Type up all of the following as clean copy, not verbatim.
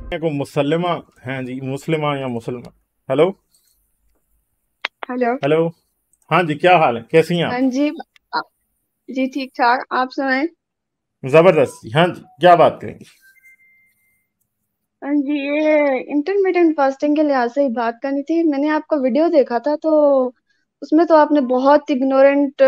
को मुसलमा हैं जी, मुस्लिमा या मुसलमान। हेलो। हेलो। हेलो। हाँ जी, क्या हाल है, कैसी हैं हाँ आप? जी। आ- जी ठीक ठाक, आप सुनाएं। जबरदस्त जी, हाँ जी, क्या बात करेंगे? हाँ जी, ये इंटरमीडिएट फास्टिंग के लिहाज से ही बात करनी थी। मैंने आपका वीडियो देखा था, तो उसमें तो आपने बहुत इग्नोरेंट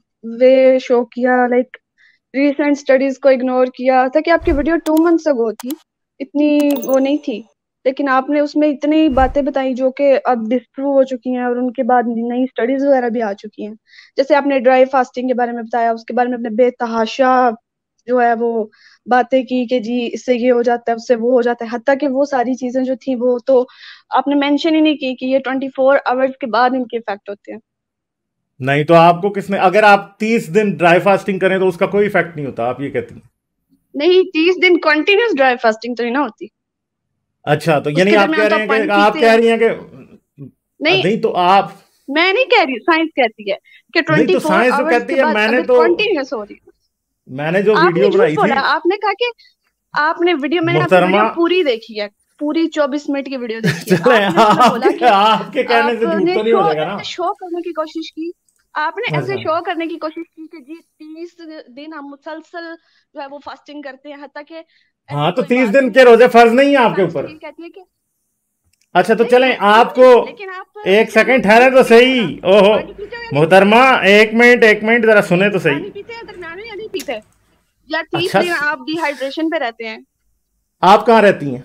वे शो किया, लाइक रीसेंट स्टडीज को इग्नोर किया था कि आपकी वीडियो 2 मंथ्स अगो थी। इतनी वो नहीं थी, लेकिन आपने उसमें इतनी बातें बताई जो कि अब डिस्प्रूव हो चुकी हैं और उनके बाद नई स्टडीज वगैरह भी आ चुकी हैं। जैसे आपने ड्राई फास्टिंग के बारे में बताया, उसके बारे में अपने बेतहाशा जो है वो बातें की कि जी इससे ये हो जाता है, उससे वो हो जाता है। हत्ता कि वो सारी चीजें जो थी वो तो आपने मेंशन ही नहीं की कि ये 24 आवर्स के बाद इनके इफेक्ट होते हैं। नहीं तो आपको किसने, अगर आप 30 दिन ड्राई फास्टिंग करें तो उसका कोई इफेक्ट नहीं होता, आप ये कहती हैं? नहीं, 30 दिन कंटिन्यूस ड्राई फास्टिंग तो नहीं ना होती। अच्छा, तो यानी उसके आप दरमियान कह तो रहे आप हैं कि पानी आप पीते कह हैं। रही हैं कि नहीं, नहीं तो आप, मैं नहीं कह रही, साइंस कहती है कि नहीं ट्वेंटी तो फोर साइंस तो आवर्स कहती के है, बाद मैंने अगर तो, कंटिन्यूस हो रही है। मैंने जो आपने वीडियो झूठ बनाई थी। बोला, आपने कहा कि आपने वीडियो, मैंने आपकी वीडियो मोहतरमा, पूरी देखी है। पूरी 24 मिनट की वीडियो देखी है। चले, आपने उसमें बोला आपके कि आपके कहने से झूठ आपने तो नहीं हो शो जाएगा ना? ऐसे शो करने की कोशिश की। आपने ऐसे अच्छा। शो करने की कोशिश की कि जी 30 दिन हम मुसलसल जो है वो फास्टिंग करते हैं, हत्ता कि हाँ ऐसी तो कोई तीस बात दिन नहीं के है। रोजे फर्ज नहीं है आपके साइंस तो ऊपर? ये कहती है कि अच्छा तो नहीं चलें, है, क्यों आपको नहीं, लेकिन आप एक उसके सेकंड दरमियान ठहरे पानी तो पीते हो सही। ना। ओहो, पानी पीते हो या नहीं पीते? मोहतरमा, एक मिनट जरा सुने तो सही। पानी पीते हैं दरमियान में या नहीं पीते? या तीस अच्छा, दिन आप डिहाइड्रेशन पे रहते हैं? आप कहाँ रहती हैं?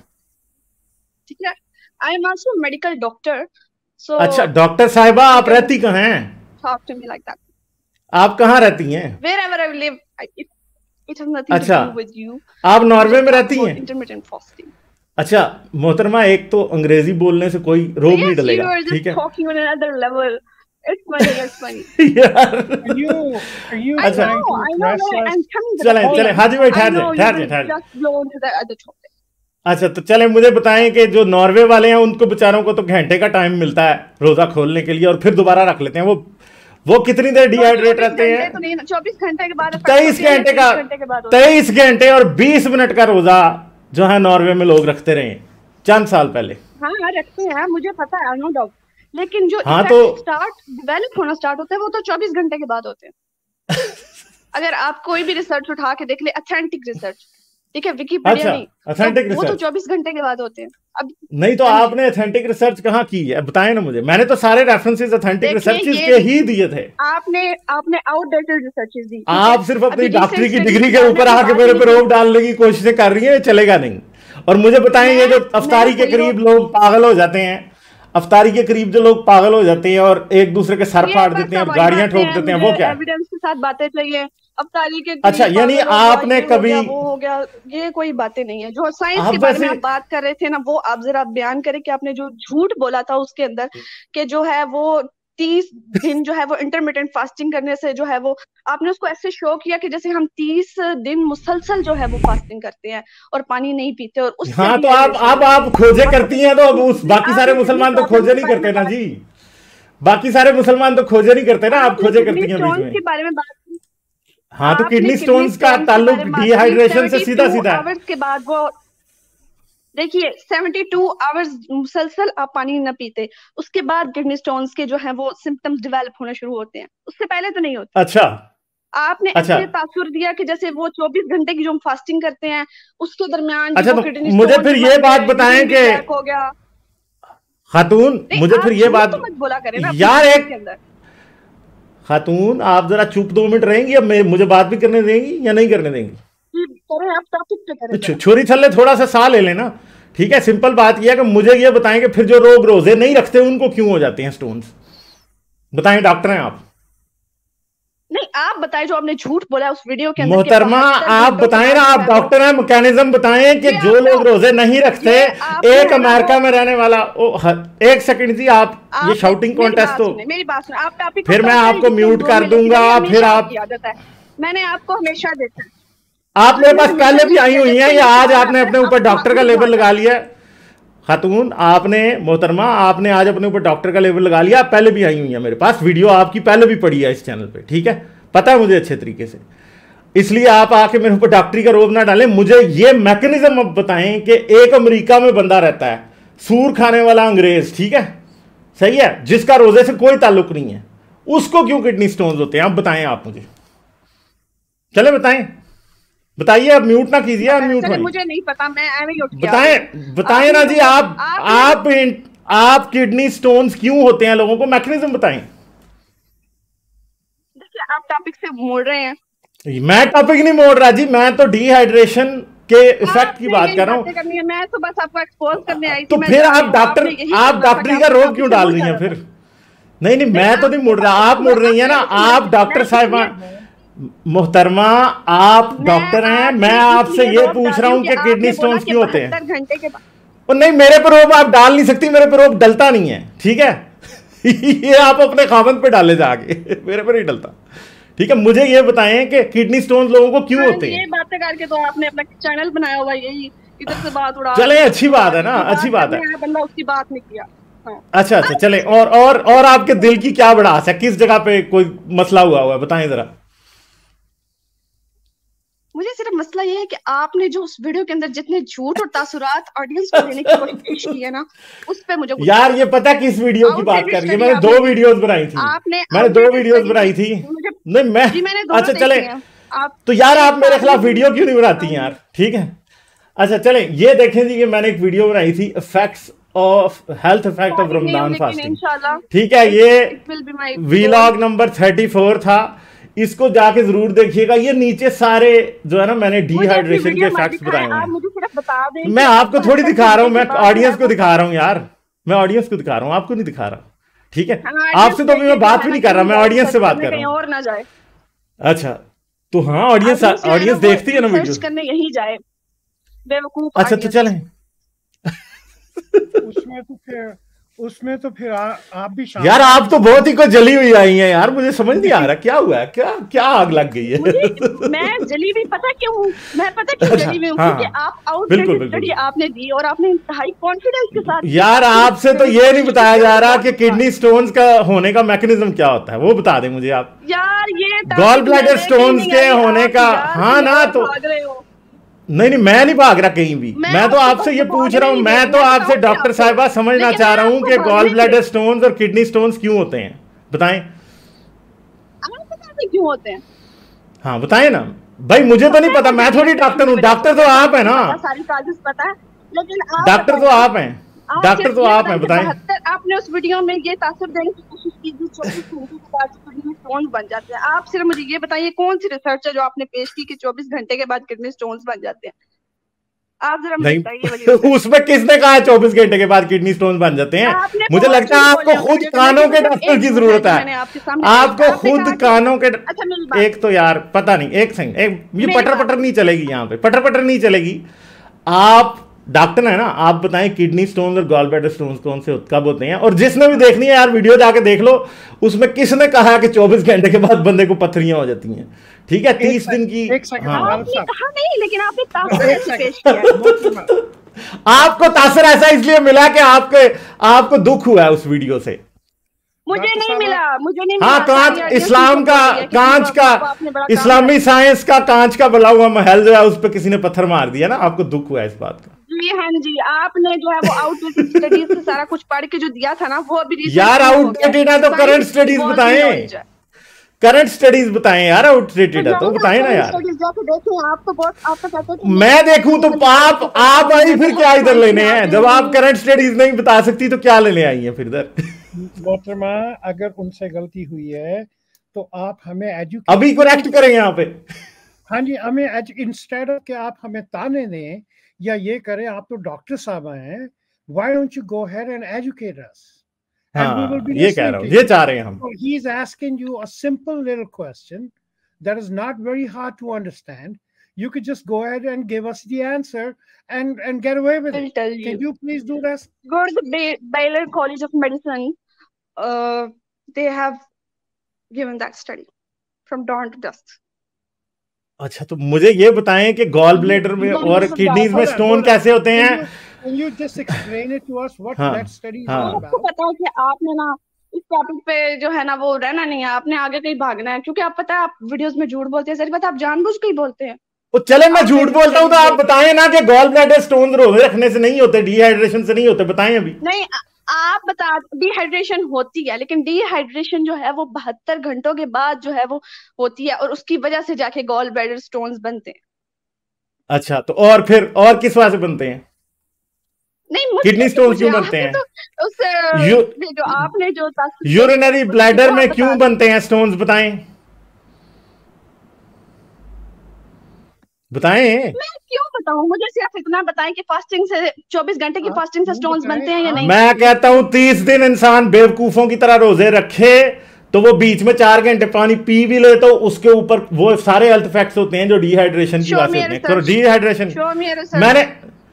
ठीक है। I am also medical doctor, so अच्छा डॉक्टर साहिबा, यू आप कैन रहती कहाँ हैं? Talk to me like that. आप कहाँ रहती हैं? Wherever I live, it has nothing to अच्छा, do with you. आप We नॉर्वे just में talk रहती हैं? about intermittent fasting. अच्छा मोहतरमा, एक तो अंग्रेजी बोलने से कोई रोक नहीं Yes, you डलेगा, are just ठीक है? talking on another level. It's funny, it's funny. यार, Are you I अच्छा, know, trying to I know, address but us? I'm coming to the चलें चलें, point. हाँ जी भाई, I ठहर जाए know you ठहर जाए will ठहर जाए। just blow into the other topic. अच्छा तो चलें, मुझे बताएं कि जो नॉर्वे वाले हैं उनको बेचारों को तो घंटे का टाइम मिलता है रोजा खोलने के लिए और फिर दोबारा रख लेते हैं। वो कितनी देर तो डिहाइड्रेट 24 रहते घंटे तो हैं? नहीं, 24 घंटे के बाद इफेक्ट तेईस होते हैं या घंटे का, 30 घंटे के बाद होते हैं? 23 घंटे और 20 मिनट का रोजा जो है नॉर्वे में लोग रखते रहे चंद साल पहले। हाँ हाँ, रखते हैं, मुझे पता है, नो डाउट। लेकिन जो हाँ तो, इफेक्ट स्टार्ट डेवलप होना स्टार्ट होता है वो तो 24 घंटे के बाद होते हैं। अगर आप कोई भी रिसर्च उठा के देख ले, अथेंटिक रिसर्च, ठीक है, विकीपीडिया अच्छा, नहीं, तो ऑथेंटिक वो तो रिसर्च। 24 घंटे के बाद होते हैं। अब नहीं तो हाँ जी, आपने ऑथेंटिक रिसर्च कहाँ की है, बताएं ना मुझे। मैंने तो सारे रेफरेंसेस ऑथेंटिक देखिए रिसर्चेज ये के ही दिए थे। आपने आपने आउटडेटेड रिसर्चेज दी, ठीक है। आप सिर्फ अपनी अभी डॉक्टरी रिसेंट की स्टडीज डिग्री के के बारे में ऊपर आपने आके बात ही मेरे नहीं पे की। रोक डालने की कोशिशें कर रही है, चलेगा नहीं। और मुझे बताएं, ये जो मैं अफ्तारी के कोई करीब रोक, लोग पागल हो जाते हैं, अफ्तारी के करीब जो लोग पागल हो जाते हैं और एक दूसरे के सर ये फाड़ बस देते हैं और हवाई गाड़ियां बातें ठोक हैं, देते हैं, मुझे वो क्या है? एविडेंस के साथ बातें चाहिए। अब तारीख के अच्छा करीब यानी पागल हो गया, आपने ये हो कभी, गया, वो हो गया, ये कोई बातें नहीं है। जो साइंस आप के बारे में वैसे, आप बात कर रहे थे ना, वो आप जरा बयान करें कि आपने जो झूठ बोला था उसके अंदर, कि जो है वो 30 दिन जो है वो इंटरमीडिएट फास्टिंग करने से जो है वो, आपने उसको ऐसे शो किया कि जैसे हम 30 दिन मुसलसल जो है वो फास्टिंग करते हैं और पानी नहीं पीते और उससे हाँ तो डिहाइड्रेशन आप होती है। आप खोजे आपको करती हैं तो अब उस, नहीं, बाकी सारे आपने किडनी मुसलमान तो प्रॉब्लम खोजे के नहीं बारे में करते ना बात जी। की। बाकी सारे मुसलमान तो खोजे नहीं करते ना, आप आपने खोजे किडनी करती हैं बीच स्टोन्स में। के बारे में बात की। हाँ तो आपने किडनी किडनी स्टोन्स का स्टोन्स के ताल्लुक बारे में बात की। डिहाइड्रेशन से सेवेंटी सीधा टू सीधा है। आवर्स के बाद वो, देखिए 72 आवर्स मुसलसल आप पानी न पीते, उसके बाद किडनी स्टोन्स के जो है वो सिम्टम्स डेवलप होने शुरू होते हैं, उससे पहले तो नहीं होते। अच्छा। आपने अच्छा। ऐसे तासुर दिया कि जैसे वो 24 घंटे की जो हम फास्टिंग करते हैं उसके दरमियान जी अच्छा वो तो किडनी मुझे स्टोन्स फिर ये बन बात गए, बताएं यूरिन भी कि, ब्लैक हो गया। खातून नहीं, मुझे फिर आप ये झूठ बात, तो मत बोला करें ना अपनी यार वीडियोस एक, के अंदर। खातून आप जरा चुप 2 मिनट रहेंगी, अब मैं, मुझे बात भी करने देंगी या नहीं करने देंगी? जी, करें, आप टॉपिक पे करें तो जरा। छोरी छल्ले थोड़ा सा साह ले लेना। ठीक है, सिंपल बात यह है कि मुझे ये बताएं कि फिर जो लोग रोजे नहीं रखते उनको क्यों हो जाते हैं स्टोन्स? बताएं, डॉक्टर हैं आप। नहीं, आप बताएं जो आपने झूठ बोला उस वीडियो के अंदर, के मोहतरमा, 72 आप घंटों के बताएं ना, बाद जो आप है वो, डॉक्टर हैं, मैकेनिज्म बताएं कि ये जो आपने लोग रोजे नहीं रखते। ये आपने एक है ना वो, अमेरिका में रहने वाला एक सेकंड जी, आप ये आपने शाउटिंग कॉन्टेस्ट तो, मेरी बात सुने, आप टॉपिक को फिर मैं टोटली आपको डिफरेंट म्यूट जोन कर में लेके दूंगा, जाइए, फिर हमेशा आप, आपकी आदत है। मैंने आपको हमेशा देखा है। आप मेरे आपने पास हमेशा पहले भी आई मेरी हुई आदत हैं को या आज निकाला आपने है, अपने अब ऊपर डॉक्टर का भागने लेबल भागा। लगा लिया है? खातून आपने, मोहतरमा आपने आज अपने ऊपर डॉक्टर का लेबल लगा लिया। आप पहले भी आई हुई हैं मेरे पास, वीडियो आपकी पहले भी पड़ी है इस चैनल पे, ठीक है, पता है मुझे अच्छे तरीके से। इसलिए आप आके मेरे ऊपर डॉक्टरी का रोब ना डालें। मुझे ये मैकेनिज्म अब बताएं कि एक अमेरिका में बंदा रहता है, सूर खाने वाला अंग्रेज, ठीक है, सही है, जिसका रोजे से कोई ताल्लुक नहीं है, उसको क्यों किडनी स्टोन्स होते हैं? आप बताएं, आप मुझे, चले बताएं, बताइए। आप म्यूट ना कीजिए, अनम्यूट होइए। मुझे नहीं पता, मैं ऐਵੇਂ ही उठ गया। बताएं ना जी। आप किडनी स्टोन्स क्यों होते हैं, लोगों को मैकेनिज्म बताएं। देखिए आप टॉपिक से मोड़ रहे हैं। मैं टॉपिक नहीं मोड़ रहा जी, मैं तो डिहाइड्रेशन के इफेक्ट की बात कर रहा हूं। मैं तो बस आपको एक्सपोज करने आई थी। तो फिर आप डॉक्टरी का रोग क्यों डाल रही हैं फिर? नहीं, मैं तो नहीं मुड़ रहा, आप मुड़ रही हैं ना। आप डॉक्टर साहिबा मोहतरमा, आप डॉक्टर हैं, मैं आपसे ये पूछ रहा हूं कि किडनी स्टोन्स क्यों होते हैं। घंटे के बाद और नहीं, मेरे पर रोब आप डाल नहीं सकती, मेरे पर रोब डलता नहीं है, ठीक है। ये आप अपने खामन पे डाले जाके, मेरे पर नहीं डलता, ठीक है। मुझे ये बताएं कि किडनी स्टोन लोगों को क्यों होते हैं? ये बातें करके तो आपने अपना चैनल बनाया हुआ, यही इधर से बात उड़ा। चले, अच्छी बात है ना, अच्छी बात है। बंदा उसकी बात नहीं किया। हाँ। अच्छा, चले। और आपके दिल की क्या भड़ास है? किस जगह पे कोई मसला हुआ है, बताएं जरा। मुझे सिर्फ मसला ये है कि आपने जो उस वीडियो के अंदर जितने झूठ और तासुरात ऑडियंस को देने की कोशिश की है ना, उस पे मुझे यार ये पता किस वीडियो की बात कर रही है? मैंने 2 वीडियोस बनाई थी, मैंने 2 वीडियोस बनाई थी। नहीं मैं अच्छा चले, तो यार आप मेरे खिलाफ वीडियो क्यों नहीं बनाती यार, ठीक है। अच्छा चले, ये देखें जी कि मैंने एक वीडियो बनाई थी, effects of health effect of Ramzan fasting, ठीक है। ये वीलॉग नंबर 34 था, इसको जाके जरूर देखिएगा। ये नीचे सारे जो है ना, मैंने डिहाइड्रेशन के फैक्ट्स बताए हुए हैं। मैं आपको थोड़ी दिखा रहा हूं, मैं ऑडियंस को दिखा रहा हूं यार, मैं ऑडियंस को दिखा रहा हूं, आपको नहीं दिखा रहा, ठीक है। आपसे तो अभी मैं बात भी नहीं कर रहा, मैं ऑडियंस से बात कर रहा हूं। और ना जाए। अच्छा तो हाँ, ऑडियंस देखती है ना वीडियो करने, यही जाए बेवकूफ। अच्छा तो चलें। उसमें तो फिर आप भी यार आप तो बहुत ही कोई जली हुई आई हैं यार, मुझे समझ नहीं आ रहा क्या हुआ है, क्या आग लग गई है। मैं जली हुई पता क्यों हूँ? मैं पता क्यों जली हुई हूँ? क्योंकि आप आउटडेटेड स्टडी आपने दी और आपने हाई कॉन्फिडेंस के साथ। यार आपसे तो ये नहीं बताया जा रहा कि किडनी स्टोन्स का होने का मैकेनिज्म क्या होता है, वो बता दें मुझे आप। यार ये गॉल ब्लैडर स्टोन्स के होने का, हाँ ना, तो नहीं मैं नहीं भाग रहा कहीं भी, मैं तो आपसे ये पूछ रहा हूं, मैं तो आपसे डॉक्टर साहिबा समझना चाह रहा हूं कि गॉल ब्लैडर स्टोन्स और किडनी स्टोन्स क्यों होते हैं, बताएं। क्यों होते हैं? हाँ बताएं ना भाई, मुझे तो नहीं पता, मैं थोड़ी डॉक्टर हूँ, डॉक्टर तो आप है ना, सारी कागज पता है, लेकिन डॉक्टर तो आप हैं, डॉक्टर तो आप हैं, बताएं। आपने उस वीडियो में ये तासुर देने की कोशिश की थी 24 घंटे के बाद किडनी स्टोन्स बन जाते हैं। आप सिर्फ मुझे ये बताइए कौन सी रिसर्च है जो आपने पेश की कि 24 घंटे के बाद किडनी स्टोन्स बन जाते हैं? आप जरा मुझे बताइए। उसमें किसने कहा 24 घंटे के बाद किडनी स्टोन बन जाते हैं? मुझे लगता है आपको खुद कानों के डॉक्टर की जरूरत है, आपको खुद कानों के। एक तो यार पता नहीं, एक सेकंड, ये पटर पटर नहीं चलेगी यहाँ पे, पटर पटर नहीं चलेगी। आप डॉक्टर है ना, आप बताएं किडनी स्टोन और गॉल ब्लैडर स्टोन कौन से कब होते हैं? और जिसने भी देखनी है यार वीडियो जाके देख लो, उसमें किसने कहा कि 24 घंटे के बाद बंदे को पत्थरियां हो जाती हैं, ठीक है, 30 दिन की। हाँ। आपने कहा नहीं, लेकिन आपने तासुर ऐसे पेश किया। आपको तासुर ऐसा इसलिए मिला कि आपको दुख हुआ है उस वीडियो से। मुझे नहीं मिला, मुझे नहीं हाँ, मिला। कांच इस्लाम का, कांच का, इस्लामी साइंस का कांच का बना हुआ महल जो है उस पर किसी ने पत्थर मार दिया ना, आपको दुख हुआ है इस बात का। जी हाँ जी, आपने जो है वो आउटडेटेड स्टडीज से सारा कुछ पढ़ के जो दिया था ना, वो अभी यार आउटडेटेड है तो करंट स्टडीज बताएं, करंट स्टडीज बताएं यार, आउटडेटेड है तो बताएं ना यार। आप तो बहुत, आप तो कहते हैं मैं देखूं तो आप आई फिर क्या इधर लेने हैं? जब आप करंट स्टडीज नहीं बता सकती तो क्या लेने आई हैं फिर इधर? मोहतरमा, अगर उनसे गलती हुई है तो आप हमें अभी करेक्ट करें यहाँ पे। हाँ जी, हमें इंस्टेड ऑफ कि आप हमें ताने दें या ये करें, आप तो डॉक्टर साहब हैं, why don't you go ahead and educate us? हाँ, ये कह रहा हूँ, ये चाह रहे हैं हम। He is asking you a simple little question that is not very hard to understand. You could just go ahead and give us the answer and get away with it. Can you please do this? Go to the Baylor College of Medicine. They have given that study from dawn to dusk. अच्छा तो मुझे ये बताएं कि gall bladder में और kidneys में stone कैसे होते हैं? Can you just explain it to us what that study is all about? आपको पता है कि आपने ना इस टॉपिक पे जो है ना वो रहना नहीं है, आपने आगे कहीं भागना है, क्योंकि आप पता है आप वीडियोस में झूठ बोलते हैं, सही बात आप जानबूझ के ही बोलते हैं। तो चले मैं झूठ बोलता हूँ तो आप बताएं ना कि गॉल ब्लैडर स्टोन रोजे रखने से नहीं होते, डिहाइड्रेशन से नहीं होते, बताएं अभी। नहीं आप बता, डिहाइड्रेशन होती है, लेकिन डिहाइड्रेशन जो है वो 72 घंटों के बाद जो है वो होती है, और उसकी वजह से जाके गॉल ब्लैडर स्टोन्स बनते हैं। अच्छा, तो और फिर और किस वजह से बनते हैं? नहीं, किडनी स्टोन्स क्यों बनते हैं? तो उस जो आपने जो यूरिनरी ब्लैडर में क्यों बनते हैं स्टोन्स, बताएं बताएं। मैं क्यों बताऊं, मुझे सिर्फ इतना बताएं कि फास्टिंग से 24 घंटे की फास्टिंग से स्टोन्स बनते हैं या नहीं। मैं कहता हूं 30 दिन इंसान बेवकूफों की तरह रोजे रखे तो वो बीच में 4 घंटे पानी पी भी ले तो उसके ऊपर वो सारे हेल्थ इफेक्ट्स होते हैं जो डिहाइड्रेशन की वजह से होते हैं। तो डिहाइड्रेशन मैंने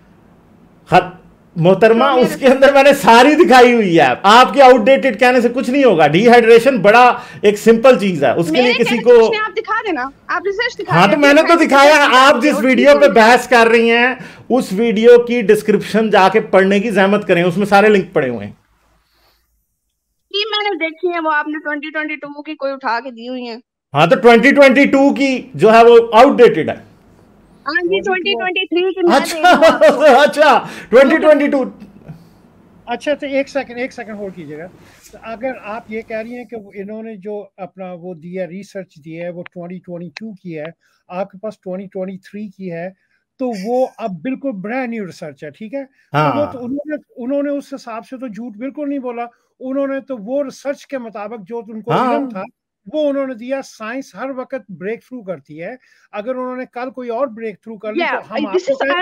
मोहतरमा उसके अंदर मैंने सारी दिखाई हुई है, आपके आउटडेटेड कहने से कुछ नहीं होगा। डिहाइड्रेशन बड़ा एक सिंपल चीज है, उसके लिए किसी को आप दिखा देना, आप रिसर्च दिखा। हाँ तो मैंने तो दिखाया, आप जिस वीडियो पे बहस कर रही हैं उस वीडियो की डिस्क्रिप्शन जाके पढ़ने की जहमत करें, उसमें सारे लिंक पड़े हुए हैं। मैंने देखी है, वो आपने 2022 की कोई उठा के दी हुई है। हाँ तो 2022 की जो है वो आउटडेटेड है। हाँ जी 2023 की। अच्छा 2022। अच्छा तो एक सेकंड होल्ड कीजिएगा। तो अगर आप ये कह रही हैं कि इन्होंने जो अपना वो दिया रिसर्च दिया है वो 2022 की है, आपके पास 2023 की है, तो वो अब बिल्कुल ब्रांड न्यू रिसर्च है, ठीक है। हाँ। तो उन्होंने उस हिसाब से तो झूठ बिल्कुल नहीं बोला, उन्होंने तो वो रिसर्च के मुताबिक जो उनको इल्म था वो उन्होंने दिया। साइंस हर वक्त ब्रेक थ्रू करती है, अगर उन्होंने कल कोई और ब्रेक थ्रू कर ली तो हम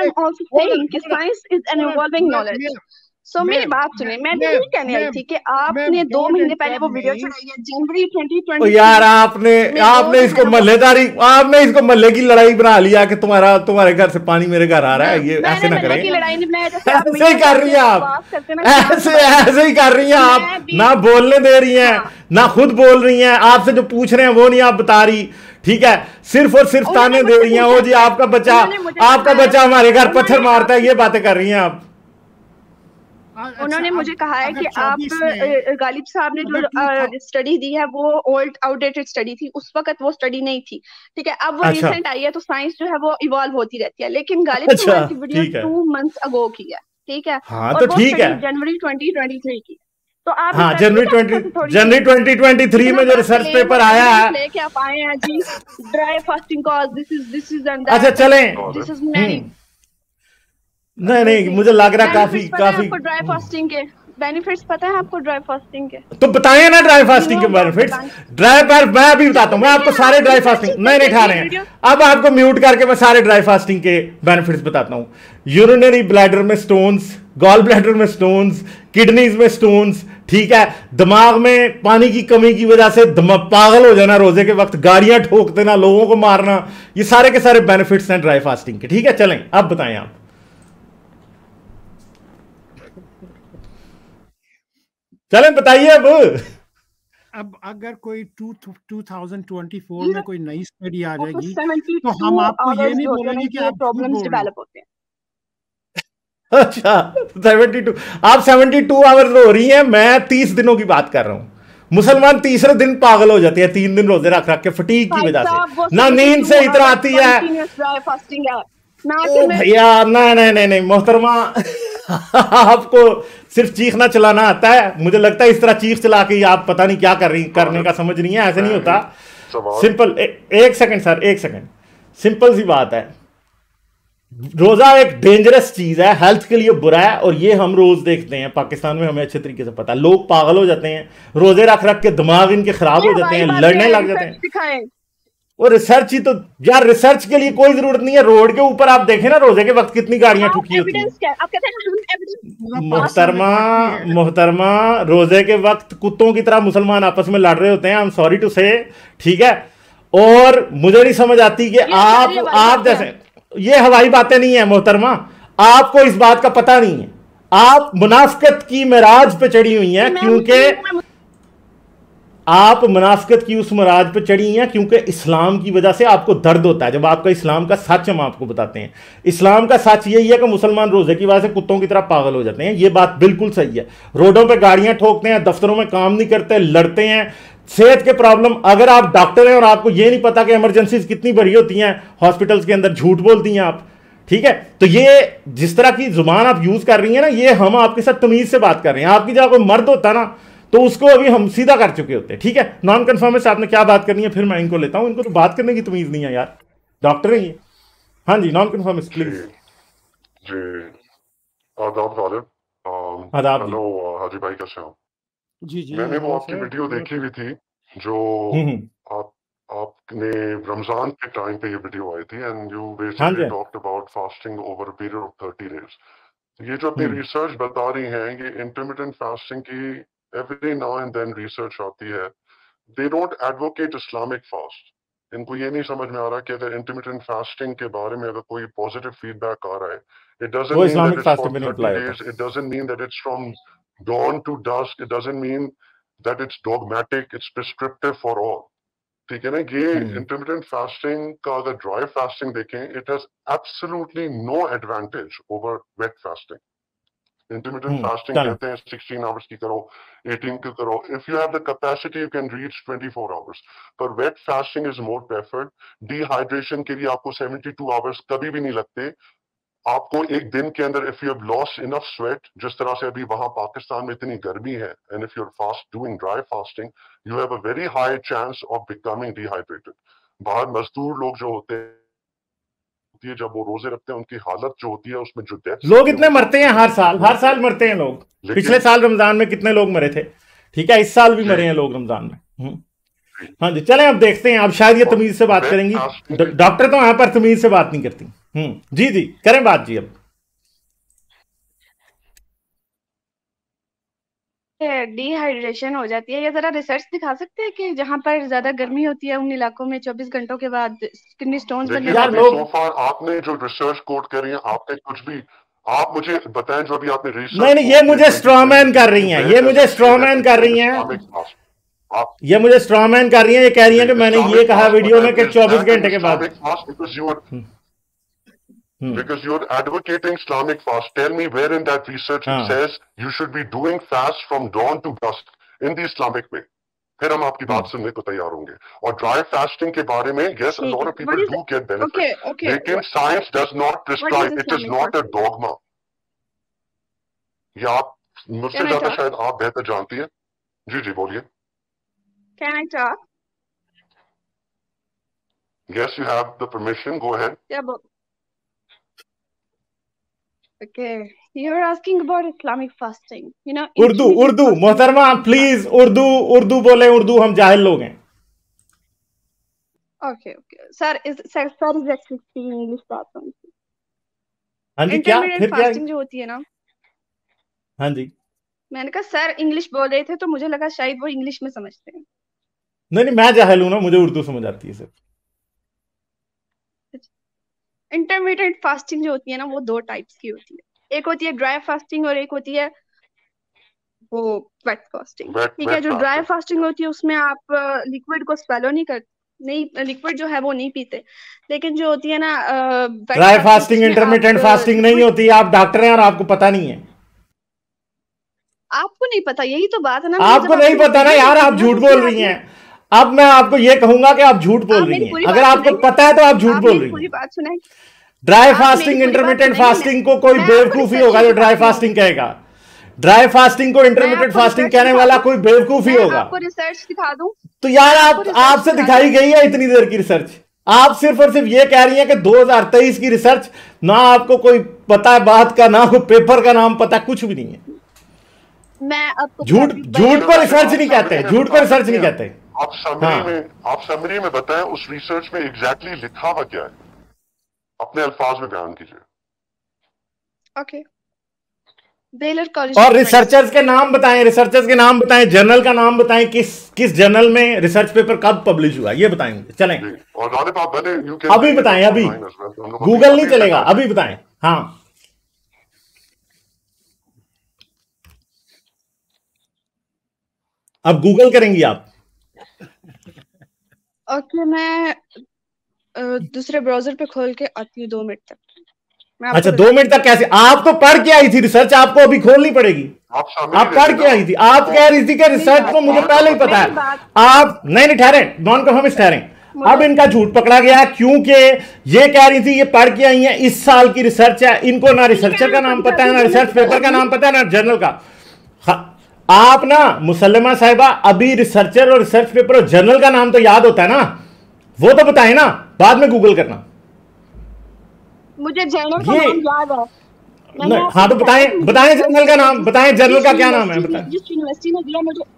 सो मेरी बात सुनिए, मैं भी यही कहने आई थी कि आपने 2 महीने पहले वो वीडियो चढ़ाई है जनवरी 2020। यार आपने इसको मल्लेदारी, आपने इसको मल्ले की लड़ाई बना लिया कि तुम्हारे घर से पानी मेरे घर आ रहा है। ये ऐसे ना करें, ऐसे ही कर रही हैं आप, ऐसे ही कर रही हैं आप, ना बोलने दे रही हैं ना खुद बोल रही हैं, आपसे जो पूछ रहे हैं वो नहीं आप बता रही, ठीक है, सिर्फ और सिर्फ ताने दे रही हैं। ओ जी आपका बच्चा हमारे घर पत्थर मारता है, ये बातें कर रही हैं आप। उन्होंने मुझे कहा है कि आप गालिब साहब ने जो स्टडी दी है वो ओल्ड आउटडेटेड स्टडी थी, उस वक्त वो स्टडी नहीं थी, ठीक है। अब वो रिसेंट आई है तो साइंस जो है वो इवॉल्व होती रहती है, लेकिन गालिब साहब की वीडियो 2 मंथ्स अगो की है, ठीक है। हाँ, तो ठीक है, जनवरी 2023 की। तो आप हाँ जनवरी 2023 में जो रिसर्च पेपर आया है लेके आप आए हैं जी, dry fasting cause this is and अच्छा चलें, दिस इज मैनी। नहीं मुझे लग रहा काफी आपको ड्राई फास्टिंग के बेनिफिट्स पता है आपको? ड्राई फास्टिंग के तो बताइए ना, ड्राई फास्टिंग के बेनिफिट्स। मैं अभी बताता हूँ, मैं आपको सारे ड्राई फास्टिंग नहीं खा रहे हैं, अब आपको म्यूट करके मैं सारे ड्राई फास्टिंग के बेनिफिट्स बताता हूँ। यूरिनरी ब्लैडर में स्टोन्स, गॉल ब्लैडर में स्टोन्स, किडनीज में स्टोन्स, ठीक है, दिमाग में पानी की कमी की वजह से पागल हो जाना रोजे के वक्त, गाड़ियां ठोक देना, लोगों को मारना, ये सारे के सारे बेनिफिट्स हैं ड्राई फास्टिंग के, ठीक है। चलें अब बताएं आप, चलें बताइए अब अगर कोई 2024 में कोई नई स्टडी आ जाएगी तो हम आपको ये नहीं बोलेंगे कि आप प्रॉब्लम्स डेवलप होते हैं। अच्छा 72, आप 72 आवर्स रो रही हैं, मैं 30 दिनों की बात कर रहा हूं। मुसलमान तीसरे दिन पागल हो जाते हैं 3 दिन रोजे रख के फटीग की वजह से, ना नींद से इतना आती है। भैया नहीं मोहतरमा आपको सिर्फ चीखना चलाना आता है, मुझे लगता है इस तरह चीख चला के आप पता नहीं क्या करने का समझ नहीं है, ऐसे नहीं होता। सिंपल एक सेकंड सर, एक सेकंड, सिंपल सी बात है, रोजा एक डेंजरस चीज है, हेल्थ के लिए बुरा है, और ये हम रोज देखते हैं पाकिस्तान में, हमें अच्छे तरीके से पता है। लोग पागल हो जाते हैं रोजे रख के, दिमाग इनके खराब हो जाते हैं, लड़ने लग जाते हैं। और रिसर्च ही तो यार, रिसर्च के लिए कोई जरूरत नहीं है। रोड के ऊपर आप देखें ना रोजे के वक्त कितनी गाड़ियां ठुकी होती हैं। मोहतरमा रोजे के वक्त कुत्तों की तरह मुसलमान आपस में लड़ रहे होते हैं, आई एम सॉरी टू से, ठीक है। और मुझे नहीं समझ आती कि आप जैसे, ये हवाई बातें नहीं है मोहतरमा, आपको इस बात का पता नहीं है, आप मुनाफिकत की मेराज पे चढ़ी हुई हैं, क्योंकि आप मुनाफिकत की उस मराज पे चढ़ी हैं क्योंकि इस्लाम की वजह से आपको दर्द होता है। जब आपका इस्लाम का सच हम आपको बताते हैं, इस्लाम का सच यही है कि मुसलमान रोजे की वजह से कुत्तों की तरह पागल हो जाते हैं। ये बात बिल्कुल सही है। रोडों पे गाड़ियां ठोकते हैं, दफ्तरों में काम नहीं करते, लड़ते हैं, सेहत के प्रॉब्लम। अगर आप डॉक्टर हैं और आपको ये नहीं पता कि इमरजेंसीज कितनी बड़ी होती हैं हॉस्पिटल्स के अंदर, झूठ बोलती हैं आप, ठीक है। तो ये जिस तरह की जुबान आप यूज कर रही हैं ना, ये हम आपके साथ तमीज से बात कर रहे हैं। आपकी जगह कोई मर्द होता ना तो उसको अभी हम सीधा कर चुके होते, ठीक है। नॉन कन्फर्मिस्ट आपने क्या बात करनी है, फिर मैं इनको लेता हूं। इनको तो बात करने की तमीज नहीं है यार, डॉक्टर है ये। हाँ जी, नॉन कन्फर्मिस्ट प्लीज। जी आदाब गालिब। आदाब जी। हेलो हाजी भाई, कैसे हो? जी जी मैंने वो आपकी वीडियो देखी हुई थी जो हम्म। आप आपने रमजान के टाइम पे ये वीडियो आई थी, एंड यू हाँ बेसिकली जी। Talked about fasting over a period of 30 days. ये जो अपनी रिसर्च बता रही हैं, ये इंटरमिटेंट फास्टिंग की every now and then research आती है। They don't advocate Islamic fast. इनको ये नहीं समझ में आ रहा कि अगर इंटरमिटेंट फास्टिंग के बारे में अगर कोई पॉजिटिव फीडबैक आ रहा है, इट डजंट वो mean that Islamic it's for fasting पे नहीं 30 अप्लाई होता। Days, it doesn't mean that it's from dawn to dusk, it doesn't mean that it's dogmatic, it's prescriptive for all। ठीक है ना? ये इंटरमिटेंट फास्टिंग का अगर ड्राई फास्टिंग देखें, it has absolutely no advantage over wet fasting. Intermittent fasting चलें। कहते हैं 16 आवर्स की करो, 18 की करो, if you have the capacity you can reach 24 hours, पर wet fasting is more preferred. Dehydration के लिए आपको 72 आवर्स कभी भी नहीं लगते। आपको एक दिन के अंदर if you have lost enough sweat, जिस तरह से अभी वहां पाकिस्तान में इतनी गर्मी है, and if you are fast doing dry fasting, you have a very high chance of becoming dehydrated. बाहर मजदूर लोग जो होते हैं, जब वो रोजे रखते हैं, उनकी हालत जो होती है, उसमें जो डेथ लोग इतने मरते हैं हर साल मरते हैं लोग। पिछले साल रमजान में कितने लोग मरे थे, ठीक है, इस साल भी मरे हैं लोग रमजान में। हाँ जी, चलें अब देखते हैं। अब शायद ये तमीज से बात करेंगी, डॉक्टर तो यहाँ पर तमीज से बात नहीं करती। जी जी, करें बात जी। अब डिहाइड्रेशन हो जाती है, ये जरा रिसर्च दिखा सकते हैं कि जहाँ पर ज्यादा गर्मी होती है उन इलाकों में 24 घंटों के बाद किडनी स्टोन्स बनने यार लगते हैं। so far आपने जो रिसर्च कोट कर रही है, आपने कुछ भी, आप मुझे बताएं जो अभी आपने रिसर्च। नहीं, ये मुझे स्ट्रॉमैन कर रही हैं, ये मुझे स्ट्रॉमैन कर रही हैं, ये मुझे स्ट्रॉमैन कर रही हैं। ये कह रही हैं कि मैंने ये कहा वीडियो में कि 24 घंटे के बाद। Because you're advocating Islamic fast. Tell me where in that research it says you should be doing fast from dawn to dusk in the Islamic way. फिर हम आपकी बात सुनने को तैयार होंगे। और ड्राई फास्टिंग के बारे में, yes, a lot of people do get benefit, लेकिन science does not prescribe. It is not a dogma. ये आप मुझसे ज्यादा शायद आप बेहतर जानती हैं। जी जी बोलिए। Can I talk? Yes, you have the permission. Go ahead. Yeah, but okay, you're asking about Islamic fasting. You know, Urdu मोहतरमा प्लीज, उर्दू बोले, उर्दू हम जाहिल लोग हैं। Okay, sir is expecting English बात होनी। हाँ जी, क्या फिर क्या फास्टिंग जो होती है ना। हाँ जी, मैंने कहा सर इंग्लिश बोल रहे थे तो मुझे लगा शायद वो इंग्लिश में समझते हैं। नहीं, मैं जाहिल हूं ना, मुझे उर्दू समझ आती है सिर्फ। इंटरमीडिएट फास्टिंग जो होती है ना, वो दो टाइप्स की होती है। एक होती है ड्राई फास्टिंग और एक होती है वो वेट फास्टिंग। ठीक है, जो ड्राई फास्टिंग होती है उसमें आप लिक्विड को स्वेलो नहीं, लिक्विड जो है वो नहीं पीते। लेकिन जो होती है ना ड्राई फास्टिंग इंटरमिटेंट फास्टिंग नहीं होती। आप डॉक्टर हैं और आपको पता नहीं है। आपको नहीं पता, यही तो बात है ना। आपको नहीं पता ना यार, आप झूठ बोल रही हैं। अब मैं आपको ये कहूंगा कि आप झूठ बोल रही हैं। अगर आपको पता है तो आप झूठ बोल रही हैं। पूरी बात सुनाई। ड्राई फास्टिंग इंटरमिटेंट फास्टिंग को कोई बेवकूफी होगा जो ड्राई फास्टिंग कहेगा। ड्राई फास्टिंग को इंटरमिटेंट फास्टिंग कहने वाला कोई बेवकूफी होगा। आपको रिसर्च दिखा दूं? तो यार आपसे दिखाई गई है इतनी देर की रिसर्च। आप सिर्फ और सिर्फ ये कह रही हैं कि 2023 की रिसर्च, ना आपको कोई पता है बात का, ना कोई पेपर का नाम पता, कुछ भी नहीं है। मैं आपको झूठ को रिसर्च नहीं कहते, झूठ को रिसर्च नहीं कहते। आप समरी में बताएं उस रिसर्च में एग्जैक्टली लिखा हुआ क्या है, अपने अल्फाज में बयान कीजिए। Okay, Baylor college. और रिसर्चर्स के नाम बताएं, जर्नल का नाम बताएं, किस जर्नल में रिसर्च पेपर कब पब्लिश हुआ, ये बताएंगे। चलें, और अभी बताएं, अभी गूगल नहीं चलेगा, अभी बताएं। हाँ, अब गूगल करेंगी आप? ओके, मैं दूसरे ब्राउजर पे खोल के आती हूँ 2 मिनट तक। अच्छा 2 मिनट तक कैसे? आप तो पढ़ के आई थी रिसर्च, आपको अभी खोलनी पड़ेगी। आप पढ़ के आई थी, आप कह रही थी कि रिसर्च तो मुझे पहले ही पता है। आप नहीं ठहरे, नॉन कन्फर्मिस्ट ठहरे। अब इनका झूठ पकड़ा गया क्योंकि ये कह रही थी ये पढ़ के आई है, इस साल की रिसर्च है, इनको ना रिसर्चर का नाम पता है, ना रिसर्च पेपर का नाम पता है, ना जर्नल का। आप ना मुसल्लमा साहिबा, अभी रिसर्चर और रिसर्च पेपर और जर्नल का नाम तो याद होता है ना, वो तो बताए ना, बाद में गूगल करना। मुझे जर्नल का नाम याद है। हाँ तो बताएं, बताएं जर्नल का नाम, बताएं जर्नल का क्या नाम है, बताएं जिस यूनिवर्सिटी ने दिया मुझे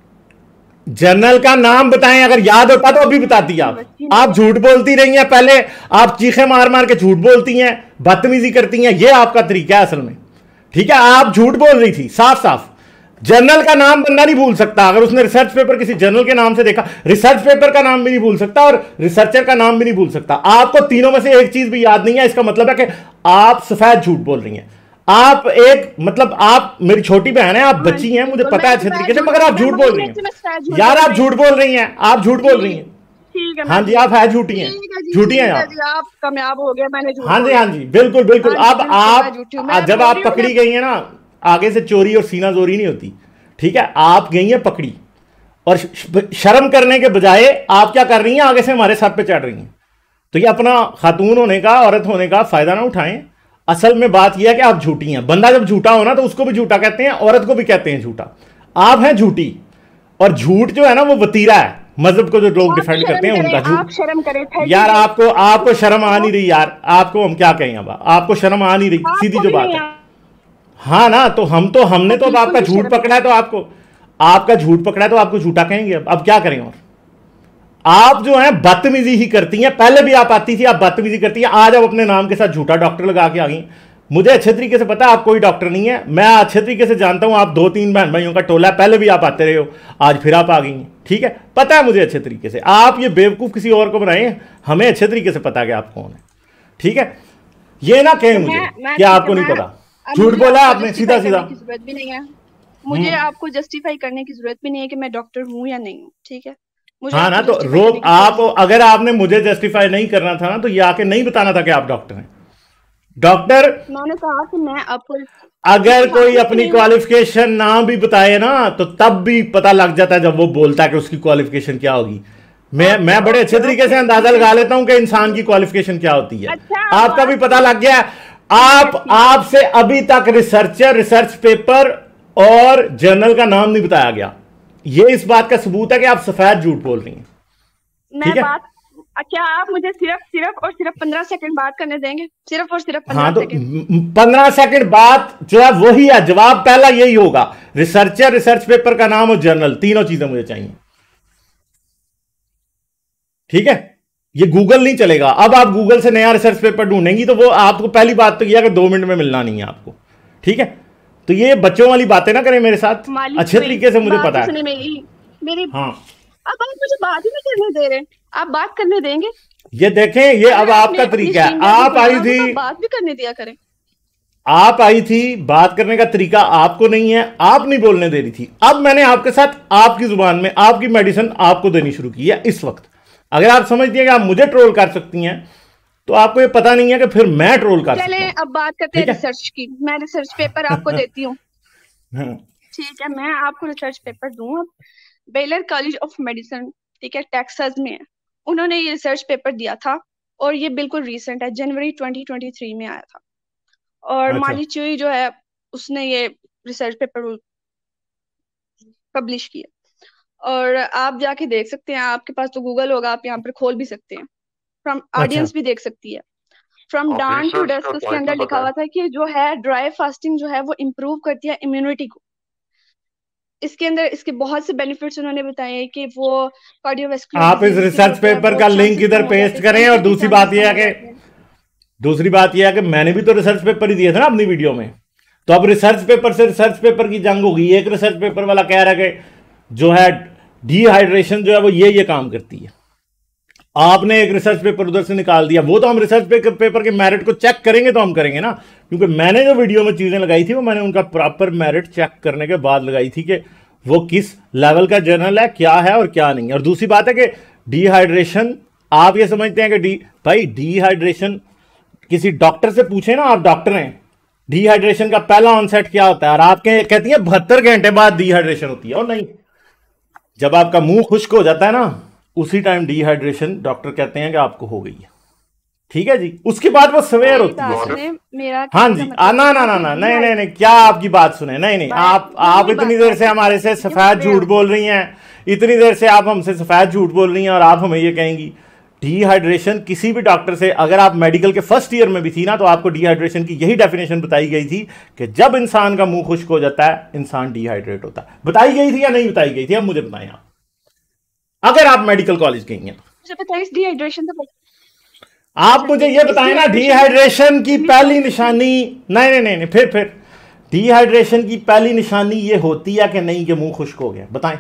जर्नल का नाम बताएं, अगर याद होता तो अभी बताती। आप झूठ बोलती रही हैं, पहले आप चीखे मार मार के झूठ बोलती हैं, बदतमीजी करती हैं, ये आपका तरीका है असल में। ठीक है, आप झूठ बोल रही थी साफ साफ। जर्नल का नाम बंदा नहीं भूल सकता, अगर उसने रिसर्च पेपर किसी जर्नल के नाम से देखा, रिसर्च पेपर का नाम भी नहीं भूल सकता और रिसर्चर का नाम भी नहीं भूल सकता। आपको तीनों में से एक चीज भी याद नहीं है, इसका मतलब है कि आप सफेद झूठ बोल रही हैं। आप एक मतलब आप मेरी छोटी बहन है, आप बच्ची हैं, मुझे पता है अच्छे तरीके से, मगर आप झूठ बोल रही हैं यार, आप झूठ बोल रही हैं, आप झूठ बोल रही हैं। हाँ जी, आप है झूठी हैं, झूठी हैं आप कामयाब हो गए, मैंने हाँ जी, हाँ जी, बिल्कुल बिल्कुल। अब आप जब आप पकड़ी गई हैं ना, आगे से चोरी और सीना जोरी नहीं होती। ठीक है, आप गई हैं पकड़ी और शर्म करने के बजाय आप क्या कर रही हैं, आगे से हमारे सर पे चढ़ रही हैं। तो ये अपना खातून होने का, औरत होने का फायदा ना उठाएं। असल में बात यह है कि आप झूठी हैं। बंदा जब झूठा हो ना तो उसको भी झूठा कहते हैं, औरत को भी कहते हैं झूठा। आप हैं झूठी, और झूठ जो है ना वो वतीरा है। मजहब को जो लोग डिफेंड करते हैं उनका झूठ। यार आपको शर्म आ नहीं रही यार, आपको हम क्या कहें, अब आपको शर्म आ नहीं रही, सीधी जो बात है। हाँ ना, तो हमने तो अब आपका झूठ पकड़ा है, तो आपका झूठ पकड़ा है तो आपको झूठा कहेंगे। अब क्या करें। और आप जो है बदतमीजी ही करती हैं, पहले भी आप आती थी, आप बदतमीजी करती हैं। आज आप अपने नाम के साथ झूठा डॉक्टर लगा के आ गई। मुझे अच्छे तरीके से पता है आप कोई डॉक्टर नहीं है, मैं अच्छे तरीके से जानता हूं, आप 2-3 बहन भाइयों का टोला है, पहले भी आप आते रहे हो, आज फिर आप आ गई हैं। ठीक है, पता है मुझे अच्छे तरीके से। आप ये बेवकूफ़ किसी और को बनाए, हमें अच्छे तरीके से पता है कि आप कौन है। ठीक है, ये ना कहें मुझे कि आपको नहीं पता, झूठ बोला आपने सीधा सीधा। जरूरत भी नहीं है मुझे आपको जस्टिफाई करने की जरूरत भी नहीं है कि मैं डॉक्टर हूँ या नहीं हूँ। ठीक है, हाँ ना, तो रोक आप, अगर आपने मुझे जस्टिफाई नहीं करना था ना, तो ये आके नहीं बताना था कि आप डॉक्टर हैं। डॉक्टर मैंने कहा कि मैं आपको, अगर कोई अपनी क्वालिफिकेशन ना भी बताए ना, तो तब भी पता लग जाता है जब वो बोलता है कि उसकी क्वालिफिकेशन क्या होगी। मैं बड़े अच्छे तरीके से अंदाजा लगा लेता हूं कि इंसान की क्वालिफिकेशन क्या होती है। आपका भी पता लग गया। आपसे अभी तक रिसर्चर, रिसर्च पेपर और जर्नल का नाम नहीं बताया गया। ये इस बात का सबूत है कि आप सफेद झूठ बोल रही हैं। ठीक है, क्या आप मुझे सिर्फ और सिर्फ 15 सेकंड बात करने देंगे? सिर्फ और सिर्फ 15 हाँ, तो सेकंड 15 सेकंड बात जो है वही है, जवाब पहला यही होगा। रिसर्चर, रिसर्च पेपर का नाम और जर्नल, तीनों चीजें मुझे चाहिए। ठीक है, ये गूगल नहीं चलेगा। अब आप गूगल से नया रिसर्च पेपर ढूंढेंगी तो वो आपको, पहली बात तो यह है कि 2 मिनट में मिलना नहीं है आपको। ठीक है, तो ये बच्चों वाली बातें ना करें मेरे साथ, अच्छे तरीके से मुझे पता है। मेरी हाँ, अब आप मुझे बात ही नहीं करने दे रहे, आप बात करने देंगे? ये देखें, ये अब आपका तरीका है। आप आई थी, बात भी करने दिया करें। आप आई थी, बात करने का तरीका आपको नहीं है, आप नहीं बोलने दे रही थी। अब मैंने आपके साथ आपकी जुबान में आपकी मेडिसिन आपको देनी शुरू की है इस वक्त। अगर आप समझती हैं कि आप मुझे ट्रोल कर सकती हैं, तो आपको ये पता नहीं है कि फिर मैं ट्रोल कर सकता हूं। चलें अब बात करते हैं रिसर्च की। मैं रिसर्च पेपर आपको देती हूँ। ठीक है, मैं आपको रिसर्च पेपर दूं। अब बेलर कॉलेज ऑफ मेडिसिन, ठीक है, टेक्सास में है, उन्होंने ये रिसर्च पेपर दिया था और ये बिल्कुल रीसेंट है, जनवरी 2023 में आया था। और अच्छा। माली चुई जो है उसने ये रिसर्च पेपर पब्लिश किया और आप जाके देख सकते हैं। आपके पास तो गूगल होगा, आप यहाँ पर खोल भी सकते हैं। फ्रॉम ऑडियंस भी देख सकती है। फ्रॉम डाउन टू डस्क उसके अंदर लिखा हुआ था कि जो है ड्राई फास्टिंग जो है वो इम्प्रूव करती है इम्यूनिटी को। इसके अंदर इसके बहुत से बेनिफिट्स उन्होंने बताए कि वो कार्डियोवैस्कुलर। आप इस रिसर्च पेपर का लिंक इधर पेस्ट करें। और दूसरी बात यह है कि मैंने भी तो रिसर्च पेपर ही दिए थे ना अपनी वीडियो में। तो अब रिसर्च पेपर से रिसर्च पेपर की जंग होगी। एक रिसर्च पेपर वाला कह रहा है कि जो है डिहाइड्रेशन जो है वो ये काम करती है, आपने एक रिसर्च पेपर उधर से निकाल दिया। वो तो हम रिसर्च पेपर के मेरिट को चेक करेंगे तो हम करेंगे ना, क्योंकि मैंने जो वीडियो में चीजें लगाई थी वो मैंने उनका प्रॉपर मेरिट चेक करने के बाद लगाई थी कि वो किस लेवल का जर्नल है, क्या है और क्या नहीं है। और दूसरी बात है कि डिहाइड्रेशन, आप ये समझते हैं कि भाई डिहाइड्रेशन किसी डॉक्टर से पूछे ना, आप डॉक्टर हैं, डिहाइड्रेशन का पहला ऑनसेट क्या होता है, और आप कहती हैं 72 घंटे बाद डिहाइड्रेशन होती है। और नहीं, जब आपका मुंह खुश्क हो जाता है ना, उसी टाइम डिहाइड्रेशन डॉक्टर कहते हैं कि आपको हो गई है। ठीक है जी, उसके बाद वो सवेयर होती है। हाँ जी, ना ना ना ना, नहीं नहीं नहीं, क्या आपकी बात सुने, नहीं नहीं, आप इतनी देर से हमारे से सफेद झूठ बोल रही हैं, इतनी देर से आप हमसे सफेद झूठ बोल रही हैं, और आप हमें ये कहेंगी डिहाइड्रेशन। किसी भी डॉक्टर से, अगर आप मेडिकल के फर्स्ट ईयर में भी थी ना, तो आपको डिहाइड्रेशन की यही डेफिनेशन बताई गई थी कि जब इंसान का मुंह खुश्क हो जाता है, इंसान डिहाइड्रेट होता है। बताई गई थी या नहीं बताई गई थी? अब मुझे बताएं आप, अगर आप मेडिकल कॉलेज गई हैं तो। डिहाइड्रेशन तो आप मुझे ये बताएं ना, डिहाइड्रेशन की पहली निशानी, नहीं नहीं नहीं, फिर डिहाइड्रेशन की पहली निशानी ये होती है कि नहीं कि मुंह खुश्क हो गया? बताएं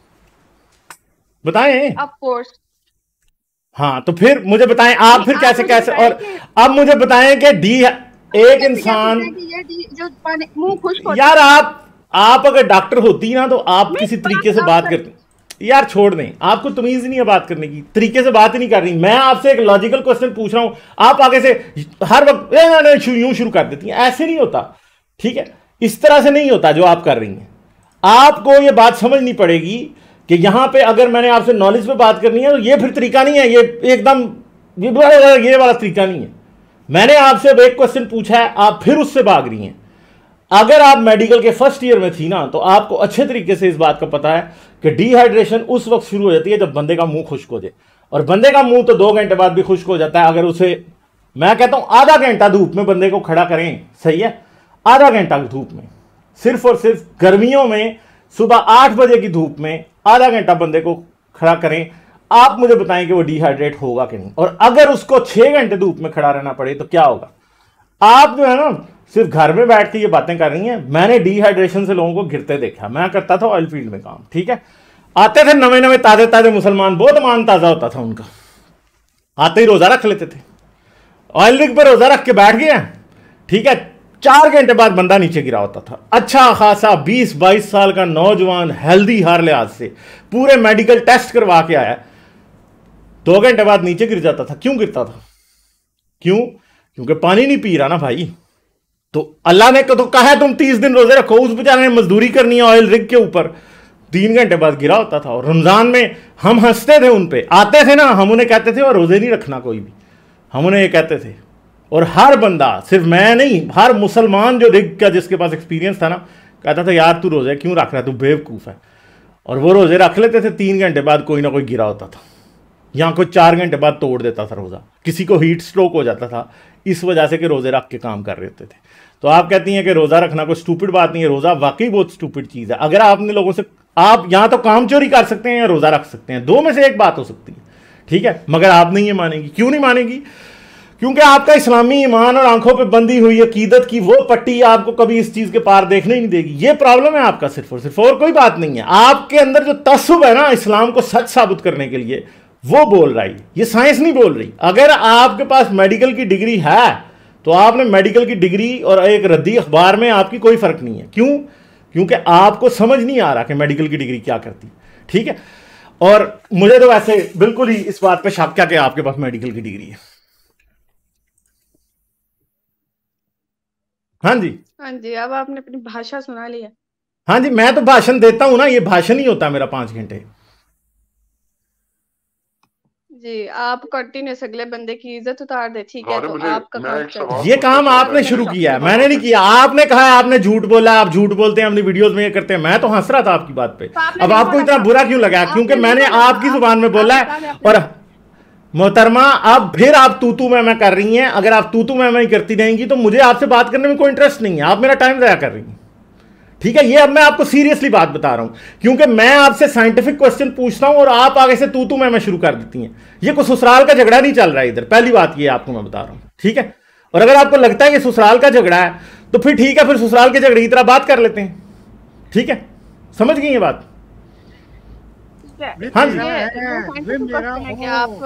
बताएं। Of course. हाँ, तो फिर मुझे बताएं आप, फिर कैसे कैसे, और अब मुझे बताएं कि एक इंसान, मुंह खुश्क, यार आप अगर डॉक्टर होती ना, तो आप किसी तरीके से बात करती। यार छोड़ दें, आपको तमीज नहीं है बात करने की, तरीके से बात ही नहीं कर रही। मैं आपसे एक लॉजिकल क्वेश्चन पूछ रहा हूं, आप आगे से हर वक्त यूं शुरू कर देती हैं। ऐसे नहीं होता, ठीक है? इस तरह से नहीं होता जो आप कर रही हैं। आपको ये बात समझनी पड़ेगी कि यहां पे अगर मैंने आपसे नॉलेज पे बात करनी है, तो ये फिर तरीका नहीं है, ये एकदम ये वाला तरीका नहीं है। मैंने आपसे अब एक क्वेश्चन पूछा है, आप फिर उससे भाग रही हैं। अगर आप मेडिकल के फर्स्ट ईयर में थी ना, तो आपको अच्छे तरीके से इस बात का पता है कि डिहाइड्रेशन उस वक्त शुरू हो जाती है जब बंदे का मुंह खुश्क हो जाए। और बंदे का मुंह तो 2 घंटे बाद भी खुश्क हो जाता है। अगर उसे, मैं कहता हूं आधा घंटा धूप में बंदे को खड़ा करें, सही है, आधा घंटा धूप में, सिर्फ और सिर्फ गर्मियों में सुबह 8 बजे की धूप में आधा घंटा बंदे को खड़ा करें, आप मुझे बताएं कि वो डिहाइड्रेट होगा कि नहीं। और अगर उसको 6 घंटे धूप में खड़ा रहना पड़े तो क्या होगा? आप जो है ना, सिर्फ घर में बैठ के ये बातें कर रही हैं। मैंने डिहाइड्रेशन से लोगों को गिरते देखा। मैं करता था ऑयल फील्ड में काम, ठीक है? आते थे नवे नवे ताजे ताजे मुसलमान, बहुत मान ताजा होता था उनका, आते ही रोजा रख लेते थे, ऑयल रिग पर रोजा रख के बैठ गए, ठीक है? 4 घंटे बाद बंदा नीचे गिरा होता था। अच्छा खासा 20-22 साल का नौजवान, हेल्दी हर लिहाज से, पूरे मेडिकल टेस्ट करवा के आया, 2 घंटे बाद नीचे गिर जाता था। क्यों गिरता था? क्यों? क्योंकि पानी नहीं पी रहा ना भाई। तो अल्लाह ने तो कहा है तुम 30 दिन रोजे रखो, उस बेचारे ने मजदूरी करनी है ऑयल रिग के ऊपर, 3 घंटे बाद गिरा होता था। और रमजान में हम हंसते थे उन पे, आते थे ना, हम उन्हें कहते थे और रोजे नहीं रखना कोई भी, हम उन्हें ये कहते थे। और हर बंदा, सिर्फ मैं नहीं, हर मुसलमान जो रिग का जिसके पास एक्सपीरियंस था ना, कहता था यार तू रोजे क्यों रख रहा है, तू बेवकूफ़ है। और वो रोजे रख लेते थे, 3 घंटे बाद कोई ना कोई गिरा होता था, यहाँ कोई 4 घंटे बाद तोड़ देता था रोज़ा, किसी को हीट स्ट्रोक हो जाता था इस वजह से कि रोज़े रख के काम कर रहे होते थे। तो आप कहती हैं कि रोज़ा रखना कोई स्टूपिड बात नहीं है। रोज़ा वाकई बहुत स्टूपिड चीज़ है। अगर आपने लोगों से, आप यहाँ तो काम चोरी कर सकते हैं या रोज़ा रख सकते हैं, 2 में से एक बात हो सकती है, ठीक है? मगर आप नहीं ये मानेंगी। क्यों नहीं मानेगी? क्योंकि आपका इस्लामी ईमान और आंखों पे बंदी हुई अकीदत की वो पट्टी आपको कभी इस चीज़ के पार देखने ही नहीं देगी। ये प्रॉब्लम है आपका, सिर्फ और सिर्फ, और कोई बात नहीं है। आपके अंदर जो तस्सुब है ना इस्लाम को सच साबित करने के लिए, वो बोल रहा है, ये साइंस नहीं बोल रही। अगर आपके पास मेडिकल की डिग्री है तो आपने मेडिकल की डिग्री और एक रद्दी अखबार में आपकी कोई फर्क नहीं है। क्यों? क्योंकि आपको समझ नहीं आ रहा कि मेडिकल की डिग्री क्या करती, ठीक है? और मुझे तो वैसे बिल्कुल ही इस बात पे शक है कि आपके पास मेडिकल की डिग्री है। हाँ जी, हाँ जी, अब आपने अपनी भाषा सुना लिया। हाँ जी, मैं तो भाषण देता हूं ना, ये भाषण ही होता है मेरा 5 घंटे। जी, आप कंटिन्यूस अगले बंदे की इज्जत उतार दे, ठीक है? तो आपका काम ये काम आपने शुरू किया है, मैंने नहीं किया। आपने कहा आपने झूठ बोला, आप झूठ बोलते हैं, अपनी वीडियोस में ये करते हैं। मैं तो हंस रहा था आपकी बात पे। अब आपको इतना बुरा क्यों लगा? क्योंकि मैंने आपकी जुबान में बोला है। और मोहतरमा, अब फिर आप तू मैं कर रही हैं। अगर आप तू मैं करती रहेंगी तो मुझे आपसे बात करने में कोई इंटरेस्ट नहीं है, आप मेरा टाइम ज़ाया कर रही हैं, ठीक है? ये अब मैं आपको सीरियसली बात बता रहा हूं, क्योंकि मैं आपसे साइंटिफिक क्वेश्चन पूछता हूं और आप आगे से तू मैं शुरू कर देती हैं। ये कोई ससुराल का झगड़ा नहीं चल रहा है इधर, पहली बात ये आपको मैं बता रहा हूं, ठीक है? और अगर आपको लगता है कि ससुराल का झगड़ा है तो फिर ठीक है, फिर ससुराल के झगड़े की तरह बात कर लेते हैं, ठीक है? समझ गई ये बात? हाँ जी,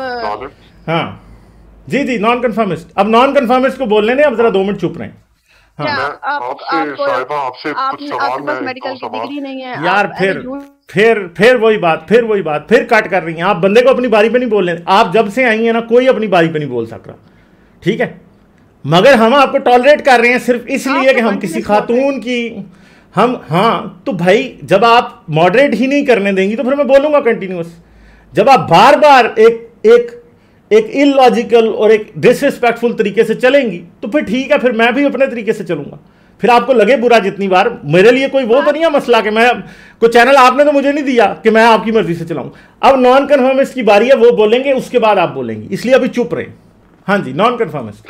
हाँ जी जी, नॉन कन्फर्मिस्ट। अब नॉन कन्फर्मिस्ट को बोलने दें, अब जरा 2 मिनट चुप रहें। हाँ, आपसे कुछ सवाल, आपके पास मेडिकल की डिग्री नहीं है यार। फिर वही बात फिर कट कर रही हैं आप। बंदे को अपनी बारी पे नहीं बोलने। आप जब से आई हैं ना, कोई अपनी बारी पे नहीं बोल सक रहा, ठीक है? मगर हम आपको टॉलरेट कर रहे हैं सिर्फ इसलिए कि हम किसी खातून की हाँ, तो भाई जब आप मॉडरेट ही नहीं करने देंगी तो फिर मैं बोलूंगा कंटिन्यूअस। जब आप बार बार एक इलॉजिकल और एक डिसरिस्पेक्टफुल तरीके से चलेंगी तो फिर ठीक है, फिर मैं भी अपने तरीके से चलूंगा। फिर आपको लगे बुरा जितनी बार, मेरे लिए कोई वो तो नहीं है मसला कि मैं कोई चैनल आपने तो मुझे नहीं दिया कि मैं आपकी मर्जी से चलाऊं। अब नॉन कन्फर्मिस्ट की बारी है, वो बोलेंगे, उसके बाद आप बोलेंगे, इसलिए अभी चुप रहे। हाँ जी, नॉन कन्फर्मिस्ट।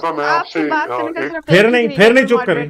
फिर नहीं चुप करें।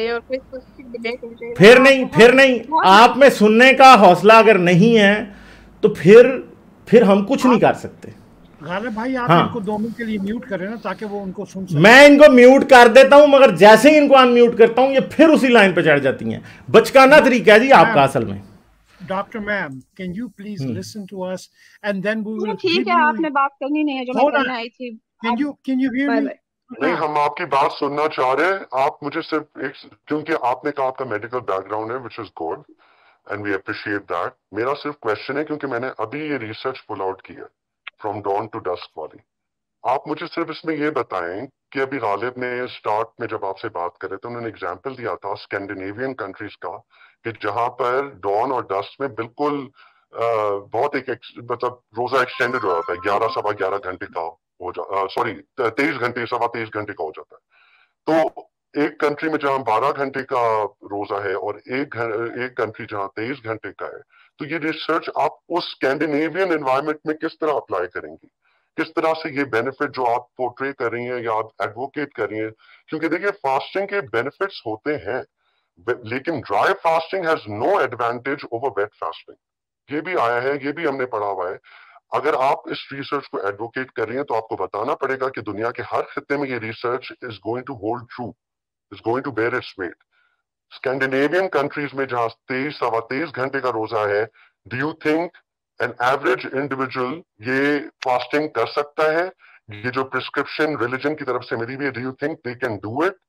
फिर नहीं आप में सुनने का हौसला अगर नहीं है तो फिर हम कुछ नहीं कर सकते। भाई आप इनको 2 मिनट के लिए म्यूट करें ना, ताकि वो उनको सुन सके। मैं इनको म्यूट कर देता हूं, मगर जैसे ही इनको अनम्यूट करता हूं ये फिर उसी लाइन पे चढ़ जाती हैं। बचकाना तरीका है जी आपका असल में। Doctor ma'am, can you please listen to us and then we will. ठीक है, आपने बात करनी नहीं है जो मैं कहने आई थी। Can you hear me? नहीं, हम आपकी बात सुनना चाह रहे हैं। आप मुझे सिर्फ एक, क्योंकि आपने कहा आपका मेडिकल बैकग्राउंड है, which is good and we appreciate that. मेरा सिर्फ क्वेश्चन है, क्योंकि मैंने अभी ये रिसर्च पुल आउट की है फ्रॉम डॉन टू डस्क वाली। आप मुझे सिर्फ इसमें ये बताएं कि अभी गालिब ने स्टार्ट में जब आपसे बात कर रहे थे, उन्होंने एग्जाम्पल दिया था स्कैंडिनेवियन कंट्रीज का, कि जहां पर डॉन और डस्ट में बिल्कुल बहुत एक मतलब रोजा एक्सटेंडेड हो जाता है, 11 सवा 11 घंटे का हो जाता, सॉरी 23 घंटे सवा 23 घंटे का हो जाता है। तो एक कंट्री में जहां 12 घंटे का रोजा है और एक कंट्री जहां 23 घंटे का है, तो ये रिसर्च आप उस स्कैंडिनेवियन एनवायरनमेंट में किस तरह अप्लाई करेंगी? किस तरह से ये बेनिफिट जो आप पोर्ट्रे कर रही हैं या आप एडवोकेट कर रही हैं? क्योंकि देखिए, फास्टिंग के बेनिफिट्स होते हैं, लेकिन dry fasting has no advantage over wet fasting. ये भी आया है, ये भी हमने पढ़ा हुआ है। अगर आप इस रिसर्च को एडवोकेट कर रही हैं तो आपको बताना पड़ेगा कि दुनिया के हर खित्ते में ये research is going to hold true, is going to bear its weight. Scandinavian countries में जहां 23 सवा 23 घंटे का रोजा है, do you think an average individual ये फास्टिंग कर सकता है? ये जो प्रिस्क्रिप्शन रिलीजन की तरफ से मिली हुई है, do you think they can do it?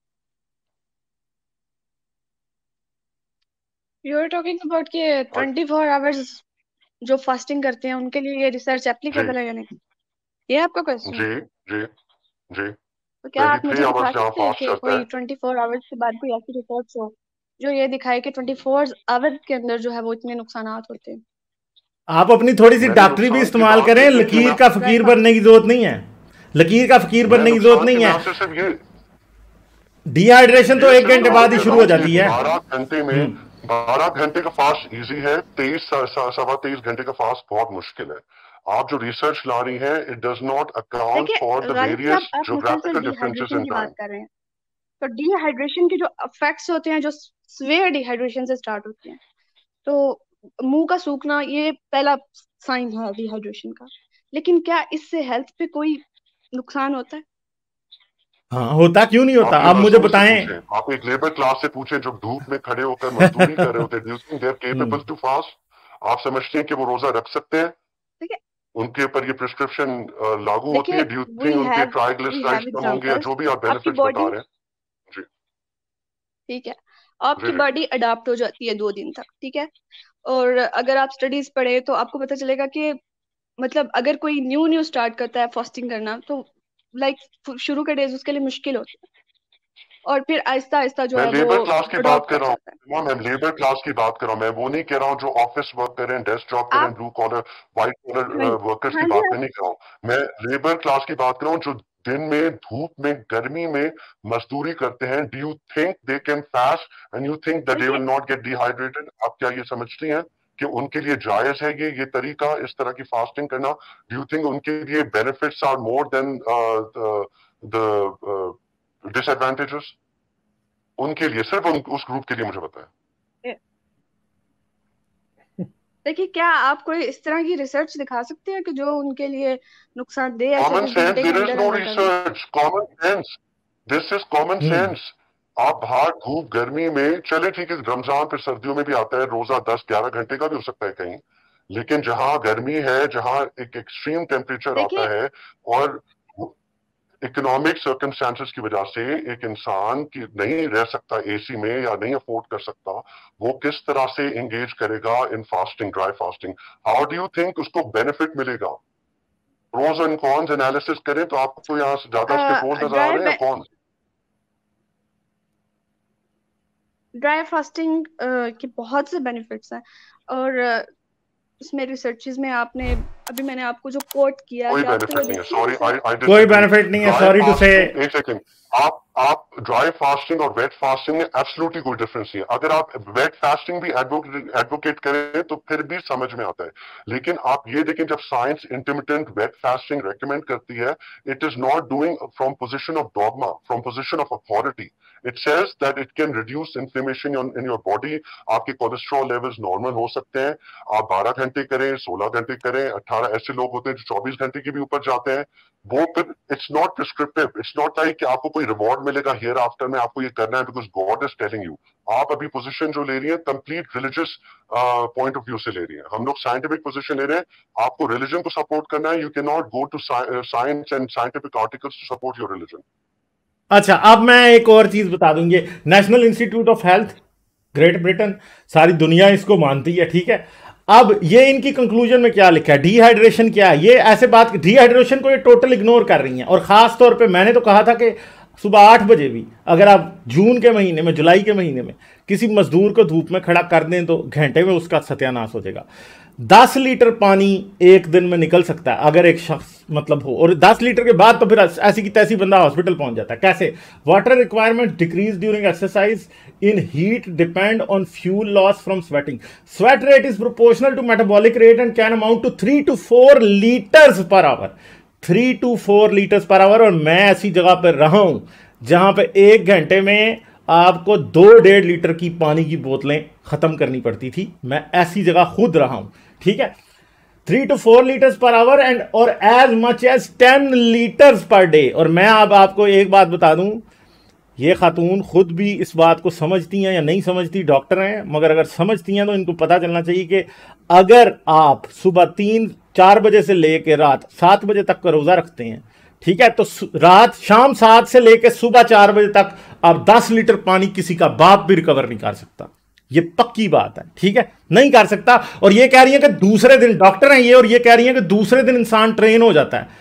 You are talking about कि 24 आवर्स जो फास्टिंग करते हैं उनके लिए ये रिसर्च एप्लीकेबल है या नहीं, ये आपका क्वेश्चन? जी जी जी। तो क्या आप मुझे बता सकते हैं कि कोई 24 आवर्स के बाद कोई ऐसी रिसर्च हो जो ये दिखाए कि 24 आवर्स के अंदर जो है वो इतने नुकसानात होते हैं? आप अपनी थोड़ी सी डॉक्टरी भी इस्तेमाल करें। लकीर का फकीर बनने की जरूरत नहीं है। लकीर का फकीर बनने की जरूरत नहीं है। डिहाइड्रेशन तो 1 घंटे बाद ही शुरू हो जाती है। 12 घंटे का फास्ट इजी है, 23 सवा 23 घंटे का फास्ट बहुत मुश्किल है। आप जो रिसर्च ला रही हैं, it does not account for the various geographical differences in time. तो डिहाइड्रेशन के जो इफेक्ट्स होते हैं, जो सीवियर डिहाइड्रेशन से स्टार्ट होते हैं, तो मुंह का सूखना ये पहला साइन है डिहाइड्रेशन का। लेकिन क्या इससे हेल्थ पे कोई नुकसान होता है? हाँ, होता क्यों नहीं होता? आप मुझे बताएं। आप एक लेबर क्लास से पूछें जो धूप में खड़े होकर मजदूरी कर रहे होते हैं, do you think they are capable to fast? आप समझते हैं कि वो रोजा रख सकते हैं? उनके ऊपर ये प्रिस्क्रिप्शन लागू होती है? डू यू थिंक उनके ट्राइग्लिसराइड्स कम होंगे, या जो भी आप बेनिफिट्स बता रहे हैं? जी ठीक है, आपकी बॉडी अडाप्ट हो जाती है 2 दिन तक, ठीक है। और अगर आप स्टडीज पढ़े तो आपको पता चलेगा कि मतलब अगर कोई न्यू स्टार्ट करता है फास्टिंग करना, तो लाइक शुरू के डेज उसके लिए मुश्किल होता है, और फिर आहिस्ता आहिस्ता जो है लेबर क्लास की बात कर रहा हूँ। मैं लेबर क्लास की बात कर रहा हूँ, मैं वो नहीं कह रहा हूँ जो ऑफिस वर्क करें, डेस्क जॉब करें, blue collar white collar workers की बात नहीं कर रहा हूँ। मैं लेबर क्लास की बात कर रहा हूँ जो दिन में धूप में गर्मी में मजदूरी करते हैं। Do you think they can fast and you think that they will not get dehydrated? आप क्या ये समझती हैं कि उनके लिए जायज है ये तरीका, इस तरह की फास्टिंग करना? डू यू थिंक उनके लिए benefits are more than the disadvantages? उनके लिए, सिर्फ उस ग्रुप के लिए मुझे बताएं। देखिए, क्या आप कोई इस तरह की रिसर्च दिखा सकते हैं कि जो उनके लिए नुकसानदेह है? Common sense, there is no research, common sense, this is common sense. आप बाहर धूप गर्मी में, चले ठीक है, रमजान फिर सर्दियों में भी आता है रोजा 10-11 घंटे का भी हो सकता है कहीं, लेकिन जहां गर्मी है, जहां एक एक्सट्रीम टेम्परेचर आता है, और इकोनॉमिक सर्कमस्टांसेस की वजह से एक इंसान की नहीं रह सकता एसी में या नहीं अफोर्ड कर सकता, वो किस तरह से एंगेज करेगा in fasting, dry fasting? How do you think उसको बेनिफिट मिलेगा? प्रोज एंड कॉन्स एनालिसिस करें तो आपको यहाँ से ज्यादा उसके प्रोज नजर आ रहे हैं या कॉन्स? ड्राई फास्टिंग के बहुत से बेनिफिट्स हैं और इसमें रिसर्चेस में आपने अभी मैंने आपको जो कोट किया, कोई बेनिफिट नहीं है, सॉरी कोई बेनिफिट नहीं है, सॉरी टू से। एक सेकंड, आप ड्राई फास्टिंग और वेट फास्टिंग में एब्सोल्युटली कोई डिफरेंस नहीं है। अगर आप वेट फास्टिंग भी एडवोकेट करें तो फिर भी समझ में आता है, लेकिन आप ये देखें जब science intermittent wet fasting recommend करती है, it is not doing from position of dogma, from position of authority. It says that it can reduce inflammation in your body. आपके कोलेस्ट्रॉल लेवल्स नॉर्मल हो सकते हैं। आप 12 घंटे करें, 16 घंटे करें, 18, ऐसे लोग होते हैं जो 24 घंटे के भी ऊपर जाते हैं। वो फिर it's not prescriptive, it's not like कि आपको कोई रिवॉर्ड मिलेगा हियर आफ्टर में, आपको ये करना है because God is telling you. आप अभी पोजीशन जो ले रही है complete religious point of view से ले रही है, हम लोग साइंटिफिक पोजीशन ले रहे हैं। आपको रिलीजन को सपोर्ट करना है, you can not go to science and scientific articles to support your religion. अच्छा, अब मैं एक और चीज बता दूंगी। National Institute of Health Great Britain, सारी दुनिया इसको मानती है, ठीक है। अब ये इनकी कंक्लूजन में क्या लिखा है, डिहाइड्रेशन क्या है, ये ऐसे बात, डिहाइड्रेशन को ये टोटल इग्नोर कर रही हैं। और खास तौर पे मैंने तो कहा था कि सुबह 8 बजे भी अगर आप जून के महीने में, जुलाई के महीने में किसी मजदूर को धूप में खड़ा कर दें तो घंटे में उसका सत्यानाश हो जाएगा। 10 लीटर पानी एक दिन में निकल सकता है अगर एक शख्स मतलब हो, और 10 लीटर के बाद तो फिर ऐसी की तैसी बंदा हॉस्पिटल पहुंच जाता है। कैसे? Water requirement decrease during exercise in heat depend on fuel loss from sweating. Sweat rate is proportional to metabolic rate and can amount to 3 to 4 litres per hour. 3 to 4 litres per hour. और मैं ऐसी जगह पर रहा हूं जहां पे 1 घंटे में आपको 2-1.5 लीटर की पानी की बोतलें खत्म करनी पड़ती थी। मैं ऐसी जगह खुद रहा हूं, ठीक है। 3 to 4 litres per hour and और as much as 10 litres per day. और मैं अब आपको एक बात बता दूं, ये खातून खुद भी इस बात को समझती हैं या नहीं समझती, डॉक्टर हैं, मगर अगर समझती हैं तो इनको पता चलना चाहिए कि अगर आप सुबह 3-4 बजे से लेकर रात 7 बजे तक का रोजा रखते हैं, ठीक है, तो शाम 7 से लेकर सुबह 4 बजे तक आप 10 लीटर पानी किसी का बाप भी रिकवर नहीं कर सकता। ये पक्की बात है, ठीक है, नहीं कर सकता। और ये कह रही है कि दूसरे दिन, डॉक्टर हैं ये, और ये कह रही है कि दूसरे दिन इंसान ट्रेन हो जाता है।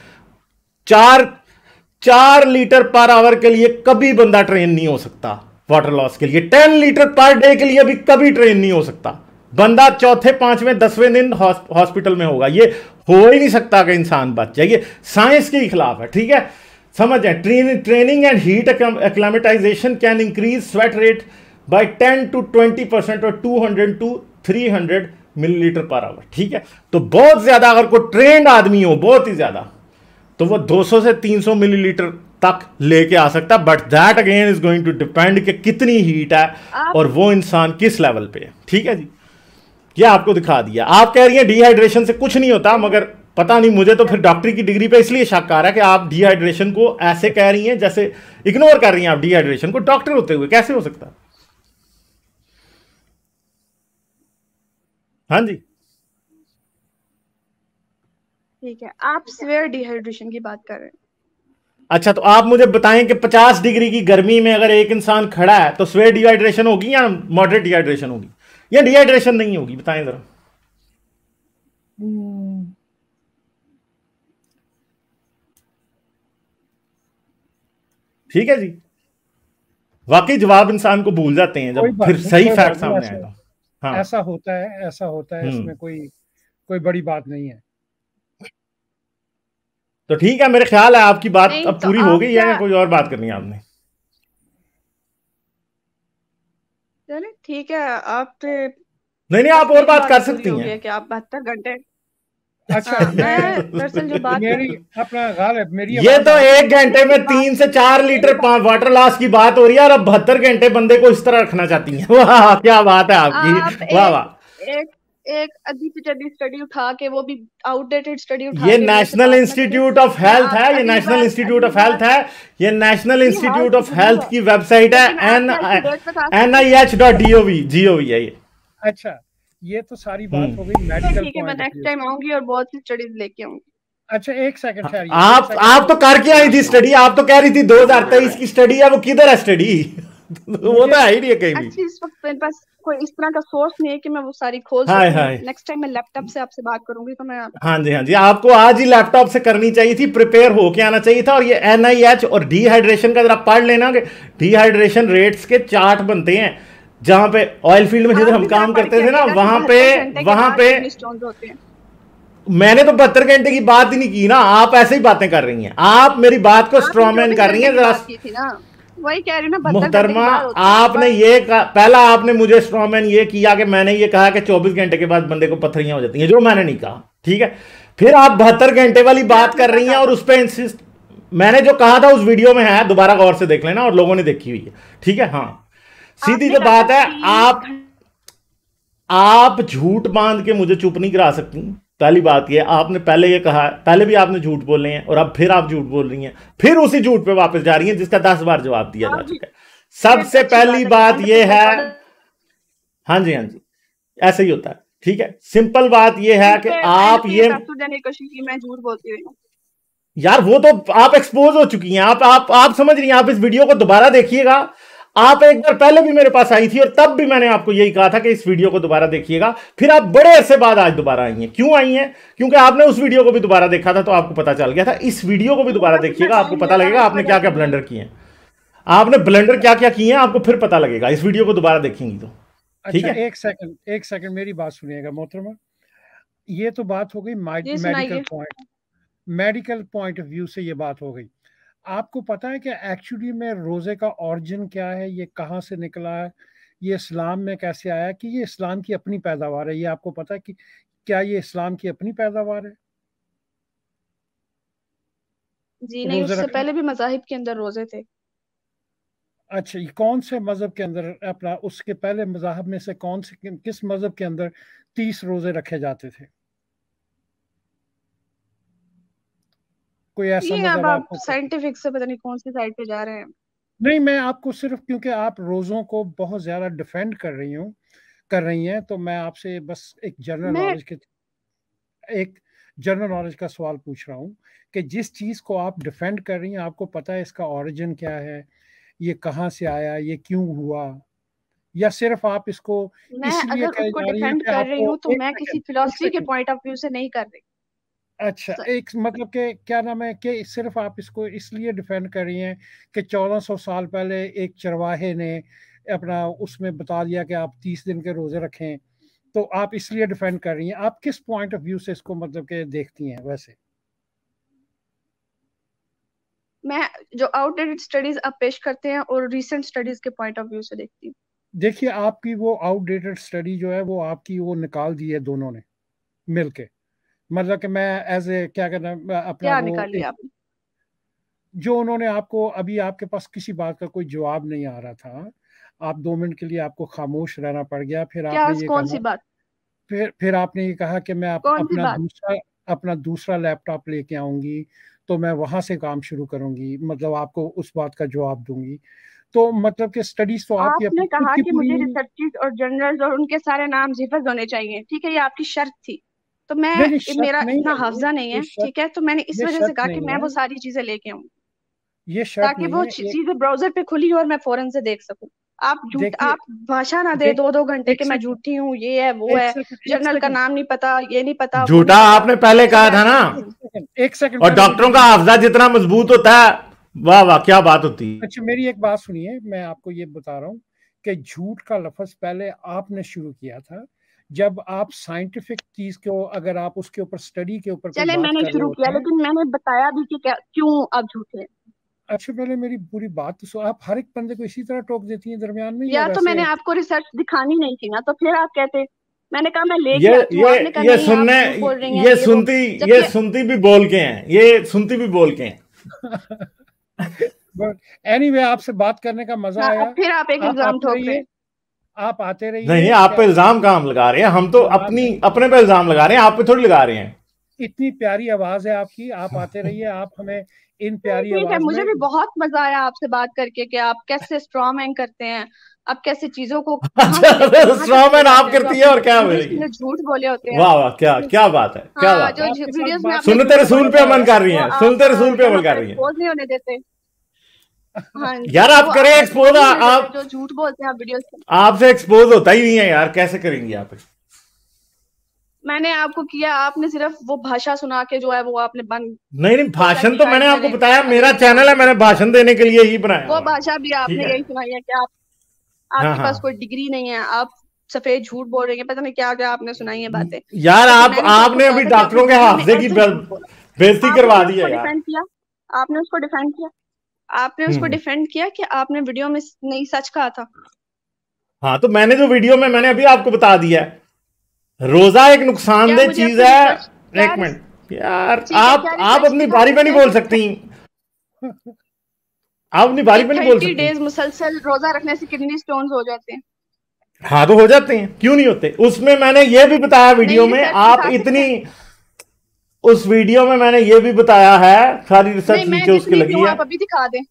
4 लीटर पर आवर के लिए कभी बंदा ट्रेन नहीं हो सकता वाटर लॉस के लिए। 10 लीटर पर डे के लिए भी कभी ट्रेन नहीं हो सकता। बंदा चौथे, 5वें, 10वें दिन हॉस्पिटल में होगा। ये हो ही नहीं सकता कि इंसान बच जाए, ये साइंस के खिलाफ है, ठीक है। समझ जाए, training and heat acclimatisation can increase sweat rate by 10 to 20% और 200 to 300 मिलीलीटर पर आवर, ठीक है। तो बहुत ज्यादा अगर कोई ट्रेंड आदमी हो, बहुत ही ज्यादा, तो वो 200 से 300 मिलीलीटर तक लेके आ सकता। But that again is going to depend कि कितनी हीट है और वो इंसान किस लेवल पे है, ठीक है जी। ये आपको दिखा दिया। आप कह रही हैं डिहाइड्रेशन से कुछ नहीं होता, मगर पता नहीं, मुझे तो फिर डॉक्टरी की डिग्री पे इसलिए शक आ रहा है कि आप डिहाइड्रेशन को ऐसे कह रही हैं जैसे इग्नोर कर रही हैं आप डिहाइड्रेशन को। डॉक्टर होते हुए कैसे हो सकता? हाँ जी, ठीक है, आप सिवियर डिहाइड्रेशन की बात कर रहे हैं। अच्छा, तो आप मुझे बताएं कि 50 डिग्री की गर्मी में अगर एक इंसान खड़ा है तो सिवियर डिहाइड्रेशन होगी या मॉडरेट डिहाइड्रेशन होगी या डिहाइड्रेशन नहीं होगी? बताएं जरा। ठीक है जी, वाकई जवाब इंसान को भूल जाते हैं जब फिर सही फैक्ट सामने आएगा। हाँ, ऐसा होता है, इसमें कोई बड़ी बात नहीं है। तो ठीक है, मेरे ख्याल है आपकी बात अब पूरी हो गई है, कोई और बात करनी है आपने? चलिए ठीक है, आप नहीं, आप और बात कर सकती हैं कि आप 72 घंटे। अच्छा, दरअसल जो बात अपना गालिब, मेरी ये तो 1 घंटे में 3 से 4 लीटर वाटर लॉस की बात हो रही है और अब 72 घंटे बंदे को इस तरह रखना चाहती हैं। वाह, क्या बात है आपकी, वाह वाह। एक अधी पिछड़ी स्टडी उठा के, वो भी आउटडेटेड स्टडी उठा ये नेशनल इंस्टीट्यूट ऑफ हेल्थ है, ये नेशनल इंस्टीट्यूट ऑफ हेल्थ है, ये नेशनल इंस्टीट्यूट ऑफ हेल्थ की वेबसाइट है, NIH.gov है ये। अच्छा, ये तो सारी बात हो गई मेडिकल। ठीक है, मैं नेक्स्ट टाइम आऊंगी और बहुत सी स्टडीज लेके आऊंगी। अच्छा एक सेकंड ठहरिए, आप तो करके आई थी स्टडी, आप तो कह रही थी 2023 की स्टडी है, वो किधर है स्टडी? वो तो है ही नहीं कहीं भी। इस वक्त मेरे पास कोई इस तरह का सोर्स नहीं है कि मैं वो सारी खोल सकूं। नेक्स्ट टाइम मैं लैपटॉप से आपसे बात करूंगी तो मैं हाँ जी, आपको आज ही लैपटॉप से करनी चाहिए थी, प्रिपेयर होके आना चाहिए था। और ये NIH और डिहाइड्रेशन का जरा पढ़ लेना कि डिहाइड्रेशन रेट्स के चार्ट बनते हैं, जहां पे ऑयल फील्ड में जिधर हम काम करते थे ना, वहां पे मैंने तो 72 घंटे की बात ही नहीं की ना, आप ऐसे ही बातें कर रही हैं, आप मेरी बात को स्ट्रॉमैन कर रही हैं। जरा वही कह रही ना मोहतरमा, आपने ये पहला आपने मुझे स्ट्रॉमैन ये किया कि मैंने ये कहा कि 24 घंटे के बाद बंदे को पथरियां हो जाती हैं, जो मैंने नहीं कहा, ठीक है। फिर आप 72 घंटे वाली बात कर रही हैं और उस पर इंसिस्ट। मैंने जो कहा था उस वीडियो में है, दोबारा गौर से देख लेना, और लोगों ने देखी हुई है, ठीक है। हाँ, सीधी सी बात है, आप झूठ बांध के मुझे चुप नहीं करा सकती। पहली बात ये, आपने पहले ये कहा, पहले भी आपने झूठ बोले हैं, और अब फिर आप झूठ बोल रही हैं, फिर उसी झूठ पे वापस जा रही हैं जिसका 10 बार जवाब दिया जा चुका है। सबसे पहली बात ये है, हाँ जी, ऐसे ही होता है, ठीक है। सिंपल बात ये है कि आप ये मैं झूठ बोलती हूँ यार, वो तो आप एक्सपोज हो चुकी हैं, आप समझ रही हैं। आप इस वीडियो को दोबारा देखिएगा। आप एक बार पहले भी मेरे पास आई थी और तब भी मैंने आपको यही कहा था कि इस वीडियो को दोबारा देखिएगा। फिर आप बड़े अरसे बाद आज दोबारा आई हैं। क्यों आई हैं? क्योंकि आपने उस वीडियो को भी दोबारा देखा था, तो आपको पता चल गया था। इस वीडियो को भी दोबारा देखिएगा, आपको पता लगेगा आपने क्या क्या ब्लंडर किए हैं, आपने ब्लंडर क्या क्या किए हैं, आपको फिर पता लगेगा इस वीडियो को दोबारा देखेंगी तो, ठीक है। एक सेकंड मेरी बात सुनिएगा मोहतरमा। ये तो बात हो गई मेडिकल पॉइंट ऑफ व्यू से, ये बात हो गई। आपको पता है कि एक्चुअली में रोजे का ओरिजिन क्या है, ये कहाँ से निकला है, ये इस्लाम में कैसे आया, कि ये इस्लाम की अपनी पैदावार है? ये आपको पता है कि क्या ये इस्लाम की अपनी पैदावार है? जी नहीं, उससे पहले भी मज़ाहिब के अंदर रोजे थे। अच्छा, ये कौन से मजहब के अंदर अपना, उसके पहले मज़ाहब में से कौन से, किस मजहब के अंदर 30 रोजे रखे जाते थे? कोई ऐसा मजहब आप साइंटिफिक से पता नहीं कौन सी साइड पे जा रहे हैं। नहीं, मैं आपको सिर्फ, क्योंकि आप रोजों को बहुत ज्यादा डिफेंड कर रही हैं, तो मैं आपसे बस एक जनरल नॉलेज का सवाल पूछ रहा हूँ कि जिस चीज को आप डिफेंड कर रही हैं, आपको पता है इसका ओरिजिन क्या है, ये कहाँ से आया, ये क्यों हुआ, या सिर्फ आप इसको इसलिए डिफेंड कर रही हूँ तो मैं किसी फिलॉसफी के पॉइंट ऑफ व्यू से नहीं कर रही। अच्छा, एक मतलब के क्या नाम है कि सिर्फ आप इसको इसलिए डिफेंड कर रही हैं कि 1400 साल पहले एक चरवाहे ने अपना उसमें बता दिया कि आप 30 दिन के रोजे रखें, तो आप इसलिए डिफेंड कर रही हैं? आप किस पॉइंट ऑफ व्यू से इसको मतलब के देखती हैं? वैसे मैं जो आउटडेटेड स्टडीज आप पेश करते हैं और रीसेंट स्टडीज के पॉइंट ऑफ व्यू से देखती हूँ। देखिए, आपकी वो आउटडेटेड स्टडी जो है वो आपकी वो निकाल दी है दोनों ने मिलके, मतलब कि मैं एज ए क्या कहना अपना क्या निकाली आपने? जो उन्होंने आपको, अभी आपके पास किसी बात का कोई जवाब नहीं आ रहा था, आप 2 मिनट के लिए आपको खामोश रहना पड़ गया, फिर आपने ये कौन सी बात? फिर आपने ये कहा कि मैं अपना दूसरा लैपटॉप लेके आऊंगी, तो मैं वहां से काम शुरू करूंगी, मतलब आपको उस बात का जवाब दूंगी। तो मतलब कि स्टडीज तो आपने कहा कि मुझे रिसर्चेस और जर्नल्स और उनके सारे नाम हिफज होने चाहिए, ठीक है, ये आपकी शर्त थी। तो मेरा इतना हाफजा नहीं है, ठीक है, तो मैंने इस वजह से कहा कि मैं वो सारी चीजें लेके आऊँ, ये शर्त ताकि वो चीजें ब्राउजर पे खुली और मैं फौरन से देख सकूं। आप भाषा ना दे 2-2 घंटे के मैं झूठी हूँ, ये है वो है, जर्नल का नाम नहीं पता, ये नहीं पता। झूठा आपने पहले कहा था ना, एक सेकंड। और डॉक्टरों का हाफजा जितना मजबूत होता है, वाह वाह क्या बात होती है। अच्छा, मेरी एक बात सुनिए, मैं आपको ये बता रहा हूँ कि झूठ का लफ्ज पहले आपने शुरू किया था, जब आप साइंटिफिक चीज को, अगर आप उसके ऊपर स्टडी के ऊपर चले मैंने शुरू किया, लेकिन मैंने बताया भी कि क्यों आप झूठे। अच्छा, पहले मेरी पूरी बात तो आप हर एक बंदे को इसी तरह टोक देती हैं दरमियान में, या तो मैंने आपको रिसर्च दिखानी नहीं थी ना, तो फिर आप कहते, मैंने कहा मैं लेके आती हूं, आपने कहा ये सुनने, ये सुनती भी बोल के हैं, ये सुनती भी बोल के हैं। एनीवे, आपसे बात करने का मजा आया। फिर आप एक इल्जाम ठोक रहे हैं। आप आते रहिए। नहीं, आप पे इल्जाम काम लगा रहे हैं, हम तो अपने पे इल्जाम लगा रहे हैं, आप पे थोड़ी लगा रहे हैं। इतनी प्यारी आवाज है आपकी, आप आते रहिए, आप हमें इन प्यारी ठीक है, आवाज मुझे में। भी बहुत मजा आया आपसे बात करके कि आप कैसे स्ट्रॉ मैन करते हैं, आप कैसे चीजों को स्ट्रॉ मैन आप करती है और क्या हो रही है? झूठ बोले होते हैं। वाह वाह, क्या क्या बात है, क्या हाँ, बात जो है। वीडियोस में आपने सुन्नत रसूल पे अमल कर रही वो हैं, आप सुन्नत रसूल पे अमल यहाँ कर पर रही हैं। एक्सपोज नहीं होने देते। हाँ जी, यार आप वो करें आप एक्सपोज, नहीं होने आप देते, जो झूठ बोलते हैं आप वीडियोस में। आपसे एक्सपोज होता ही नहीं है यार, कैसे करेंगी आप? मैंने आपको किया, आपने सिर्फ वो भाषा सुना के जो है वो आपने बंद। नहीं नहीं, भाषण तो मैंने आपको बताया, अरे मेरा चैनल है, मैंने भाषण देने के लिए ही बनाया वो हुआ है। भाषा भी आपने यही सुनाई है कि आप हाँ आपके पास हाँ कोई डिग्री नहीं है, आप सफेद झूठ बोल रहे हैं, पता नहीं क्या क्या आपने सुनाई है बातें। यार। लेकिन आप मैंने तो आपको आपने कहा अभी था कि डॉक्टरों अपनी के वीडियो में हाफजे की ऐसे झूठ बोला। बेइज्जती आपने करवा फिर दी है उसको यार। डिफेंड किया, आपने उसको डिफेंड किया, आपने उसको डिफेंड किया कि आपने वीडियो में नहीं सच कहा था। हाँ, तो मैंने जो वीडियो में मैंने अभी आपको बता दिया है, रोजा एक क्या नुकसानदेह मुझे चीज अपनी है। रिसर्च क्या एक मिनट यार, ठीक है, क्या आप रिसर्च अपनी दिखा बारी पे सकते नहीं हैं बोल सकती, आप अपनी बारी कि पे नहीं बोल 30 सकती। डेज मुसलसल रोजा रखने से किडनी स्टोन्स हो जाते हैं? हाँ तो हो जाते हैं, क्यों नहीं होते। उसमें मैंने ये भी बताया वीडियो नहीं, में, रिसर्च आप दिखा सकते इतनी हैं? उस वीडियो में मैंने ये भी बताया है, सारी नहीं, रिसर्च मैं नीचे दिख उसके नहीं लगी हूँ, है। आप अभी दिखा दें।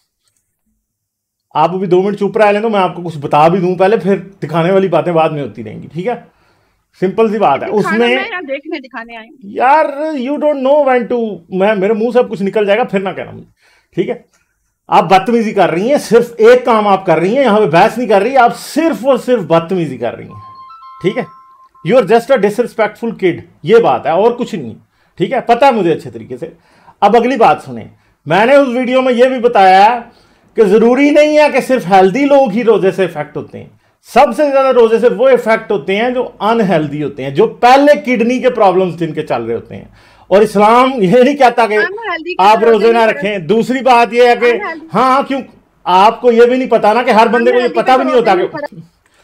आप अभी 2 मिनट चुप रह लें तो मैं आपको कुछ बता भी दूं पहले, फिर दिखाने वाली बातें बाद में होती रहेंगी, ठीक है? सिंपल सी बात है उसमें। मैं यहाँ देखने दिखाने आई हूँ यार you don't know when to, मैं मेरे मुंह से अब कुछ निकल जाएगा फिर ना कहना मुझे, ठीक है? आप बदतमीजी कर रही हैं, सिर्फ एक काम आप कर रही हैं, यहां पे बहस नहीं कर रही, आप सिर्फ और सिर्फ बदतमीजी कर रही हैं, ठीक है? You are just a disrespectful kid, ये बात है और कुछ नहीं, ठीक है? पता है मुझे अच्छे तरीके से। अब अगली बात सुने, मैंने उस वीडियो में यह भी बताया कि जरूरी नहीं है कि सिर्फ हेल्दी लोग ही रोजे से इफेक्ट होते हैं, सबसे ज्यादा रोजे से वो इफेक्ट होते हैं जो अनहेल्दी होते हैं, जो पहले किडनी के प्रॉब्लम्स जिनके चल रहे होते हैं। और इस्लाम ये नहीं कहता कि आप रोजे ना रखें। दूसरी बात ये है कि हाँ, क्यों आपको ये भी नहीं पता ना कि हर बंदे को ये पता भी नहीं होता कि,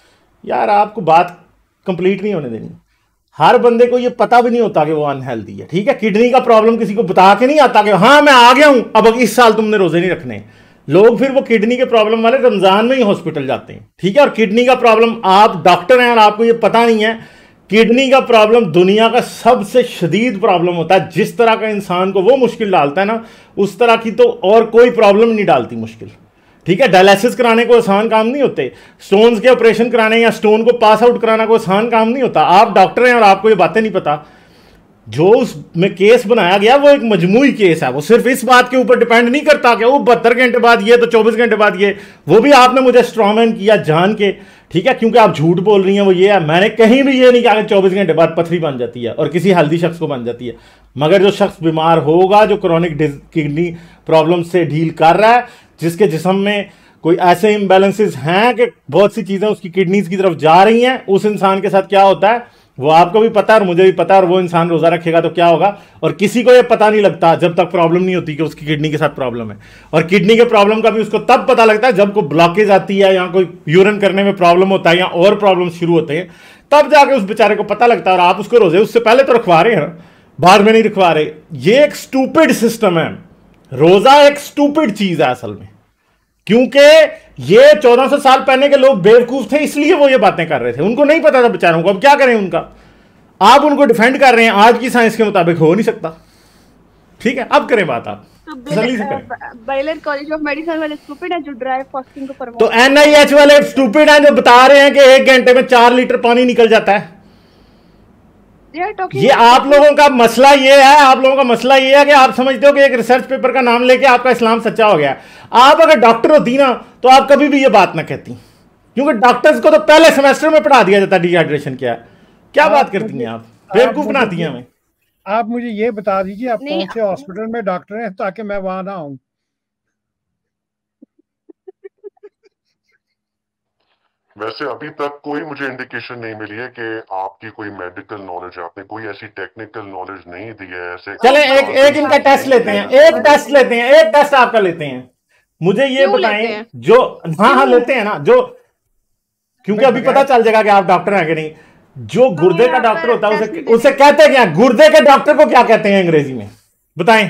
यार आपको बात कंप्लीट नहीं होने देनी, हर बंदे को ये पता भी नहीं होता कि वो अनहेल्दी है, ठीक है? किडनी का प्रॉब्लम किसी को बता के नहीं आता कि हाँ मैं आ गया हूं अब इस साल तुमने रोजे नहीं रखने। लोग फिर वो किडनी के प्रॉब्लम वाले रमजान में ही हॉस्पिटल जाते हैं, ठीक है? और किडनी का प्रॉब्लम, आप डॉक्टर हैं और आपको ये पता नहीं है, किडनी का प्रॉब्लम दुनिया का सबसे शदीद प्रॉब्लम होता है। जिस तरह का इंसान को वो मुश्किल डालता है ना, उस तरह की तो और कोई प्रॉब्लम नहीं डालती मुश्किल, ठीक है? डायलिसिस कराने को आसान काम नहीं होते, स्टोन्स के ऑपरेशन कराने या स्टोन को पास आउट कराना कोई आसान काम नहीं होता। आप डॉक्टर हैं और आपको ये बातें नहीं पता। जो उसमें केस बनाया गया वो एक मजमूई केस है, वो सिर्फ इस बात के ऊपर डिपेंड नहीं करता कि वो 72 घंटे बाद ये तो 24 घंटे बाद ये, वो भी आपने मुझे स्ट्रॉमैन किया जान के, ठीक है? क्योंकि आप झूठ बोल रही हैं वो ये है, मैंने कहीं भी ये नहीं कहा कि 24 घंटे बाद पथरी बन जाती है और किसी हेल्दी शख्स को बन जाती है। मगर जो शख्स बीमार होगा, जो क्रॉनिक किडनी प्रॉब्लम से डील कर रहा है, जिसके जिस्म में कोई ऐसे इम्बैलेंसेस हैं कि बहुत सी चीजें उसकी किडनीज की तरफ जा रही हैं, उस इंसान के साथ क्या होता है वो आपको भी पता है और मुझे भी पता है। और वो इंसान रोजा रखेगा तो क्या होगा, और किसी को ये पता नहीं लगता जब तक प्रॉब्लम नहीं होती कि उसकी किडनी के साथ प्रॉब्लम है। और किडनी के प्रॉब्लम का भी उसको तब पता लगता है जब कोई ब्लॉकेज आती है या कोई यूरिन करने में प्रॉब्लम होता है या और प्रॉब्लम शुरू होते हैं, तब जाके उस बेचारे को पता लगता है। और आप उसको रोजे उससे पहले तो रखवा रहे हैं, बाद में नहीं रखवा रहे। ये एक स्टूपिड सिस्टम है, रोजा एक स्टूपिड चीज है असल में, क्योंकि ये 1400 साल पहले के लोग बेवकूफ थे इसलिए वो ये बातें कर रहे थे, उनको नहीं पता था बेचारों को। अब क्या करें उनका, आप उनको डिफेंड कर रहे हैं, आज की साइंस के मुताबिक हो नहीं सकता, ठीक है? अब करें बात, आप जल्दी से करें। बायलर कॉलेज ऑफ मेडिसिन वाले स्टूपिड है जो ड्राई फास्टिंग को प्रमोट, तो NIH वाले स्टूपिड हैं जो बता रहे हैं कि 1 घंटे में 4 लीटर पानी निकल जाता है। ये आप लोगों का मसला ये है, आप लोगों का मसला ये है कि आप समझते हो कि एक रिसर्च पेपर का नाम लेके आपका इस्लाम सच्चा हो गया। आप अगर डॉक्टर होती ना तो आप कभी भी ये बात ना कहती, क्योंकि डॉक्टर्स को तो पहले सेमेस्टर में पढ़ा दिया जाता डिहाइड्रेशन क्या बात करती हैं आप, बेवकूफ बनाती हैं हमें। आप मुझे ये बता दीजिए आप कौन से हॉस्पिटल में डॉक्टर हैं ताकि मैं वहां ना आऊं। वैसे अभी तक कोई मुझे इंडिकेशन नहीं मिली है कि आपकी कोई मेडिकल नॉलेज, आपने कोई ऐसी टेक्निकल नॉलेज नहीं दी है ऐसे। चले एक इनका टेस्ट लेते हैं, एक टेस्ट आपका लेते हैं। मुझे ये बताएं जो, हाँ लेते हैं ना, जो, क्योंकि अभी पता चल जाएगा कि आप डॉक्टर हैं कि नहीं। जो गुर्दे का डॉक्टर होता है उसे कहते हैं क्या, गुर्दे के डॉक्टर को क्या कहते हैं अंग्रेजी में, बताएं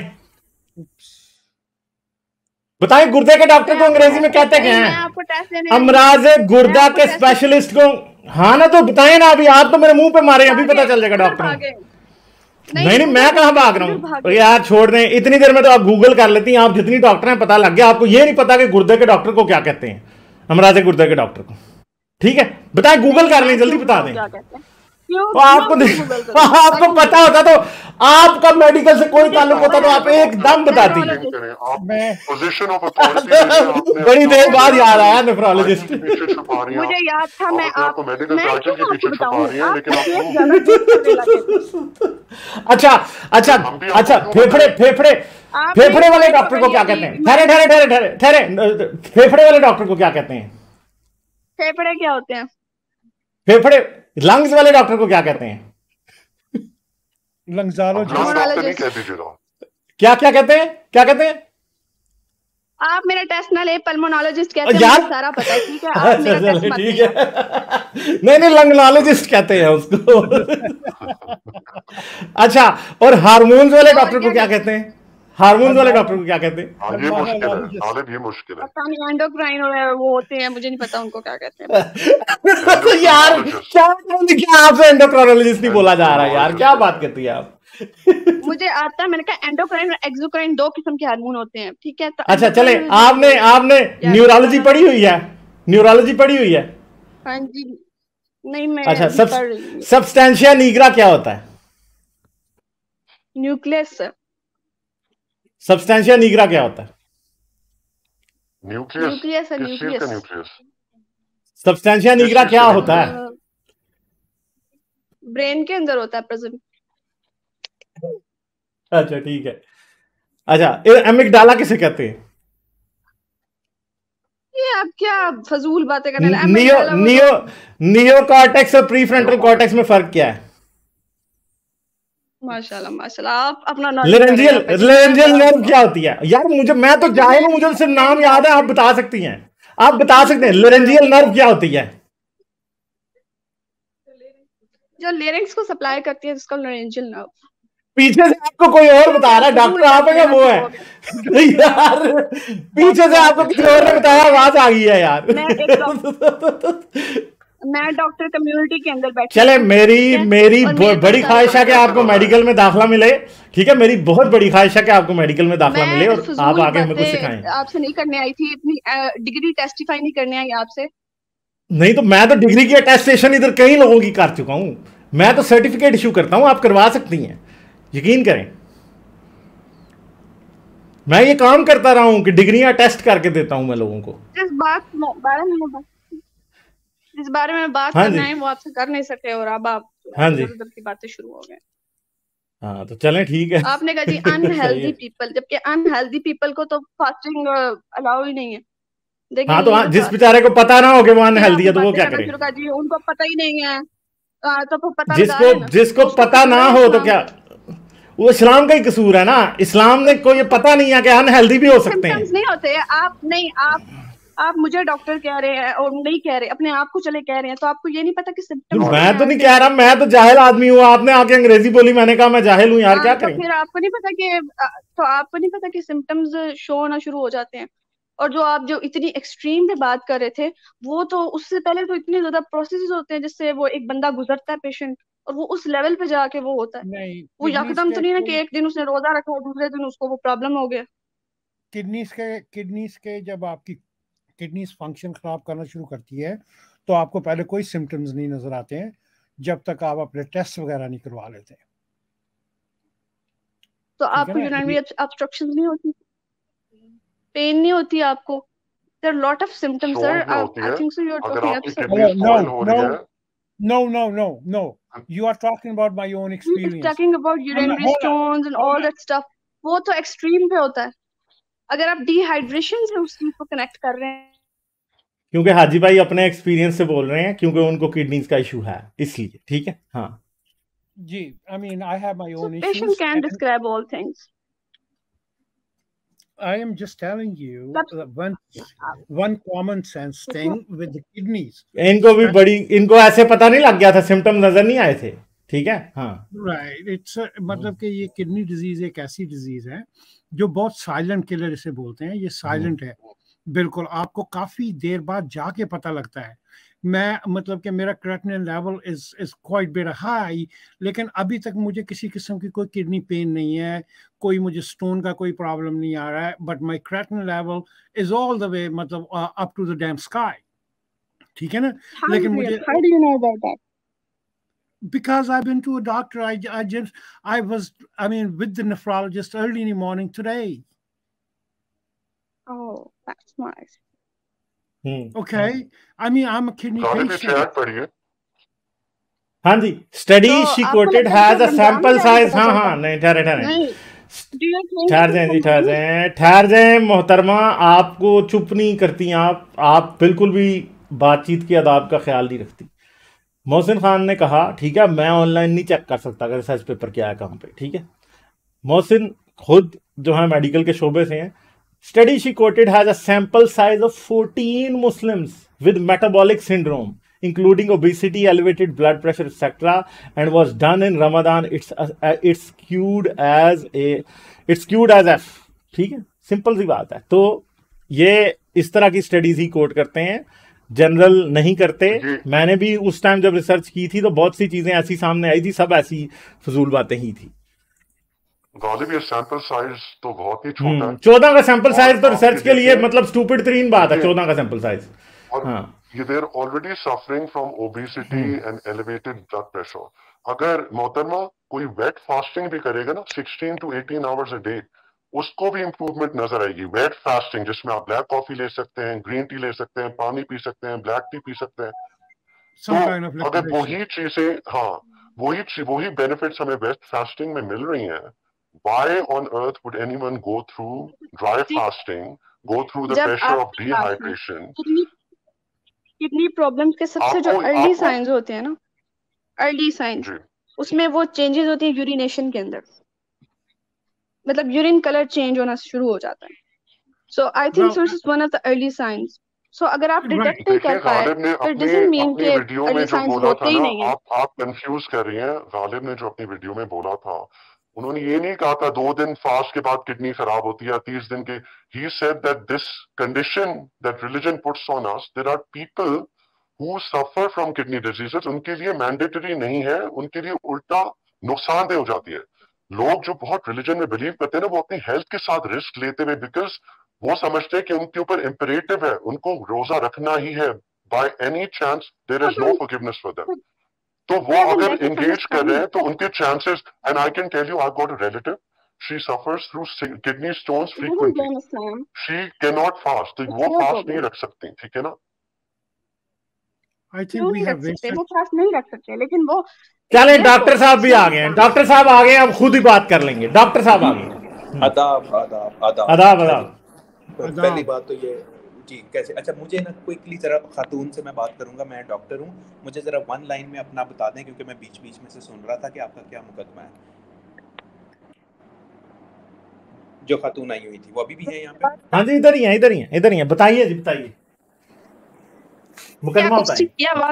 गुर्दे के डॉक्टर को अंग्रेजी में कहते क्या हैं? अमराज गुर्दा के स्पेशलिस्ट को। हाँ ना, तो बताएं ना, अभी आप तो मेरे मुंह पे मारे, अभी पता चल जाएगा डॉक्टर। नहीं मैं कहाँ भाग रहा हूँ यार, छोड़ दें। इतनी देर में तो आप गूगल कर लेती हैं, आप जितनी डॉक्टर हैं पता लग गया। आपको ये नहीं पता कि गुर्दे के डॉक्टर को क्या कहते हैं, अमराज गुर्दे के डॉक्टर को। ठीक है, बताएं, गूगल कर लें, जल्दी बता दें। तो आपको पता होता तो आपका मेडिकल से कोई ताल्लुक होता तो आप एकदम बताती। बड़ी देर बाद याद आया नेफ्रोलॉजिस्ट। मुझे याद था, मैं आपको मेडिकल टाइटल के पीछे छुपा रही हैं, लेकिन अच्छा अच्छा अच्छा, फेफड़े वाले डॉक्टर को क्या कहते हैं? ठहरे, फेफड़े वाले डॉक्टर को क्या कहते हैं? फेफड़े क्या होते हैं? फेफड़े, लंग्स वाले डॉक्टर को क्या कहते हैं? क्या क्या कहते हैं, क्या कहते हैं? आप मेरा टेस्ट ना ले, पल्मोनोलॉजिस्ट कहते हैं, मुझे सारा पता है। ठीक है, आप मेरा टेस्ट मत ठीक है। नहीं लंगनोलॉजिस्ट कहते हैं उसको। अच्छा, और हार्मोन्स वाले डॉक्टर को क्या कहते हैं? हार्मोन वाले डॉक्टर को क्या कहते हैं? ये मुश्किल है, ये मुश्किल है। पता नहीं, एंडोक्राइन वो होते हैं, मुझे नहीं पता उनको क्या कहते हैं। तो यार क्या आपसे एंडोक्राइनोलॉजिस्ट नहीं बोला जा रहा है यार, क्या बात करती है आप? मुझे आता है, मैंने कहा एंडोक्राइन और एक्सोक्राइन 2 किस्म के हार्मोन होते हैं। ठीक है, तो अच्छा चले, आपने न्यूरोलॉजी पढ़ी हुई है? न्यूरोलॉजी पढ़ी हुई है? हाँ जी। नहीं मैं अच्छा, सब्सटेंशिया निग्रा क्या होता है? न्यूक्लियस। सब्सटेंशिया निग्रा क्या होता है? न्यूक्लियस है, न्यूक्लियस। सब्सटेंशिया निग्रा क्या होता है? ब्रेन के अंदर होता है प्रेजेंट। अच्छा ठीक है। अच्छा, एमिगडाला किसे कहते हैं? ये आप क्या फजूल बातें करने लगे? नियो कॉर्टेक्स और प्रीफ्रंटल कॉर्टेक्स में फर्क क्या है? माशाल्लाह माशाल्लाह, आप अपना लेरेंजियल नर्व क्या होती है? यार मैं तो जाहिल हूं, मुझे सिर्फ नाम याद है, आप बता सकती हैं, आप बता सकते हैं लेरेंजियल नर्व क्या होती है? जो लेरिंग्स को सप्लाई करती है उसका लेरेंजियल नर्व। पीछे से आपको कोई और बता रहा है, डॉक्टर आप है या वो है? यार पीछे से आपको किसी और ने बताया, आवाज आ गई है यार। मैं डॉक्टर कम्युनिटी के अंदर बैठी। चले, मेरी बड़ी ख्वाहिश है कि आपको मेडिकल में दाखिला मिले। ठीक है, मेरी बहुत बड़ी ख्वाहिश है कि आपको मेडिकल में दाखिला मिले और आप आगे हमें कुछ सिखाएं। आपसे नहीं करने आई थी, इतनी डिग्री टेस्टिफाई नहीं करने आई आपसे। नहीं तो मैं तो डिग्री की अटेस्टेशन इधर कई लोगों की कर चुका हूं, मैं तो सर्टिफिकेट इशू करता हूं, आप करवा सकती हैं, यकीन करें। मैं ये काम करता रहा हूं कि डिग्रियां टेस्ट करके देता हूं मैं लोगों को। जिस बारे में बात करना है वो आपसे कर नहीं सके और अब आप उधर की बातें शुरू हो गए। हाँ तो चलें, ठीक है। आपने कहा जी अनहेल्दी पीपल, जबकि अनहेल्दी पीपल को तो फास्टिंग अलाउ ही नहीं है। हाँ तो जिस बेचारे को पता ना हो कि वो अनहेल्दी है तो वो क्या करे? जी उनको पता ही नहीं है, तो पता जिसको पता ना हो तो क्या, वो इस्लाम का ही कसूर है ना। इस्लाम ने को ये पता नहीं है कि अनहेल्दी भी हो सकते हैं। नहीं होते। आप मुझे डॉक्टर कह रहे हैं और नहीं कह रहे, अपने आप को चले कह रहे हैं, तो आपको ये नहीं पता कि सिम्टम्स। मैं तो नहीं कह रहा, मैं तो जाहिल आदमी हूँ। आपने आके अंग्रेजी बोली, मैंने कहा मैं जाहिल हूँ यार, क्या करें? फिर आपको नहीं पता कि सिम्टम्स शो होना शुरू हो जाते हैं। और जो आप जो इतनी एक्सट्रीम पे बात कर रहे थे, वो तो उससे पहले तो इतने ज्यादा प्रोसेस होते हैं जिससे वो एक बंदा गुजरता है पेशेंट, और वो उस लेवल पे जाके वो होता है। वो यकदम तो नहीं ना कि एक दिन उसने रोजा रखा और दूसरे दिन उसको वो प्रॉब्लम हो गया। किडनीज के जब आपकी किडनीज फंक्शन खराब करना शुरू करती है तो आपको पहले कोई सिम्टम्स नहीं नजर आते हैं जब तक आप अपने टेस्ट वगैरह नहीं करवा लेते। तो आपको यूरिनरी ऑब्स्ट्रक्शंस नहीं होती, पेन नहीं होती आपको? There are lot of symptoms sir. I think so you are talking No. You are talking about my own experience. Talking about urinary stones and all that stuff. वो तो extreme पे होता है। अगर आप डिहाइड्रेशन से उस चीज को कनेक्ट कर रहे हैं, क्योंकि हाजी भाई अपने एक्सपीरियंस से बोल रहे हैं, क्योंकि उनको किडनीज का इशू है, इसलिए। ठीक है, हाँ जी। I mean, I have my own issues. Patient can describe all things. I am just telling you one common sense thing with the kidneys. इनको ऐसे पता नहीं लग गया था, सिम्टम नजर नहीं आए थे। ठीक है, हाँ राइट। इट्स मतलब कि ये किडनी डिजीज एक ऐसी डिजीज है जो बहुत साइलेंट किलर इसे बोलते हैं। ये साइलेंट है, बिल्कुल, आपको काफी देर बाद जाके पता लगता है। मैं मतलब कि मेरा creatinine level is quite bit high, लेकिन अभी तक मुझे किसी किस्म की कोई किडनी पेन नहीं है, कोई मुझे स्टोन का कोई प्रॉब्लम नहीं आ रहा है, but my creatinine level is all the way मतलब up to the damn sky, ठीक है ना। लेकिन मुझे how do you know about that? because I've been to a doctor. I mean with the nephrologist early in the morning today. Oh, that's nice. Okay, I mean I'm a kidney patient. हाँ जी, study she quoted has a sample size. हाँ हाँ, नहीं ठहरे ठहर जाए मोहतरमा, आपको चुप नहीं करती आप बिल्कुल भी बातचीत की आदाब का ख्याल नहीं रखती। मोहसिन खान ने कहा ठीक है, मैं ऑनलाइन नहीं चेक कर सकता अगर रिसर्च पेपर क्या है कहाँ पे, ठीक है। मोहसिन खुद जो है मेडिकल के शोबे से हैं। Study she quoted has a sample size of 14 Muslims with metabolic syndrome including obesity, elevated blood pressure, etc., and was done in Ramadan. It's skewed as F, ठीक है, सिंपल सी बात है। तो ये इस तरह की स्टडीज ही कोट करते हैं, जनरल नहीं करते। मैंने भी उस टाइम जब रिसर्च की थी तो बहुत सी चीजें ऐसी सामने आई थी, सब ऐसी फजूल बातें ही थी। सैंपल साइज तो बहुत ही छोटा है। 14 का सैंपल साइज तो रिसर्च के लिए मतलब स्टूपिड तरीन बात है, 14 का सैंपल साइज। हाँ, they're already suffering from obesity and elevated blood pressure. अगर मोहतरमा कोई वेट फास्टिंग भी करेगा ना 16 to 18 hours a day, उसको भी इंप्रूवमेंट नजर आएगी। वेट फास्टिंग जिसमें आप ब्लैक कॉफी ले सकते हैं, ग्रीन टी ले सकते हैं, पानी पी सकते हैं, ब्लैक टी पी सकते हैं। तो अगर वही चीजें, हाँ वही बेनिफिट्स हमें वेट फास्टिंग में मिल रही हैं, why on earth would anyone go through dry fasting, go through the pressure of dehydration? Kidney problems के सबसे जो अर्ली साइंस होते हैं ना, अर्ली साइंस, उसमें वो चेंजेस होती हैं यूरिनेशन के अंदर, मतलब यूरिन कलर चेंज होना शुरू हो जाता है। So I think this is one of the early signs. सो अगर आप डिटेक्ट नहीं कर पाए तो इट डजंट मीन कि अर्ली साइंस होते ही नहीं है। आप कंफ्यूज कर रही हैं। गालिब ने जो अपनी वीडियो में बोला था, उन्होंने ये नहीं कहा था 2 दिन फास्ट के बाद किडनी खराब होती है, 30 दिन के। He said that this condition that religion puts on us, there are people who suffer from kidney diseases, उनके लिए मैंडेटरी नहीं है, उनके लिए उल्टा नुकसानदेह हो जाती है। लोग जो बहुत रिलीजन में बिलीव करते हैं ना, वो अपनी हेल्थ के साथ रिस्क लेते हुए, बिकॉज वो समझते हैं कि उनके ऊपर इंपरेटिव है, उनको रोजा रखना ही है, by any chance there is no forgiveness for them. तो वो अगर एंगेज कर रहे हैं तो उनके chances, and I can tell you, I got a relative, she suffers through kidney stones frequently, she can not fast, वो फास्ट नहीं रख सकती, ठीक है ना। आई थिंक वी हैव वो फास्ट नहीं रख सकते, लेकिन वो चले डॉक्टर साहब भी आ गए हैं, डॉक्टर साहब आ गए हैं, अब खुद ही बात कर लेंगे। डॉक्टर साहब आ गए। आदाब आदाब आदाब आदाब आदाब। पहली बात तो ये जी, कैसे, अच्छा मुझे ना क्विकली जरा खातून से मैं बात करूंगा, मैं डॉक्टर हूँ, मुझे जरा 1 लाइन में अपना बता दें, क्योंकि मैं बीच बीच में से सुन रहा था कि आपका क्या मुकदमा है। जो खातून आई हुई थी वो अभी भी है यहाँ पे? हाँ जी, इधर ही है, इधर ही है, इधर ही है। बताइए जी, बताइए मुकदमा बताइए।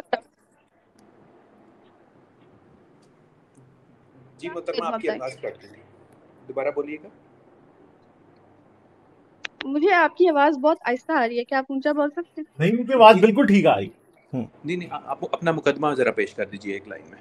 जी मोहतरमा, आपकी आवाज कट गई, दोबारा बोलिएगा। मुझे आपकी आवाज बहुत आहिस्ता आ रही है, क्या आप ऊंचा बोल सकते हैं? नहीं, मुझे आवाज बिल्कुल ठीक आ रही। नहीं, आप अपना मुकदमा जरा पेश कर दीजिए 1 लाइन में।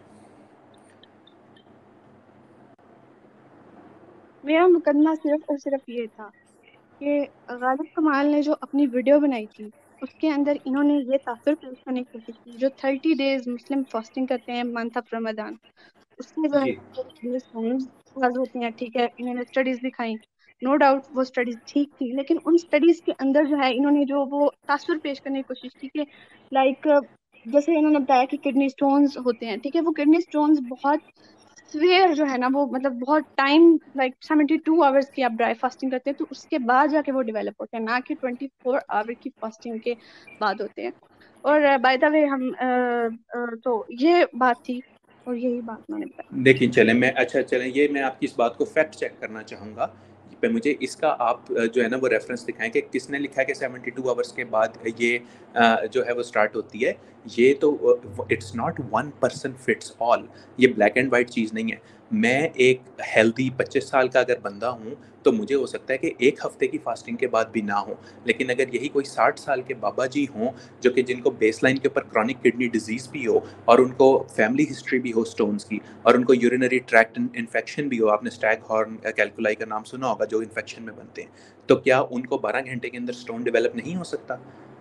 मेरा मुकदमा सिर्फ और सिर्फ ये था कि गालिब कमाल ने जो अपनी वीडियो बनाई थी, उसके अंदर इन्होंने ये तासुर पेश करने की कोशिश की, जो 30 डेज मुस्लिम फास्टिंग करते हैं मंथ ऑफ रमजान, उसमें जो है होती हैं, ठीक है, इन्होंने स्टडीज दिखाई, नो डाउट वो स्टडीज ठीक थी, लेकिन उन स्टडीज के अंदर जो है इन्होंने जो वो तासुर पेश करने की कोशिश की कि लाइक जैसे इन्होंने बताया कि किडनी स्टोन्स होते हैं, ठीक है, वो किडनी स्टोन्स बहुत स्वेयर जो है ना, वो मतलब बहुत टाइम लाइक 72 आवर्स की आप ड्राई फास्टिंग करते हैं तो उसके बाद जाके वो डेवलप होते हैं, ना कि 24 आवर की फास्टिंग के बाद होते हैं। और बाय द वे हम तो ये बात थी और यही बात मैंने बताई। देखिए चलें ये मैं आपकी इस बात को फैक्ट चेक करना चाहूँगा, पे मुझे इसका आप जो है ना वो रेफरेंस दिखाएं कि किसने लिखा है कि 72 आवर्स के बाद ये जो है वो स्टार्ट होती है। ये तो it's not 1 person fits all, ये ब्लैक एंड वाइट चीज़ नहीं है। मैं एक हेल्दी 25 साल का अगर बंदा हूँ तो मुझे हो सकता है कि 1 हफ्ते की फास्टिंग के बाद भी ना हो, लेकिन अगर यही कोई 60 साल के बाबा जी हों जो कि जिनको बेसलाइन के ऊपर क्रॉनिक किडनी डिजीज़ भी हो और उनको फैमिली हिस्ट्री भी हो स्टोन्स की और उनको यूरिनरी ट्रैक्ट इन्फेक्शन भी हो, आपने स्टैगहॉर्न कैल्कुलाई का नाम सुना होगा जो इन्फेक्शन में बनते हैं, तो क्या उनको 12 घंटे के अंदर स्टोन डेवलप नहीं हो सकता?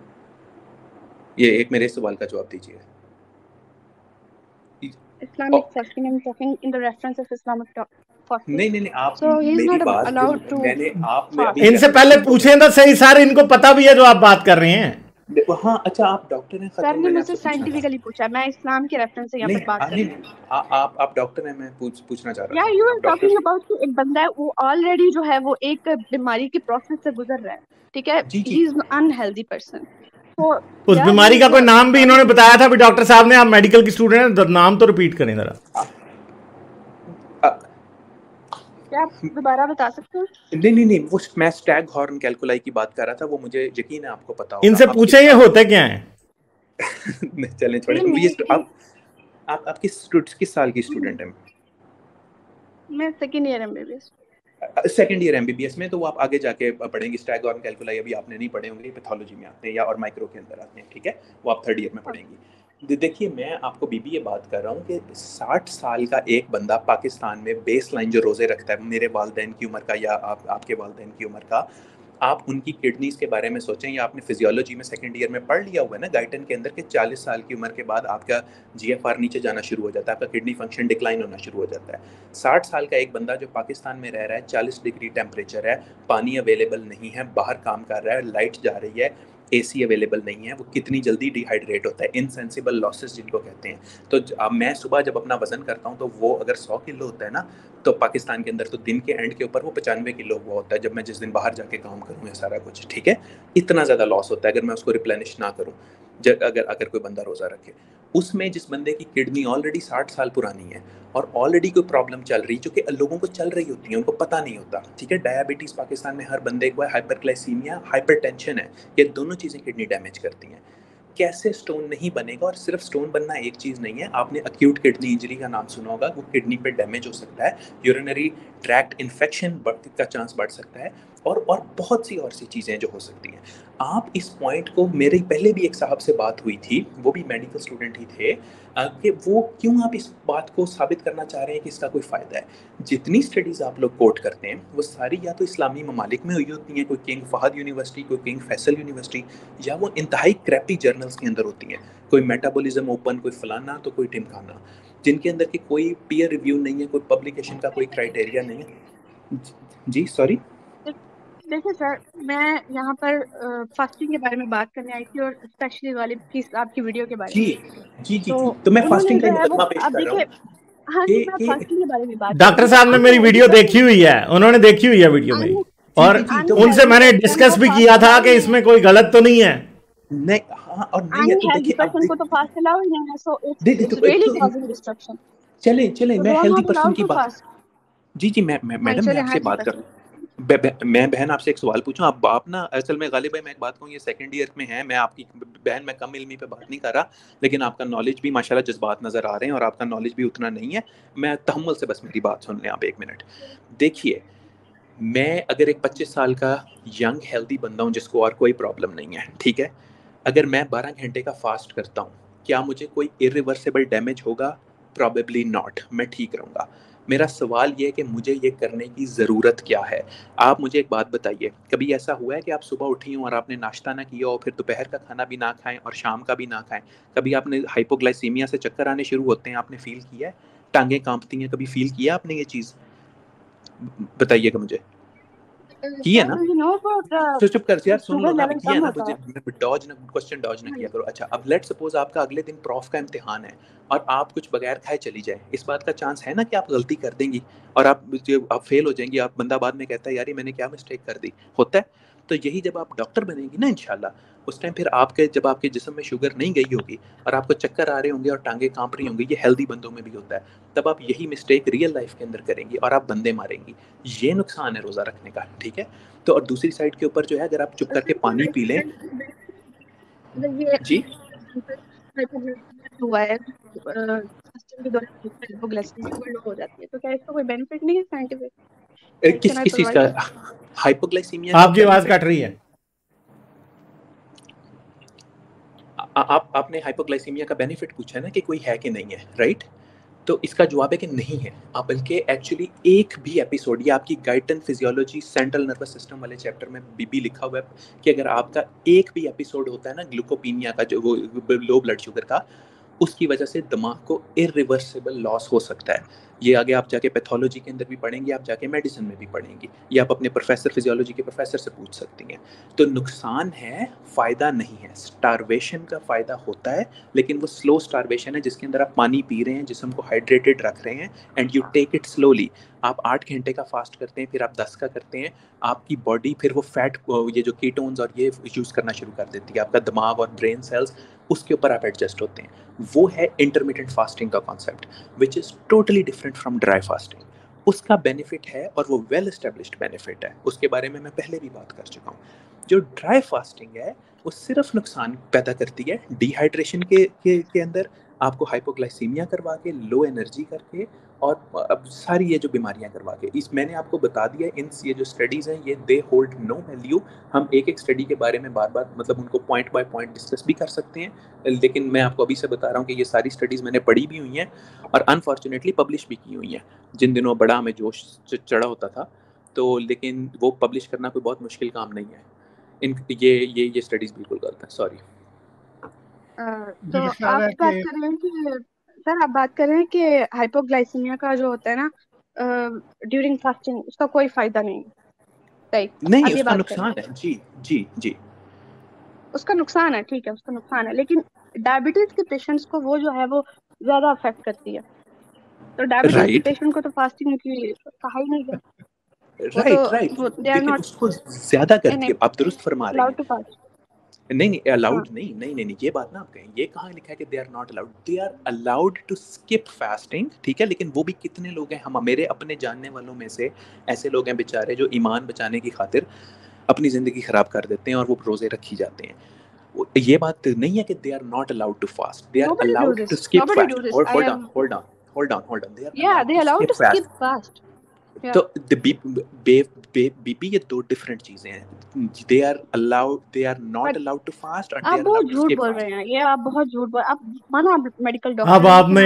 ये एक मेरे सवाल का जवाब दीजिए। Islamic fasting, I'm talking in the reference of Islamic fasting. नहीं आप so मेरी बात मैंने आप इनसे पहले पूछे तो सही सर, इनको पता भी है जो आप बात कर रहे हैं। हाँ अच्छा, आप डॉक्टर हैं? सर ने मुझसे साइंटिफिकली पूछा, मैं इस्लाम के रेफरेंस से यहाँ पर बात कर रही हूँ। आप डॉक्टर हैं, मैं पूछना चाह रहा हूँ। यू आर टॉकिंग अबाउट कि एक बंदा है वो ऑलरेडी जो है वो एक बीमारी की प्रोसेस से गुजर रहा है, ठीक है, ही इज अनहेल्दी पर्सन। तो उस बीमारी का कोई नाम भी इन्होंने बताया था भी डॉक्टर साहब ने, आप मेडिकल की स्टूडेंट हैं, नाम तो रिपीट करें जरा। क्या आप दोबारा बता सकते हो? नहीं वो मैं स्टैगहॉर्न कैल्कुलाई की बात कर रहा था, वो मुझे यकीन है आपको पता होगा। इनसे पूछे ये होते क्या हैं? चलें छोड़ें। आप किस साल की स्टूडेंट हैं? मैं second year MBBS. Second year MBBS में, तो वो आप आगे जाके पढ़ेंगे। स्टैगहॉर्न कैल्कुलाई अभी आपने नहीं पढ़े होंगे, पैथोलॉजी में आते हैं या और माइक्रो के अंदर आते हैं, ठीक है, वो आप थर्ड ईयर में पढ़ेंगी। देखिए मैं आपको बीबी ये बात कर रहा हूँ कि 60 साल का एक बंदा पाकिस्तान में बेस लाइन जो रोज़े रखता है, मेरे वालिदैन की उम्र का या आपके वालिदैन की उम्र का, आप उनकी किडनीज के बारे में सोचें, या आपने फिजियोलॉजी में सेकंड ईयर में पढ़ लिया हुआ है ना गाइटन के अंदर कि 40 साल की उम्र के बाद आपका जीएफआर नीचे जाना शुरू हो जाता है, आपका किडनी फंक्शन डिक्लाइन होना शुरू हो जाता है। 60 साल का एक बंदा जो पाकिस्तान में रह रहा है, 40 डिग्री टेम्परेचर है, पानी अवेलेबल नहीं है, बाहर काम कर रहा है, लाइट जा रही है, एसी अवेलेबल नहीं है, वो कितनी जल्दी डिहाइड्रेट होता है, इनसेंसिबल लॉसेस जिनको कहते हैं। तो अब मैं सुबह जब अपना वजन करता हूँ तो वो अगर 100 किलो होता है ना, तो पाकिस्तान के अंदर तो दिन के एंड के ऊपर वो 95 किलो हुआ होता है जब मैं जिस दिन बाहर जाके काम करूँ या सारा कुछ, ठीक है। इतना ज़्यादा लॉस होता है अगर मैं उसको रिप्लेनिश ना करूँ, अगर कोई बंदा रोज़ा रखे। उसमें जिस बंदे की किडनी ऑलरेडी 60 साल पुरानी है और ऑलरेडी कोई प्रॉब्लम चल रही, जो कि लोगों को चल रही होती है, उनको पता नहीं होता, ठीक है। डायबिटीज़ पाकिस्तान में हर बंदे को है, हाइपरग्लाइसीमिया, हाइपरटेंशन है, ये दोनों चीज़ें किडनी डैमेज करती हैं। कैसे स्टोन नहीं बनेगा? और सिर्फ स्टोन बनना एक चीज़ नहीं है, आपने एक्यूट किडनी इंजरी का नाम सुना होगा, वो किडनी पे डैमेज हो सकता है, यूरिनरी ट्रैक्ट इन्फेक्शन का चांस बढ़ सकता है, और बहुत सी और सी चीज़ें जो हो सकती हैं। आप इस पॉइंट को, मेरे पहले भी एक साहब से बात हुई थी, वो भी मेडिकल स्टूडेंट ही थे, कि वो क्यों आप इस बात को साबित करना चाह रहे हैं कि इसका कोई फ़ायदा है। जितनी स्टडीज़ आप लोग कोट करते हैं वो सारी या तो इस्लामी ममालिक में हुई होती हैं, कोई किंग फहद यूनिवर्सिटी, कोई किंग फैसल यूनिवर्सिटी, या वो इंतहाई क्रैपी जर्नल्स के अंदर होती हैं, कोई मेटाबॉलिज्म ओपन, कोई फलाना तो कोई टिमकाना, जिनके अंदर की कोई पीयर रिव्यू नहीं है, कोई पब्लिकेशन का कोई क्राइटेरिया नहीं है। जी सॉरी। देखिए सर, मैं यहाँ पर फास्टिंग के बारे में बात करने आई थी, और स्पेशली वाली प्लीज आपकी वीडियो के बारे में। जी तो मैं फास्टिंग का मुकदमा पेश कर रहा हूँ। हाँ जी, मैं फास्टिंग के बारे में बात। डॉक्टर साहब ने मेरी वीडियो देखी हुई है, उन्होंने देखी हुई है वीडियो में, और उनसे मैंने डिस्कस भी किया था कि इसमें कोई गलत तो नहीं है। नहीं, हाँ, और नहीं है तो देखिए पर्सन को तो फास्ट अलाउ ही नहीं है, so it's really causing destruction. चले मैं हेल्दी पर्सन की बात। जी मैं मैडम मैं आपसे बात कर, मैं बहन आपसे एक सवाल पूछूं। आप ना, असल में गालिब भाई मैं एक बात कहूँ, ये सेकंड ईयर में है, मैं आपकी बहन, मैं कम इल्मी पे बात नहीं कर रहा, लेकिन आपका नॉलेज भी माशाल्लाह जज्बात नज़र आ रहे हैं और आपका नॉलेज भी उतना नहीं है। मैं तहम्मुल से बस मेरी बात सुन लें आप 1 मिनट। देखिए, मैं अगर एक 25 साल का यंग हेल्दी बंदा हूँ जिसको और कोई प्रॉब्लम नहीं है, ठीक है, अगर मैं 12 घंटे का फास्ट करता हूँ, क्या मुझे कोई इरिवर्सिबल डैमेज होगा? प्रॉबेबली नॉट, मैं ठीक रहूँगा। मेरा सवाल ये है कि मुझे ये करने की ज़रूरत क्या है? आप मुझे एक बात बताइए, कभी ऐसा हुआ है कि आप सुबह उठी हो और आपने नाश्ता ना किया हो, फिर दोपहर का खाना भी ना खाएं और शाम का भी ना खाएं? कभी आपने हाइपोग्लाइसीमिया से चक्कर आने शुरू होते हैं, आपने फील किया है? टांगें कांपती हैं, कभी फील किया आपने ये चीज़? बताइएगा मुझे। किया ना? तो चुप कर यार, सुन लो ना, किया ना, मुझे क्वेश्चन डॉज ना किया करो। अच्छा, अब लेट सपोज आपका अगले दिन प्रॉफ का इम्तिहान है और आप कुछ बगैर खाए चली जाए, इस बात का चांस है ना कि आप गलती कर देंगी और आप फेल हो जाएंगी। आप बंदा बाद में कहता है यार मैंने क्या मिस्टेक कर दी, होता है। तो यही जब आप डॉक्टर बनेंगी ना इंशाल्लाह, उस टाइम फिर जब आपके जिस्म में शुगर नहीं गई होगी और आपको चक्कर आ रहे होंगे और टांगे कांप रही होंगी, ये हेल्दी बंदों में भी होता है, तब आप यही मिस्टेक रियल लाइफ के अंदर करेंगी और आप बंदे मारेंगी। ये नुकसान है रोज़ा रखने का, ठीक है। तो और दूसरी साइड के ऊपर जो है, अगर आप चुप करके पानी पी लें। जी हुआ है फास्टिंग के दौरान हाइपोग्लाइसीमिया लो हो जाती है, तो क्या इसका कोई बेनिफिट नहीं है साइंटिफिक? किस चीज का हाइपोग्लाइसीमिया? आपकी आवाज कट रही है। आपने हाइपोग्लाइसीमिया का बेनिफिट पूछा है ना कि कोई है कि नहीं है, राइट? तो इसका जवाब है कि नहीं है। आप बल्कि एक्चुअली एक भी एपिसोड, ये आपकी Guyton physiology central nervous system वाले चैप्टर में भी लिखा हुआ है कि अगर आपका एक भी एपिसोड होता है ना ग्लूकोपीनिया का, जो वो लो ब्लड शुगर का, उसकी वजह से दिमाग को इरिवर्सिबल लॉस हो सकता है। ये आगे आप जाके पैथोलॉजी के अंदर भी पढ़ेंगे, आप जाके मेडिसिन में भी पढ़ेंगी, ये आप अपने प्रोफेसर फिजियोलॉजी के प्रोफेसर से पूछ सकती हैं। तो नुकसान है, फ़ायदा नहीं है। स्टारवेशन का फ़ायदा होता है, लेकिन वो स्लो स्टारवेशन है जिसके अंदर आप पानी पी रहे हैं, जिस्म को हाइड्रेटेड रख रहे हैं, and you take it slowly. आप 8 घंटे का फास्ट करते हैं, फिर आप 10 का करते हैं, आपकी बॉडी फिर वो फैट, ये जो कीटोन्स और ये यूज़ करना शुरू कर देती है। आपका दिमाग और ब्रेन सेल्स उसके ऊपर आप एडजस्ट होते हैं। वो है इंटरमिटेंट फास्टिंग का concept, which is totally different from dry fasting. उसका बेनिफिट है और वो वेल एस्टेब्लिश्ड बेनिफिट है, उसके बारे में मैं पहले भी बात कर चुका हूँ। जो ड्राई फास्टिंग है वो सिर्फ नुकसान पैदा करती है डिहाइड्रेशन के अंदर, आपको हाइपोग्लाइसीमिया करवा के, लो एनर्जी करके, और अब सारी ये जो बीमारियां करवा के। इस मैंने आपको बता दिया, इन ये जो स्टडीज़ हैं ये दे होल्ड नो वैल्यू। हम एक एक स्टडी के बारे में बार बार मतलब उनको पॉइंट बाय पॉइंट डिस्कस भी कर सकते हैं, लेकिन मैं आपको अभी से बता रहा हूँ कि ये सारी स्टडीज़ मैंने पढ़ी भी हुई हैं और अनफॉर्चुनेटली पब्लिश भी की हुई हैं। जिन दिनों बड़ा हमें जोश चढ़ा होता था, तो लेकिन वो पब्लिश करना कोई बहुत मुश्किल काम नहीं है। ये स्टडीज़ बिल्कुल गलत है, सॉरी। तो आप बात कर रहे हैं कि सर, आप बात कर रहे हैं कि हाइपोग्लाइसीमिया का जो होता है ना ड्यूरिंग फास्टिंग, उसका कोई फायदा नहीं है, राइट? नहीं, उसका नुकसान है। जी जी जी, उसका नुकसान है, ठीक है, उसका नुकसान है, लेकिन डायबिटीज के पेशेंट्स को वो जो है वो ज्यादा अफेक्ट करती है। तो डायबिटीज के पेशेंट को तो फास्टिंग की कहा ही नहीं गया। राइट। लेकिन उसको ज्यादा करके आप दुरुस्त फरमा रहे हैं। नहीं अलाउड नहीं, ये बात ना आप कहें, ये कहाँ लिखा है कि they are not allowed? They are allowed to skip fasting, ठीक है, लेकिन वो भी कितने लोग हैं? हम मेरे अपने जानने वालों में से ऐसे लोग हैं बेचारे जो ईमान बचाने की खातिर अपनी ज़िंदगी ख़राब कर देते हैं और वो रोज़े रखी जाते हैं। ये बात नहीं है कि they are not allowed to fast, they are allowed to skip fast. Hold on, they are allowed to skip fast. तो बीपी, ये दो डिफरेंट चीजें हैं। They are not allowed to fast और आप बहुत झूठ बोल रहे हैं, ये आप बहुत झूठ बोल, आप मानो आप मेडिकल डॉक्टर।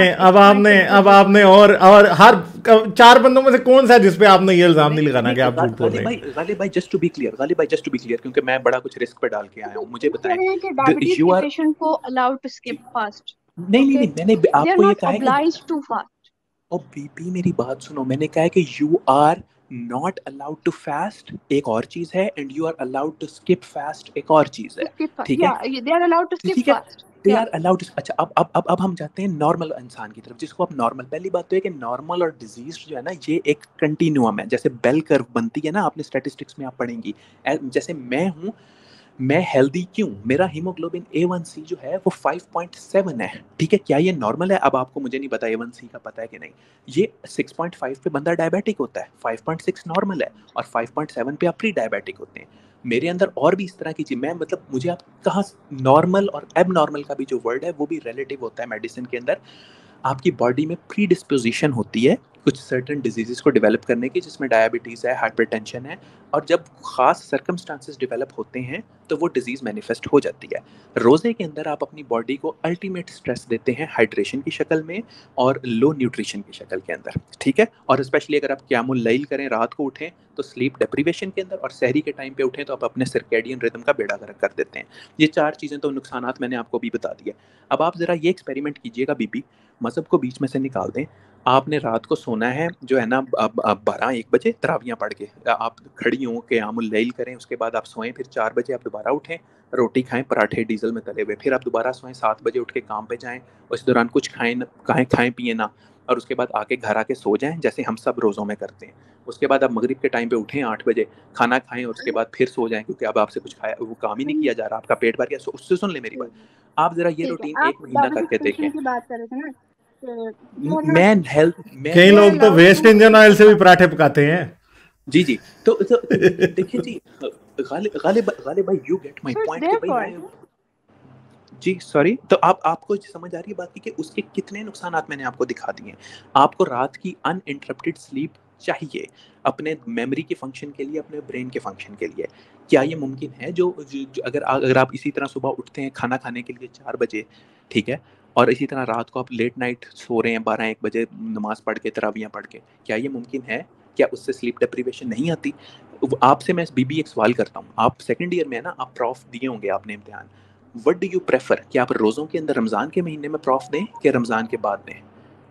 अब आपने और हर 4 बंदों में से कौन सा है जिस पे आपने ये इल्जाम नहीं लगाना कि आप झूठ बोल रहे हैं? गालिब भाई जस्ट टू बी क्लियर, क्योंकि मैं बड़ा कुछ रिस्क पे डाल के आया हूँ, मुझे बताएं। डायबिटीज के पेशेंट को अलाउड टू स्किप फास्ट? नहीं, मैंने आपको ये कहा है obliged to fast। और बीपी मेरी बात सुनो, मैंने कहा है कि you are not allowed to fast एक और चीज है, and you are allowed to skip fast एक और चीज है, ठीक है? They are allowed to skip fast, they are allowed. अच्छा, अब हम जाते हैं नॉर्मल इंसान की तरफ, जिसको आप नॉर्मल, पहली बात तो है कि नॉर्मल और डिजीज जो है ना, ये एक कंटिन्यूम है, जैसे बेल कर्व बनती है ना, आपने स्टैटिस्टिक्स में आप पढ़ेंगी। जैसे मैं हूँ, मैं हेल्दी क्यों? मेरा हीमोग्लोबिन A1C जो है वो 5.7 है, ठीक है? क्या ये नॉर्मल है? अब आपको मुझे नहीं पता A1C का पता है कि नहीं। ये 6.5 पे बंदा डायबिटिक होता है, 5.6 नॉर्मल है, और 5.7 पे आप प्री डायबिटिक होते हैं। मेरे अंदर और भी इस तरह की चीज, मैं मतलब मुझे आप कहाँ, नॉर्मल और एब नॉर्मल का भी जो वर्ड है वो भी रिलेटिव होता है मेडिसिन के अंदर। आपकी बॉडी में प्री डिस्पोजिशन होती है कुछ सर्टन डिजीज़ को डेवलप करने की, जिसमें डायबिटीज़ है, हाइपरटेंशन है, और जब ख़ास सर्कमस्टांसेस डेवलप होते हैं तो वो डिजीज़ मैनिफेस्ट हो जाती है। रोज़े के अंदर आप अपनी बॉडी को अल्टीमेट स्ट्रेस देते हैं हाइड्रेशन की शक्ल में और लो न्यूट्रिशन की शक्ल के अंदर, ठीक है? और स्पेशली अगर आप क़यामुल लैल करें, रात को उठें तो स्लीप डेप्रीवेशन के अंदर, और सहरी के टाइम पे उठें तो आप अपने सर्कैडियन रिदम का बेड़ा गर्क कर देते हैं। ये 4 चीज़ें तो नुकसानात मैंने आपको भी बता दिया। अब आप ज़रा ये एक्सपेरिमेंट कीजिएगा, बीपी मज़हब को बीच में से निकाल दें। आपने रात को सोना है जो है ना 12-1 बजे तरावियाँ पढ़ के, आप खड़ी हों क़यामुल लैल करें, उसके बाद आप सोएं, फिर 4 बजे आप दोबारा उठें, रोटी खाएं, पराठे डीजल में तले हुए, फिर आप दोबारा सोएं, 7 बजे उठ के काम पे जाएं, उस दौरान कुछ खाएं पिए ना, और उसके बाद आके घर आके सो जाएं, जैसे हम सब रोज़ों में करते हैं। उसके बाद आप मगरिब के टाइम पे उठें 8 बजे, खाना खाएं और उसके बाद फिर सो जाएं, क्योंकि अब आपसे कुछ खाया वो काम ही नहीं किया जा रहा, आपका पेट भर गया। उससे सुन ले मेरी बात, आप जरा ये रूटीन 1 महीना करके देखें। कई लोग तो वेस्ट इंजन ऑयल से भी पराठे पकाते हैं। जी तो देखिए जी, गालिब भाई, यू गेट माय पॉइंट कि भाई जी सॉरी, तो आपको समझ आ रही है बात की कि उसके कितने नुकसानात मैंने आपको दिखा दिए हैं। आपको रात की अनइंटरप्टेड स्लीप चाहिए अपने मेमोरी के फंक्शन के लिए, अपने ब्रेन के फंक्शन के लिए। क्या ये मुमकिन है जो अगर आप इसी तरह सुबह उठते हैं खाना खाने के लिए 4 बजे, ठीक है, और इसी तरह रात को आप लेट नाइट सो रहे हैं 12-1 बजे नमाज पढ़ के, तरावियाँ पढ़ के, क्या ये मुमकिन है? क्या उससे स्लीप डिप्रीवेशन नहीं आती? आपसे मैं बीबी एक सवाल करता हूँ, आप सेकंड ईयर में है ना, आप प्रॉफ दिए होंगे आपने इम्तिहान, व्हाट डू यू प्रेफर कि आप रोज़ों के अंदर रमज़ान के महीने में प्रॉफ दें कि रमज़ान के बाद दें?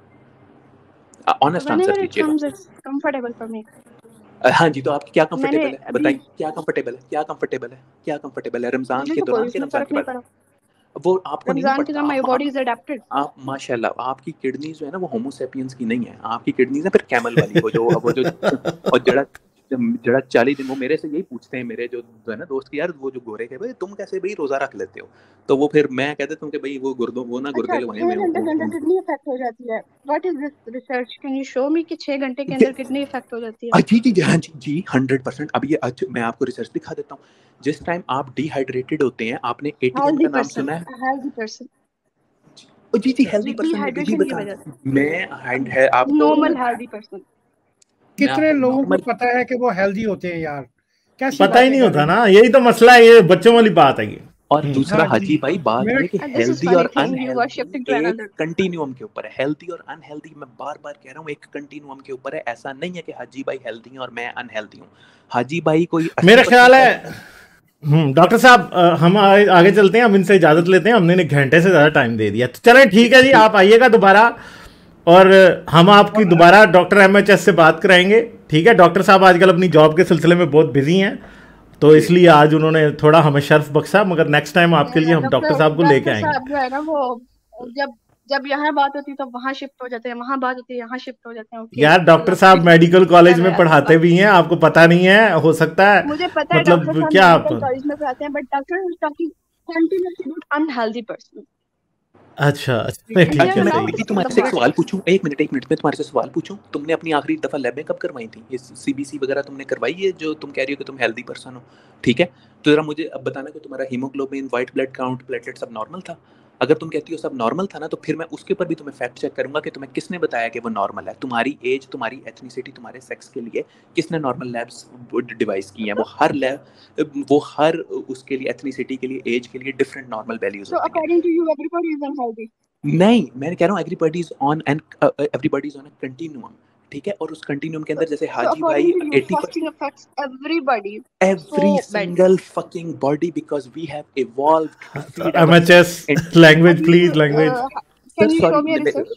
ऑनेस्ट आंसर दीजिएगा। हाँ जी, तो आपकी क्या कंफर्टेबल है बताइए, क्या कंफर्टेबल है, क्या कंफर्टेबल है, क्या कंफर्टेबल है, रमज़ान के दौरान के रमज़ान के बाद? वो आपको नहीं पड़ता, आप माशाल्लाह आपकी किडनीज जो है ना वो होमो सेपियंस की नहीं है, आपकी किडनीज है फिर कैमल वाली, वो जो और जड़ा 40 दिन वो मेरे से यही पूछते हैं, मेरे जो है ना दोस्त की, यार वो जो गोरे के भाई तुम कैसे भाई रोजा रख लेते हो, तो वो फिर मैं कहते तुम कि भाई वो गुर्दों वो ना गुर्दे लगाए में किडनी इफेक्ट हो जाती है। What is this research, can you show me कि 6 घंटे के अंदर किडनी इफेक्ट हो जाती है? जी हाँ जी 100%। अब ये मैं आपको रिसर्च दिखा देता हूँ। जिस टाइम आप डिहाइड्रेटेड होते हैं, आपने एटीएम का नाम सुना है? हेल्दी पर्सन जी हेल्दी पर्सन मैं है आप नॉर्मल हेल्दी पर्सन। कितने लोगों को पता है कि वो हेल्दी होते हैं यार? कैसे पता ही नहीं होता ना, यही तो मसला है, ये बच्चों वाली बात है ये। और दूसरा हाजी भाई बात है कि हेल्दी और अनहेल्दी एक कंटिन्यूम के ऊपर है। हेल्दी और अनहेल्दी मैं बार बार कह रहा हूँ एक कंटिन्यूम के ऊपर है। ऐसा नहीं है कि हाजी भाई हेल्दी हैं और मैं अनहेल्दी हूँ। हाजी भाई कोई मेरा ख्याल है डॉक्टर साहब हम आगे चलते हैं, हम इनसे इजाजत लेते हैं, हमने 1 घंटे से ज्यादा टाइम दे दिया। तो चलें ठीक है जी, आप आइएगा दोबारा और हम आपकी दोबारा डॉक्टर MHS से बात कराएंगे, ठीक है। डॉक्टर साहब आजकल अपनी जॉब के सिलसिले में बहुत बिजी हैं, तो इसलिए आज उन्होंने थोड़ा हमें शर्फ बख्शा, मगर नेक्स्ट टाइम आपके लिए हम डॉक्टर साहब को लेके आएंगे। जो है ना वो जब यहाँ बात होती है तो वहाँ शिफ्ट हो जाते हैं, वहाँ बात होती है यहाँ शिफ्ट हो जाते हैं। यार डॉक्टर साहब मेडिकल कॉलेज में पढ़ाते भी हैं, आपको पता नहीं है, हो सकता है। मुझे पता है मतलब क्या आप कॉलेज में पढ़ाते हैं, but doctor is talking continuously about unhealthy person. अच्छा ठीक है, मैं तुम्हारे से एक सवाल पूछूं, एक मिनट में तुम्हारे से सवाल पूछूं, तुमने अपनी आखिरी दफा लैब में कब करवाई थी? ये CBC वगैरह तुमने करवाई है जो तुम कह रही हो कि तुम हेल्दी पर्सन हो, ठीक है? तो जरा मुझे अब बताना कि तुम्हारा haemoglobin, white blood count, platelet सब नॉर्मल था? अगर तुम कहती हो सब नॉर्मल था ना, तो फिर मैं उसके ऊपर भी तुम्हें फैक्ट चेक करूंगा कि तुम्हें किसने बताया कि वो नॉर्मल है। तुम्हारी एज, तुम्हारी एथनिसिटी, तुम्हारे सेक्स के लिए किसने नॉर्मल लैब्स डिवाइस की हैं? वो हर उसके लिए, एथनिसिटी के लिए, एज के लिए डिफरेंट नॉर्मल वैल्यूज होती हैं। According to you everybody is unhealthy? नहीं, मैं कह रहा हूँ everybody is on a continuum, ठीक है? और उस कंटिन्यूम के अंदर जैसे हाजी भाई 80% every single fucking body because we have evolved to feed MHS language please language can you show me a research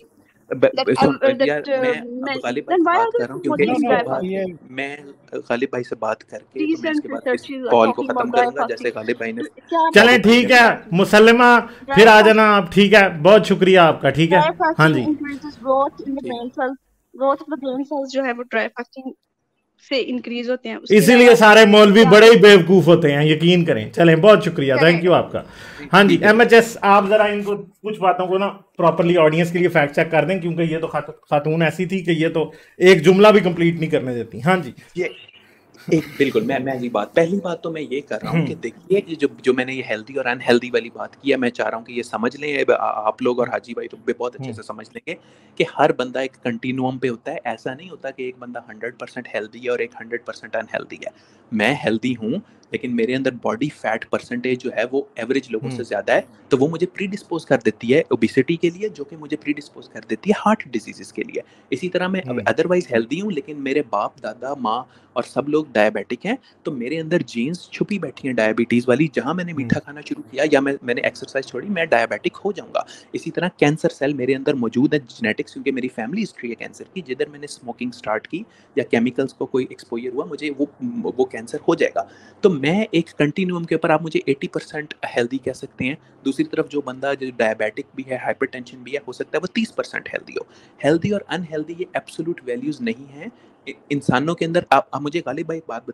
मैं गालिब भाई से बात कर रहा हूँ क्योंकि मैं गालिब भाई से बात करके तो मैं इसके बाद इस कॉल को खत्म करूंगा जैसे गालिब भाई ने। चलें ठीक है मुसल्लिमा, फिर आ जाना आप, ठीक है? बहुत शुक्रिया आपका, ठीक है? हाँ जी। Growth of the brain cells जो है वो ड्राई फास्टिंग से इंक्रीज होते हैं, इसीलिए सारे मौलवी बड़े ही बेवकूफ होते हैं, यकीन करें। चलें, बहुत शुक्रिया, थैंक यू आपका। हाँ जी MHS, आप जरा इनको कुछ बातों को ना प्रॉपर्ली ऑडियंस के लिए फैक्ट चेक कर दें, क्योंकि ये तो खातून ऐसी थी कि ये तो एक जुमला भी कंप्लीट नहीं करने देती। हाँ जी एक बिल्कुल मैं ये बात, पहली बात तो मैं ये कर रहा हूँ कि देखिए जो मैंने ये हेल्दी और अनहेल्दी वाली बात की है, मैं चाह रहा हूँ कि ये समझ लें आप लोग और हाजी भाई तो बहुत अच्छे से समझ लेंगे कि हर बंदा एक कंटिन्यूम पे होता है। ऐसा नहीं होता कि एक बंदा 100% हेल्दी है और एक 100% अनहेल्दी है। मैं हेल्दी हूँ लेकिन मेरे अंदर बॉडी फैट परसेंटेज जो है वो एवरेज लोगों से ज्यादा है, तो वो मुझे प्रीडिस्पोज कर देती है ओबेसिटी के लिए, जो कि मुझे प्रीडिस्पोज कर देती है हार्ट डिजीजेस के लिए। इसी तरह मैं अदरवाइज हेल्दी हूँ लेकिन मेरे बाप दादा माँ और सब लोग डायबिटिक हैं, तो मेरे अंदर जीन्स छुपी बैठी हैं डायबिटीज वाली। जहां मैंने मीठा खाना शुरू किया या मैंने एक्सरसाइज छोड़ी, मैं डायबिटिक हो जाऊंगा। इसी तरह कैंसर सेल मेरे अंदर मौजूद है, जेनेटिक्स, क्योंकि मेरी फैमिली हिस्ट्री है कैंसर की। जिधर मैंने स्मोकिंग स्टार्ट की या केमिकल्स को कोई एक्सपोजर हुआ, मुझे वो कैंसर हो जाएगा। तो मैं एक कंटिन्यूम के ऊपर, आप मुझे 80% हेल्दी कह सकते हैं। दूसरी तरफ जो बंदा जो डायबिटिक भी है, हाइपरटेंशन भी है, हो सकता है वो 30% हेल्दी हो। हेल्दी और अनहेल्दी ये एब्सोल्यूट वैल्यूज नहीं है इंसानों के अंदर। आप मुझे गालिब भाई एक बात बताएं,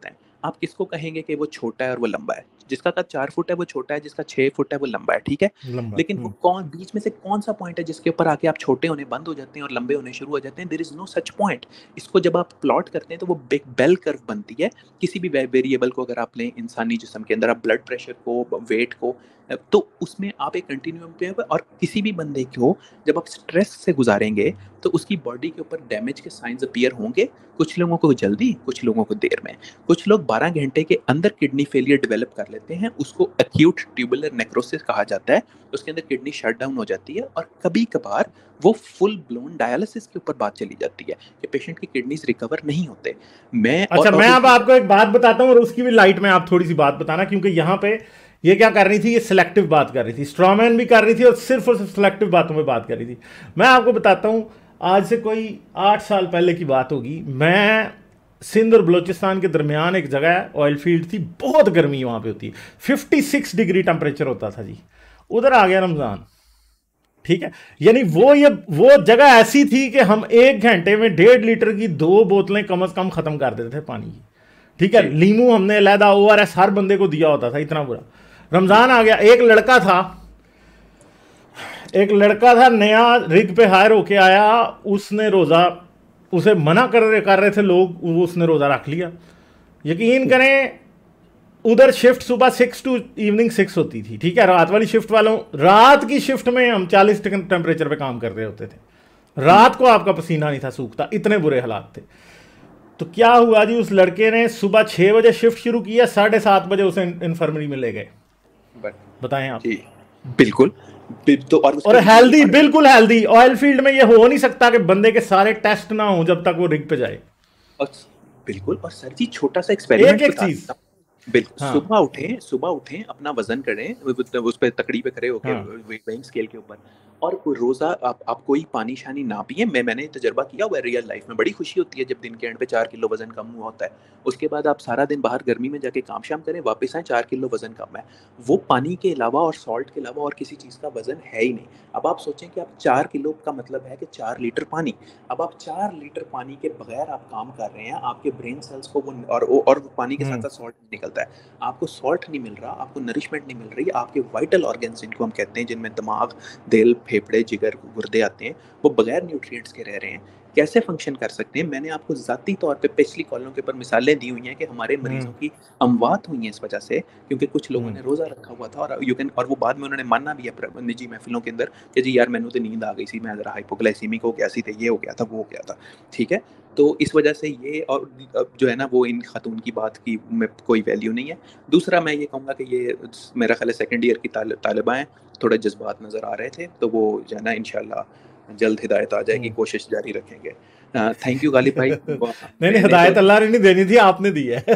आप किसको कहेंगे कि वो छोटा है और वो लंबा है? जिसका कद 4 फुट है वो छोटा है, जिसका 6 फुट है वो लंबा है, ठीक है? लेकिन वो कौन बीच में से कौन सा पॉइंट है जिसके ऊपर आके आप छोटे होने बंद हो जाते हैं और लंबे होने शुरू हो जाते हैं? There is no such point. इसको जब आप प्लॉट करते हैं तो वो एक बेल कर्व बनती है। किसी भी वेरिएबल को अगर आप लें इंसानी जिस्म के अंदर, आप ब्लड प्रेशर को, वेट को, तो उसमें आप एक कंटिन्यूम पे, और किसी भी बंदे को जब आप स्ट्रेस से गुजारेंगे तो उसकी बॉडी के ऊपर डैमेज के साइंस अपीयर होंगे। कुछ लोगों को जल्दी, कुछ लोगों को देर में। कुछ लोग 12 घंटे के अंदर किडनी फेलियर डेवलप कर लेते हैं, उसको एक्यूट ट्यूबुलर नेक्रोसिस कहा जाता है। उसके अंदर किडनी शट डाउन हो जाती है और कभी कभार वो फुल ब्लोन डायलिसिस के ऊपर बात चली जाती है कि पेशेंट की किडनीज रिकवर नहीं होते। मैं अब आपको एक बात बताता हूँ और उसकी भी लाइट में आप थोड़ी सी बात बताना, क्योंकि यहाँ पे ये क्या कर रही थी, ये सिलेक्टिव बात कर रही थी, स्ट्रॉमैन भी कर रही थी और सिर्फ सिलेक्टिव बातों में बात कर रही थी। मैं आपको बताता हूँ, आज से कोई 8 साल पहले की बात होगी, मैं सिंध और बलूचिस्तान के दरमियान एक जगह है, ऑयल फील्ड थी, बहुत गर्मी वहाँ पे होती है, 56 डिग्री टेम्परेचर होता था जी। उधर आ गया रमज़ान, ठीक है, यानी वो जगह ऐसी थी कि हम 1 घंटे में 1.5 लीटर की 2 बोतलें कम से कम ख़त्म कर देते थे पानी की, ठीक है। लीमू हमने अलहदा ORS हर बंदे को दिया होता था, इतना बुरा। रमज़ान आ गया, एक लड़का था नया रिग पे हायर होके आया, उसने रोज़ा, उसे मना कर रहे थे लोग, उसने रोज़ा रख लिया। यकीन करें, उधर शिफ्ट सुबह 6 टू इवनिंग 6 होती थी, ठीक है। रात वाली शिफ्ट वालों, रात की शिफ्ट में हम 40 टेम्परेचर पे काम कर रहे होते थे, रात को आपका पसीना नहीं था सूखता, इतने बुरे हालात थे। तो क्या हुआ जी, उस लड़के ने सुबह 6 बजे शिफ्ट शुरू किया, 7:30 बजे उसे इन्फर्मरी में ले गए। बताएं आप। बिल्कुल तो और हेल्दी, बिल्कुल हेल्दी। ऑयल फील्ड में ये हो नहीं सकता कि बंदे के सारे टेस्ट ना हो जब तक वो रिग पे जाए। बिल्कुल। और सर जी छोटा सा एक्सपेरिमेंट, एक चीज, बिल्कुल। हाँ। सुबह उठें, अपना वजन करें, उस पे तकड़ी पे खड़े होकर, वेइंग स्केल के ऊपर, और रोजा आप कोई पानी शानी ना पिए। मैंने तजर्बा किया हुआ है रियल लाइफ में। बड़ी खुशी होती है जब दिन के एंड पे 4 किलो वजन कम हुआ होता है। उसके बाद आप सारा दिन बाहर गर्मी में जाके काम शाम करें, वापस आए, 4 किलो वजन कम है। वो पानी के अलावा और सॉल्ट के अलावा और किसी चीज़ का वजन है ही नहीं। अब आप सोचें कि आप 4 किलो का मतलब है कि 4 लीटर पानी। अब आप 4 लीटर पानी के बगैर आप काम कर रहे हैं, आपके ब्रेन सेल्स को और पानी के साथ साथ सॉल्ट निकलता है, आपको सॉल्ट नहीं मिल रहा, आपको नरिशमेंट नहीं मिल रही, आपके वाइटल ऑर्गन्स जिनको हम कहते हैं, जिनमें दिमाग, दिल, फेफड़े, जिगर, गुर्दे आते हैं, वो बगैर न्यूट्रिएंट्स के रह रहे हैं, कैसे फंक्शन कर सकते हैं? मैंने आपको ज़ाती तौर पे पिछली कॉलों के ऊपर मिसालें दी हुई हैं कि हमारे मरीजों की अमवात हुई हैं इस वजह से, क्योंकि कुछ लोगों ने रोज़ा रखा हुआ था और वो बाद में उन्होंने मानना भी है निजी महफिलों के अंदर कि जी यार मैंने तो नींद आ गई थी, मैं ज़रा हाइपोग्लाइसीमिक हो गया सी, ये हो गया था, वो हो गया था, ठीक है। तो इस वजह से ये, और जो है ना, वो इन खातून की बात की में कोई वैल्यू नहीं है। दूसरा मैं ये कहूँगा कि ये मेरा ख्याल है सेकेंड ईयर की तालिबा हैं, थोड़े जज्बात नज़र आ रहे थे, तो वो जो है ना इंशाल्लाह जल्द हिदायत आ जाएगी, कोशिश जारी रखेंगे। थैंक यू गालिब भाई। नहीं, हिदायत अल्लाह ने नहीं देनी थी, आपने दी है।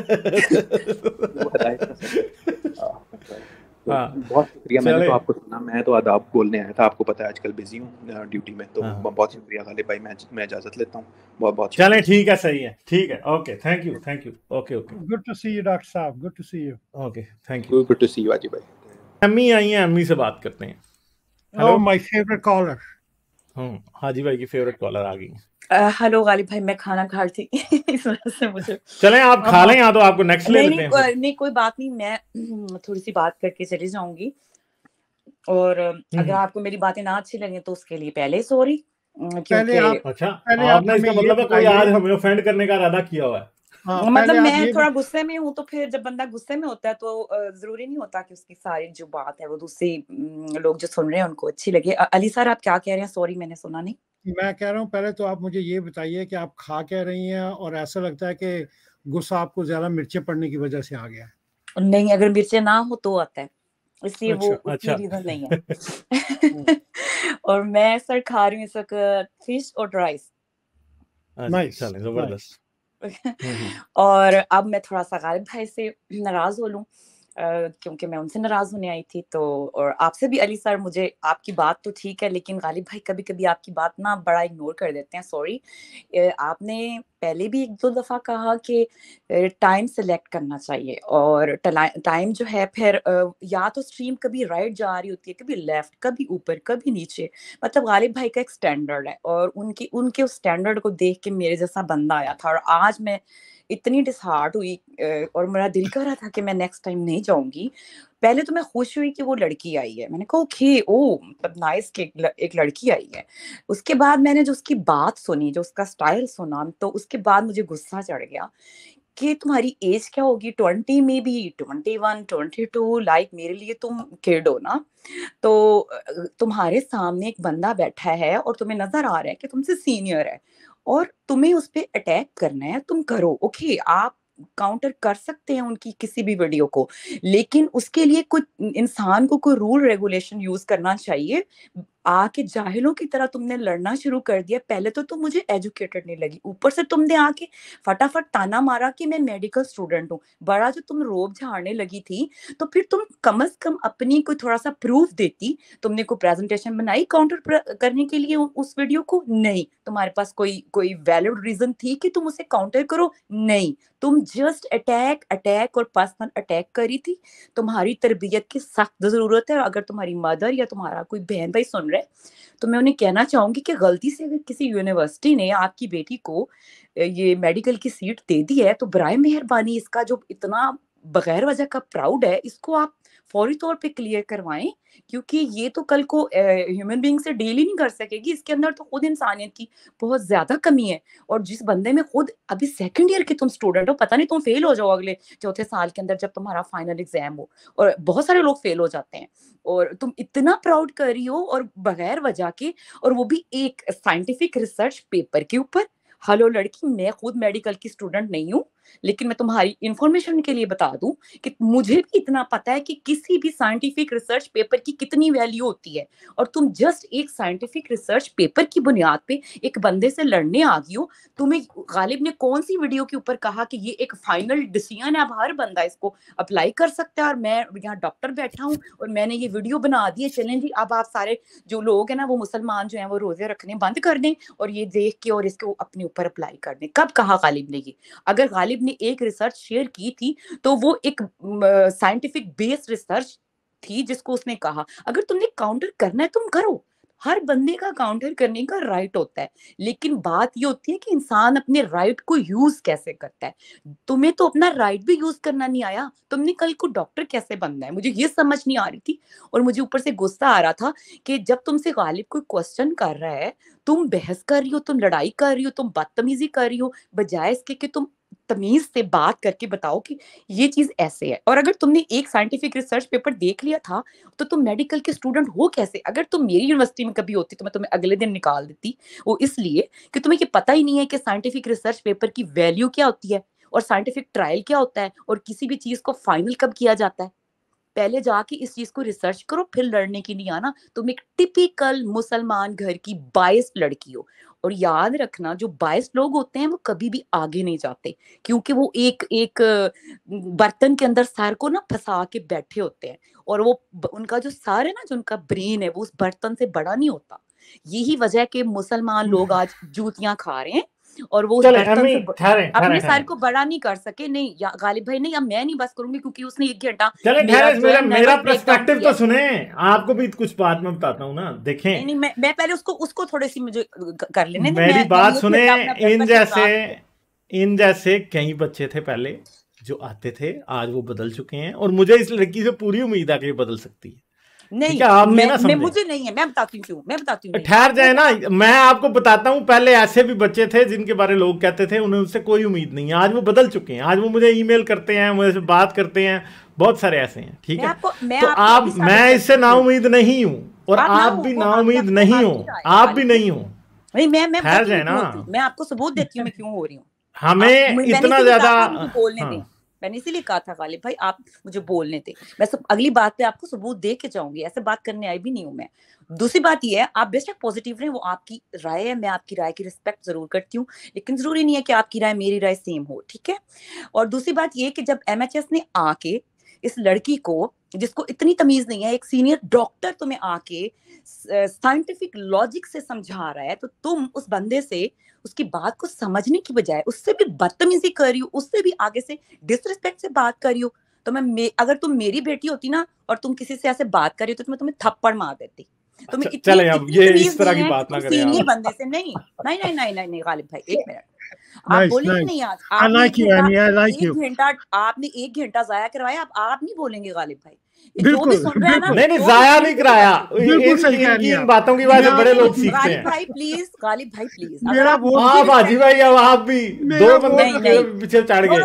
बहुत शुक्रिया। मैंने तो आपको सुना, मैं तो आदाब बोलने आया था, आपको पता है आजकल बिजी हूँ ड्यूटी में, तो बहुत शुक्रिया गालिब भाई। मैं इजाजत लेता हूँ, बहुत चलें, ठीक है, सही है, ठीक है, okay, thank you, okay, good to see you doctor साहब, good to see you, okay, thank you, good to see you Wajib भाई। अम्मी आई हैं, अम्मी से बात करते हैं। Hello my favourite caller. Haji भाई की फेवरेट कॉलर आ गई। हेलो गालिब भाई, मैं खाना खा रही थी इस वजह से मुझे। चलें आप खा लें, या तो आपको नेक्स्ट ले लेते हैं। नहीं कोई बात नहीं, मैं थोड़ी सी बात करके चली जाऊंगी, और अगर आपको मेरी बातें ना अच्छी लगे तो उसके लिए पहले सॉरी। पहले आपने इसका मतलब है कोई आज हमें ऑफेंड करने का इरादा किया हुआ है? मतलब मैं थोड़ा गुस्से में हूँ, तो फिर जब बंदा गुस्से में होता है तो जरूरी नहीं होता कि उसकी सारी जो बात है वो दूसरी लोग जो सुन रहे हैं उनको अच्छी लगे। अली सर आप क्या कह रहे हैं? सॉरी मैंने सुना नहीं। मैं कह रहा हूँ पहले तो आप मुझे ये बताइए कि आप खा क्या रही हैं, और ऐसा लगता है कि गुस्सा आपको ज्यादा मिर्चें पड़ने की वजह से आ गया है? नहीं, अगर मिर्चें ना हो तो आता है, इसलिए वो उसकी रीजन नहीं है। और मैं सर खा रही हूँ इस वक्त फिश और राइस। जबरदस्त। और अब मैं थोड़ा सा गालिब भाई से नाराज हो लूं, क्योंकि मैं उनसे नाराज होने आई थी, तो और आपसे भी अली सर, मुझे आपकी बात तो ठीक है, लेकिन गालिब भाई कभी कभी आपकी बात ना बड़ा इग्नोर कर देते हैं। सॉरी, आपने पहले भी 1-2 दफा कहा कि टाइम सेलेक्ट करना चाहिए, और टाइम जो है फिर या तो स्ट्रीम कभी राइट जा रही होती है, कभी लेफ्ट, कभी ऊपर, कभी नीचे। मतलब गालिब भाई का एक स्टैंडर्ड है, और उनके उनके उस स्टैंडर्ड को देख के मेरे जैसा बंदा आया था, और आज मैं इतनी डिसहार्ट हुई और मेरा दिल कर रहा था कि मैं नेक्स्ट टाइम नहीं जाऊंगी। पहले तो मैं खुश हुई कि वो लड़की आई है, मैंने कहा ओके, ओ मतलब नाइस कि एक लड़की आई है। उसके बाद मैंने जो उसकी बात सुनी, जो उसका स्टाइल सुना, तो उसके बाद मुझे गुस्सा चढ़ गया कि तुम्हारी एज क्या होगी, 20 में भी, 21, 22, लाइक मेरे लिए तुम किड हो ना। तो तुम्हारे सामने एक बंदा बैठा है और तुम्हें नजर आ रहा है कि तुमसे सीनियर है, और तुम्हें उस पर अटैक करना है, तुम करो, ओके, आप काउंटर कर सकते हैं उनकी किसी भी वीडियो को, लेकिन उसके लिए कुछ इंसान को कोई रूल रेगुलेशन यूज करना चाहिए। आके जाहिलों की तरह तुमने लड़ना शुरू कर दिया। पहले तो तुम मुझे एजुकेटेड नहीं लगी, ऊपर से तुमने आके फटाफट ताना मारा कि मैं मेडिकल स्टूडेंट हूँ। बड़ा जो तुम रोब झाड़ने लगी थी, तो फिर तुम कम से कम अपनी कोई थोड़ा सा प्रूफ देती। तुमने कोई प्रेजेंटेशन बनाई काउंटर करने के लिए उस वीडियो को? नहीं। तुम्हारे पास कोई वैलिड रीजन थी कि तुम उसे काउंटर करो? नहीं। तुम जस्ट अटैक और पर्सनल अटैक करी थी। तुम्हारी तरबियत की सख्त जरूरत है। अगर तुम्हारी मदर या तुम्हारा कोई बहन भाई सुन रहे, तो मैं उन्हें कहना चाहूंगी कि गलती से अगर किसी यूनिवर्सिटी ने आपकी बेटी को ये मेडिकल की सीट दे दी है, तो बराए मेहरबानी इसका जो इतना बगैर वजह का प्राउड है, इसको आप फौरी तौर पे क्लियर करवाएं, क्योंकि ये तो कल को ह्यूमन बीइंग से डील ही नहीं कर सकेगी। इसके अंदर तो खुद इंसानियत की बहुत ज्यादा कमी है। और जिस बंदे में खुद अभी सेकंड ईयर के तुम स्टूडेंट हो, पता नहीं तुम फेल हो जाओ अगले चौथे साल के अंदर जब तुम्हारा फाइनल एग्जाम हो, और बहुत सारे लोग फेल हो जाते हैं, और तुम इतना प्राउड कर रही हो और बगैर वजह के, और वो भी एक साइंटिफिक रिसर्च पेपर के ऊपर। हेलो लड़की, मैं खुद मेडिकल की स्टूडेंट नहीं हूँ, लेकिन मैं तुम्हारी इंफॉर्मेशन के लिए बता दूं कि मुझे भी इतना पता है कि किसी भी साइंटिफिक रिसर्च पेपर की कितनी वैल्यू होती है। और तुम जस्ट एक साइंटिफिक रिसर्च पेपर की बुनियाद पे एक बंदे से लड़ने आ गई हो। तुम्हें गालिब ने कौन सी वीडियो के ऊपर कहा कि ये एक फाइनल डिसीजन है, अब हर बंदा इसको अप्लाई कर सकता है, और मैं यहाँ डॉक्टर बैठा हूँ और मैंने ये वीडियो बना दी है, चलें जी अब आप सारे जो लोग हैं ना, वो मुसलमान जो हैं, वो रोजे रखने बंद कर दें और ये देख के और इसको अपने ऊपर अप्लाई कर दें। कब कहा गालिब ने ये? अगर गालिब ने एक रिसर्च शेयर की थी, तो वो एक साइंटिफिक बेस्ड रिसर्च थी जिसको उसने कहा। अगर तुमने काउंटर करना है तुम करो, हर बंदे का काउंटर करने का राइट होता है, लेकिन बात ये होती है कि इंसान अपने राइट को यूज कैसे करता है। तुम्हें तो अपना राइट भी यूज करना नहीं आया, तुमने कल को डॉक्टर कैसे बनना है, मुझे ये समझ नहीं आ रही थी। और मुझे ऊपर से गुस्सा आ रहा था कि जब तुमसे गालिब कोई क्वेश्चन कर रहा है, तुम बहस कर रही हो, तुम लड़ाई कर रही हो, तुम बदतमीजी कर रही हो, बजाय इसके कि तुम तमीज से बात करके बताओ कि ये चीज ऐसे है। और अगर तुमने एक साइंटिफिक रिसर्च पेपर देख लिया था, तो तुम मेडिकल के स्टूडेंट हो कैसे? अगर तुम मेरी यूनिवर्सिटी में कभी होती तो मैं तुम्हें अगले दिन निकाल देती। वो इसलिए कि तुम्हें ये पता ही नहीं है कि साइंटिफिक रिसर्च पेपर की वैल्यू क्या होती है, और साइंटिफिक ट्रायल क्या होता है, और किसी भी चीज को फाइनल कब किया जाता है। पहले जाके इस चीज को रिसर्च करो, फिर लड़ने की नहीं आना। तुम एक टिपिकल मुसलमान घर की बायस्ड लड़की हो। और याद रखना, जो बायस्ड लोग होते हैं वो कभी भी आगे नहीं जाते, क्योंकि वो एक एक बर्तन के अंदर सर को ना फंसा के बैठे होते हैं, और वो उनका जो सर है ना, जो उनका ब्रेन है, वो उस बर्तन से बड़ा नहीं होता। यही वजह है कि मुसलमान लोग आज जूतियां खा रहे हैं, और वो अपने सर को बड़ा नहीं कर सके। नहीं या गालिब भाई नहीं, अब मैं नहीं बस करूंगी, क्योंकि उसने 1 घंटा मेरा पर्सपेक्टिव तो सुने। आपको भी कुछ बात मैं बताता हूँ ना, देखें। नहीं मैं पहले उसको थोड़ी सी मुझे कर लेने दे। मेरी बात सुने। इन जैसे कई बच्चे थे पहले जो आते थे, आज वो बदल चुके हैं, और मुझे इस लड़की से पूरी उम्मीद है कि बदल सकती है। नहीं, आप मैं मुझे नहीं है, मैं बताती हूँ क्यों, मैं बताती हूँ। ठहर जाए ना, मैं आपको बताता हूँ। पहले ऐसे भी बच्चे थे जिनके बारे लोग कहते थे उन्हें उससे कोई उम्मीद नहीं है, आज वो बदल चुके हैं। आज वो मुझे ईमेल करते हैं, मुझे बात करते हैं, बहुत सारे ऐसे हैं। ठीक है, तो मैं इससे नाउम्मीद नहीं हूँ, और आप भी नाउम्मीद नहीं हो, आप भी नहीं हो। मैं ठहर जाए ना, मैं आपको सबूत देती हूँ मैं क्यों हो रही हूँ। हमें इतना ज्यादा बोलने दें, मैंने इसीलिए कहा था गालिब भाई आप मुझे बोलने थे। मैं सब अगली बात पे आपको सबूत दे के जाऊंगी, ऐसे बात करने आई भी नहीं हूं मैं। दूसरी बात ये है, आप बेशक पॉजिटिव रहे, वो आपकी राय है, मैं आपकी राय की रिस्पेक्ट जरूर करती हूँ, लेकिन जरूरी नहीं है कि आपकी राय मेरी राय सेम हो। ठीक है। और दूसरी बात ये कि जब MHS ने आके इस लड़की को जिसको इतनी तमीज नहीं है, एक सीनियर डॉक्टर तुम्हें आके साइंटिफिक लॉजिक से समझा रहा है, तो तुम उस बंदे से उसकी बात को समझने की बजाय उससे भी बदतमीजी कर रही हो, उससे भी आगे से डिसरिस्पेक्ट से बात कर रही हो। तो अगर तुम मेरी बेटी होती ना और तुम किसी से ऐसे बात कर रही हो तो मैं तुम्हें थप्पड़ मार देती। तुम्हें चले अब ये इस तरह की बात ना करें सीनियर बंदे से नहीं नहीं नहीं नहीं नहीं, नहीं गालिब भाई, एक मिनट, आप बोलेंगे नहीं आज, आपने एक घंटा जाया करवाया, आप नहीं बोलेंगे गालिब भाई, जो भी सुन रहा है ना, नहीं जाया नहीं कराया, इन बातों की वजह से बड़े लोग सीखते हैं। गालिब भाई प्लीज बाजी भाई अब आप भी दो बंदे पीछे चढ़ गए।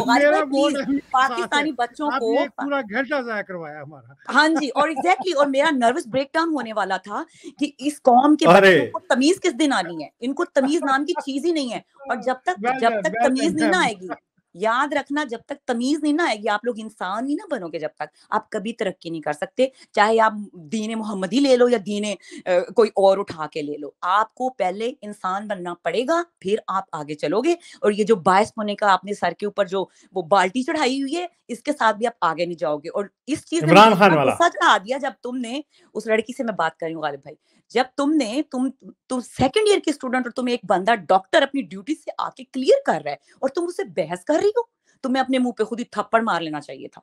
पाकिस्तानी बच्चों को पूरा घंटा जाया करवाया हमारा। हाँ जी, और एग्जैक्टली, और मेरा नर्वस ब्रेकडाउन होने वाला था कि इस कौम के बच्चों को तमीज किस दिन आनी है, इनको तमीज नाम की चीज ही नहीं है, और जब तक तमीज नहीं ना आएगी, याद रखना, जब तक तमीज नहीं ना आएगी, आप लोग इंसान नहीं ना बनोगे, जब तक आप कभी तरक्की नहीं कर सकते। चाहे आप दीन मोहम्मदी ले लो या दीन कोई और उठा के ले लो, आपको पहले इंसान बनना पड़ेगा, फिर आप आगे चलोगे। और ये जो बायस होने का आपने सर के ऊपर जो वो बाल्टी चढ़ाई हुई है, इसके साथ भी आप आगे नहीं जाओगे। और इस चीज में गुस्सा चढ़ा दिया जब तुमने उस लड़की से, मैं बात कर रही हूँ गालिब भाई, जब तुम सेकंड ईयर की स्टूडेंट और तुम्हें एक बंदा डॉक्टर अपनी ड्यूटी से आके क्लियर कर रहा है और तुम उससे बहस कर रही हो, तुम्हें अपने मुंह पे खुद ही थप्पड़ मार लेना चाहिए था।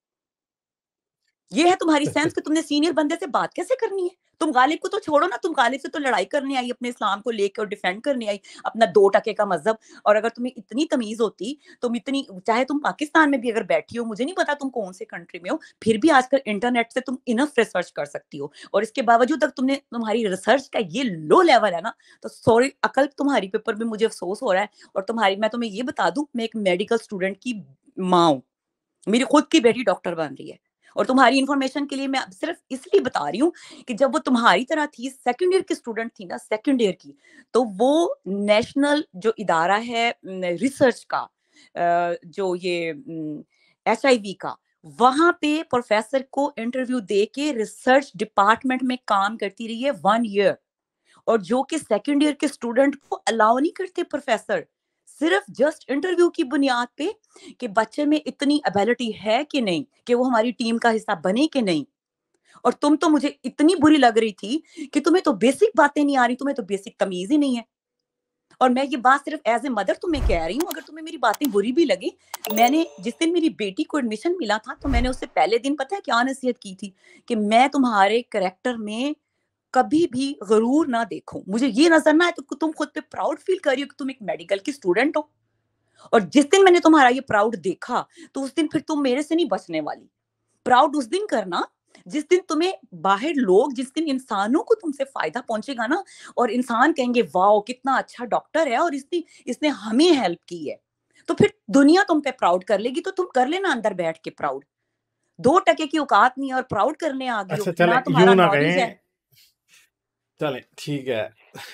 ये है तुम्हारी सेंस कि तुमने सीनियर बंदे से बात कैसे करनी है। तुम गालिब को तो छोड़ो ना, तुम गालिब से तो लड़ाई करने आई, अपने इस्लाम को लेकर और डिफेंड करने आई, अपना 2% का मजहब। और अगर तुम्हें इतनी तमीज होती, तुम इतनी, चाहे तुम पाकिस्तान में भी अगर बैठी हो, मुझे नहीं पता तुम कौन से कंट्री में हो, फिर भी आजकल इंटरनेट से तुम इनफ रिसर्च कर सकती हो, और इसके बावजूद तक तुम्हारी रिसर्च का ये लो लेवल है ना, तो सॉरी, अकल तुम्हारी पेपर में मुझे अफसोस हो रहा है। और मैं तुम्हें ये बता दूं, मैं एक मेडिकल स्टूडेंट की माँ हूं, मेरी खुद की बेटी डॉक्टर बन रही है, और तुम्हारी इंफॉर्मेशन के लिए मैं सिर्फ इसलिए बता रही हूँ कि जब वो तुम्हारी तरह थी, सेकंड ईयर की स्टूडेंट थी ना, सेकंड ईयर की, तो वो नेशनल जो इदारा है रिसर्च का, जो ये HIV का, वहां पे प्रोफेसर को इंटरव्यू दे के रिसर्च डिपार्टमेंट में काम करती रही है 1 ईयर, और जो कि सेकंड ईयर के स्टूडेंट को अलाउ नहीं करते प्रोफेसर, सिर्फ जस्ट इंटरव्यू की बुनियाद पे कि बच्चे में इतनी एबिलिटी है कि नहीं, कि वो हमारी टीम का हिस्सा बने कि नहीं। और तुम तो मुझे इतनी बुरी लग रही थी कि तुम्हें तो बेसिक बातें नहीं आ रही, तुम्हें तो बेसिक तमीज ही नहीं है। और मैं ये बात सिर्फ एज ए मदर तुम्हें कह रही हूँ, अगर तुम्हें मेरी बातें बुरी भी लगी, मैंने जिस दिन मेरी बेटी को एडमिशन मिला था, तो मैंने उससे पहले दिन पता है क्या नसीहत की थी, कि मैं तुम्हारे कैरेक्टर में कभी भी गरूर ना देखो, मुझे ये नजर ना आए तो तुम खुद पे प्राउड फील कर रही हो कि तुम एक मेडिकल की स्टूडेंट हो। और जिस दिन मैंने तुम्हारा ये प्राउड देखा, तो उस दिन फिर तुम मेरे से नहीं बचने वाली। प्राउड उस दिन करना जिस दिन तुम्हें बाहर लोग, जिस दिन इंसानों को तुमसे फायदा पहुंचेगा ना, और इंसान कहेंगे वाओ कितना अच्छा डॉक्टर है और इसने हमें हेल्प की है, तो फिर दुनिया तुम पे प्राउड कर लेगी। तो तुम कर लेना अंदर बैठ के प्राउड, 2% की औकात नहीं है और प्राउड करने आ गई हो ना, तुम्हारा नॉलेज है। चले ठीक है।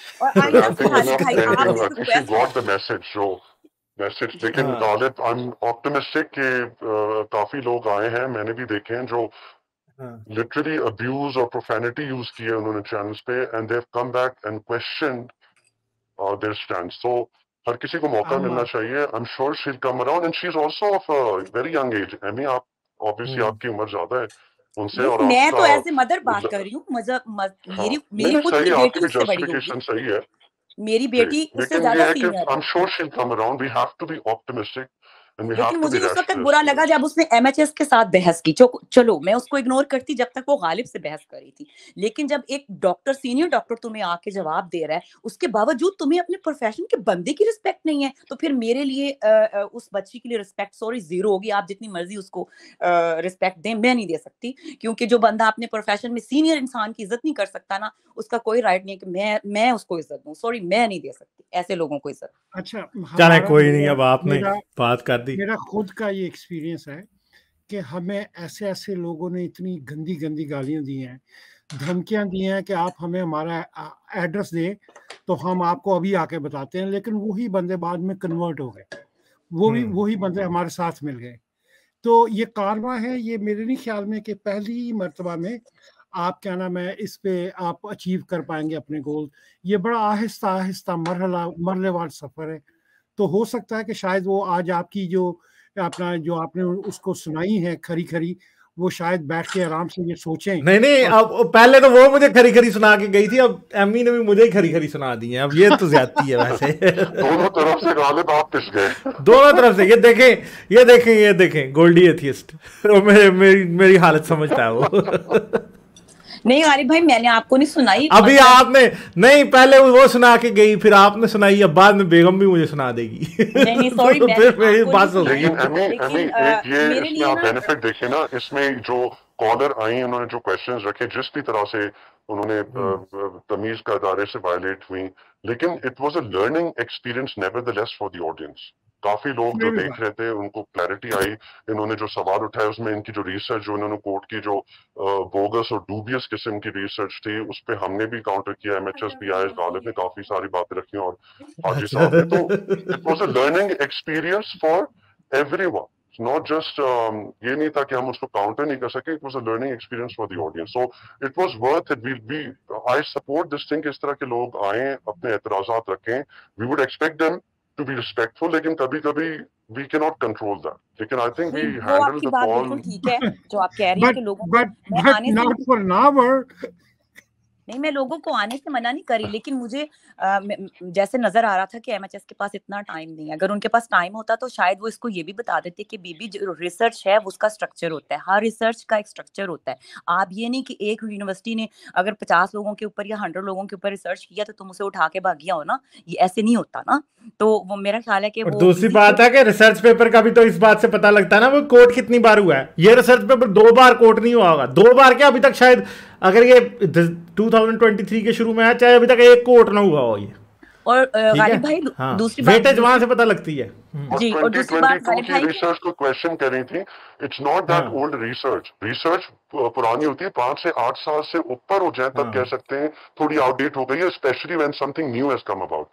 लेकिन गालिब, आई एम ऑप्टिमिस्टिक कि काफी लोग आए हैं, मैंने भी देखे हैं, जो लिटरली अब्यूज और प्रोफेनिटी यूज किए उन्होंने चैनल्स पे, and they have come back and questioned their stands. तो हर किसी को मौका मिलना चाहिए। I am sure she will come around, and she is also of a very young age. Amy, आप ऑब्वियसली आपकी उम्र ज्यादा है उनसे, और मैं तो एज ए मदर बात कर रही हूँ, मेरी खुद की बेटी उससे बड़ी होगी, सही है, मेरी बेटी उससे ज्यादा सीनियर है। I am sure she will come around, we have to be optimistic. लेकिन मुझे उस वक्त बुरा लगा जब उसने MHS के साथ बहस की। चलो मैं उसको इग्नोर करती जब तक वो गालिब से बहस कर रही थी, लेकिन जब एक डॉक्टर, सीनियर डॉक्टर तुम्हें आके जवाब दे रहा है, उसके बावजूद तुम्हें अपने प्रोफेशन के बंदे की रिस्पेक्ट नहीं है, तो फिर मेरे लिए उस बच्ची के लिए रिस्पेक्ट सॉरी जीरो होगी। आप जितनी मर्जी उसको रिस्पेक्ट दें, मैं नहीं दे सकती, क्योंकि जो बंदा अपने प्रोफेशन में सीनियर इंसान की इज्जत नहीं कर सकता ना, उसका कोई राइट नहीं है कि मैं उसको इज्जत दूं। सॉरी, मैं नहीं दे सकती ऐसे लोगों को इज्जत। अच्छा, चले कोई नहीं, अब आपने बात कर दी। मेरा खुद का ये एक्सपीरियंस है कि हमें ऐसे लोगों ने इतनी गंदी गंदी गालियां दी हैं, धमकियां दी हैं कि आप हमें हमारा एड्रेस दें तो हम आपको अभी आके बताते हैं, लेकिन वही बंदे बाद में कन्वर्ट हो गए, वही बंदे हमारे साथ मिल गए। तो ये कारवा है, ये मेरे नहीं ख्याल में कि पहली मर्तबा में आप क्या नाम है इस पे आप अचीव कर पाएंगे अपने गोल। ये बड़ा आहिस्ता आहिस्ता मरहलेवार सफर है। तो हो सकता है कि शायद वो आज आपकी जो आपने उसको सुनाई है खरी खरी, वो शायद बैठ के आराम से ये सोचें। नहीं अब पहले तो वो मुझे खरी खरी सुना के गई थी, अब एमी ने भी मुझे ही खरी खरी सुना दी है। अब ये तो ज्यादती है वैसे। दोनों तरफ से गालिब आप पिस गए। दोनों तरफ से। ये देखें गोल्डी एथियस्ट। मेरी हालत समझता है वो। नहीं गालिब भाई मैंने आपको नहीं सुनाई अभी आपने नहीं, पहले वो सुना के गई, फिर आपने सुनाई, अब बाद में बेगम भी मुझे सुना देगी। नहीं सॉरी तो फिर मेरी बात सुन। लेकिन अमी ये इसमें आप बेनिफिट देखें ना, इसमें जो कॉलर आई उन्होंने जो क्वेश्चंस रखे जिस भी तरह से उन्होंने तमीज का दायरे से वायलेट हुई, लेकिन it was a learning experience nevertheless for the audience. काफी लोग जो देख रहे थे उनको क्लैरिटी आई, इन्होंने जो सवाल उठाए उसमें इनकी जो रिसर्च जो इन्होंने कोर्ट की जो बोगस और डूबियस किस्म की रिसर्च थी उस पर हमने भी काउंटर किया। MHSBI गालिब ने काफी सारी बातें रखी और हाजी साहब ने, तो it was a learning experience for everyone, not just ये नहीं था कि हम उसको काउंटर नहीं कर सके, it was a learning experience for the audience, so it was worth it. We I support this thing, इस तरह के लोग आए अपने एतराजात रखें, we would expect them to be respectful, लेकिन कभी-कभी we cannot control that, लेकिन I think we handle the call। बिल्कुल ठीक है जो आप कह रही हैं कि लोगों को but not for an hour। नहीं मैं लोगों को आने से मना नहीं करी, लेकिन मुझे जैसे नजर आ रहा था कि MHS के पास इतना टाइम नहीं है। अगर उनके पास टाइम होता तो शायद वो इसको ये भी बता देते कि बीबी जो रिसर्च है उसका स्ट्रक्चर होता है, हर रिसर्च का एक स्ट्रक्चर होता है। आप ये नहीं कि एक यूनिवर्सिटी ने अगर 50 लोगों के ऊपर या 100 लोगों के ऊपर रिसर्च किया तो तुम उसे उठा के भाग गया हो ना, ये ऐसे नहीं होता ना। तो वो मेरा ख्याल है कि वो दूसरी बात है कि रिसर्च पेपर का भी तो इस बात से पता लगता है ना वो कोर्ट कितनी बार हुआ है। ये रिसर्च पेपर 2 बार कोर्ट नहीं हुआ होगा, 2 बार क्या अभी तक शायद, अगर ये 2023 के शुरू में है, चाहे अभी तक एक कोर्ट ना हुआ हो ये। और गालिब भाई दूसरी बात वेटेज वहां से पता लगती है जी। और दूसरी बात गालिब भाई रिसर्च को क्वेश्चन कर रही थी, it's not that old research पुरानी होती है, 5 से 8 साल से ऊपर हो जाए तब कह सकते हैं थोड़ी आउटडेट हो गई है, specially when something new has come about.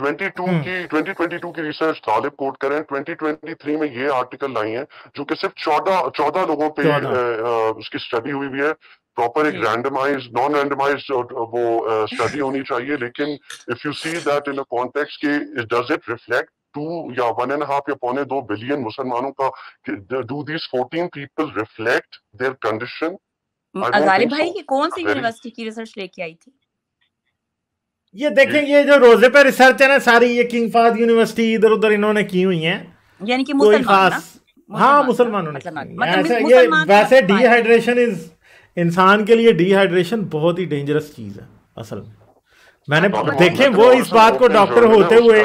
2022 की रिसर्च गालिब कोट करें, 2023 में ये आर्टिकल लाई है जो कि सिर्फ 14 लोगों पे उसकी स्टडी हुई है। प्रॉपर एक रैंडमाइज नॉन रैंडमाइज वो स्टडी होनी चाहिए, लेकिन if you see that in a context के डज इट रिफ्लेक्ट 2 या 1.5 या 2.25 बिलियन मुसलमानों का, do these 14 people reflect their condition? Ghalib भाई ये कौन सी यूनिवर्सिटी की रिसर्च लेके आई थी? ये देखें ये जो रोजे पे रिसर्च है ना सारी, ये किंग फहद यूनिवर्सिटी इधर उधर इन्होंने की हुई है, यानी कि मुसलमान। हाँ मुसलमानों ने ये वैसे डिहाइड्रेशन इज इंसान के लिए डिहाइड्रेशन बहुत ही डेंजरस चीज है असल में। मैंने देखे वो इस बात को डॉक्टर होते हुए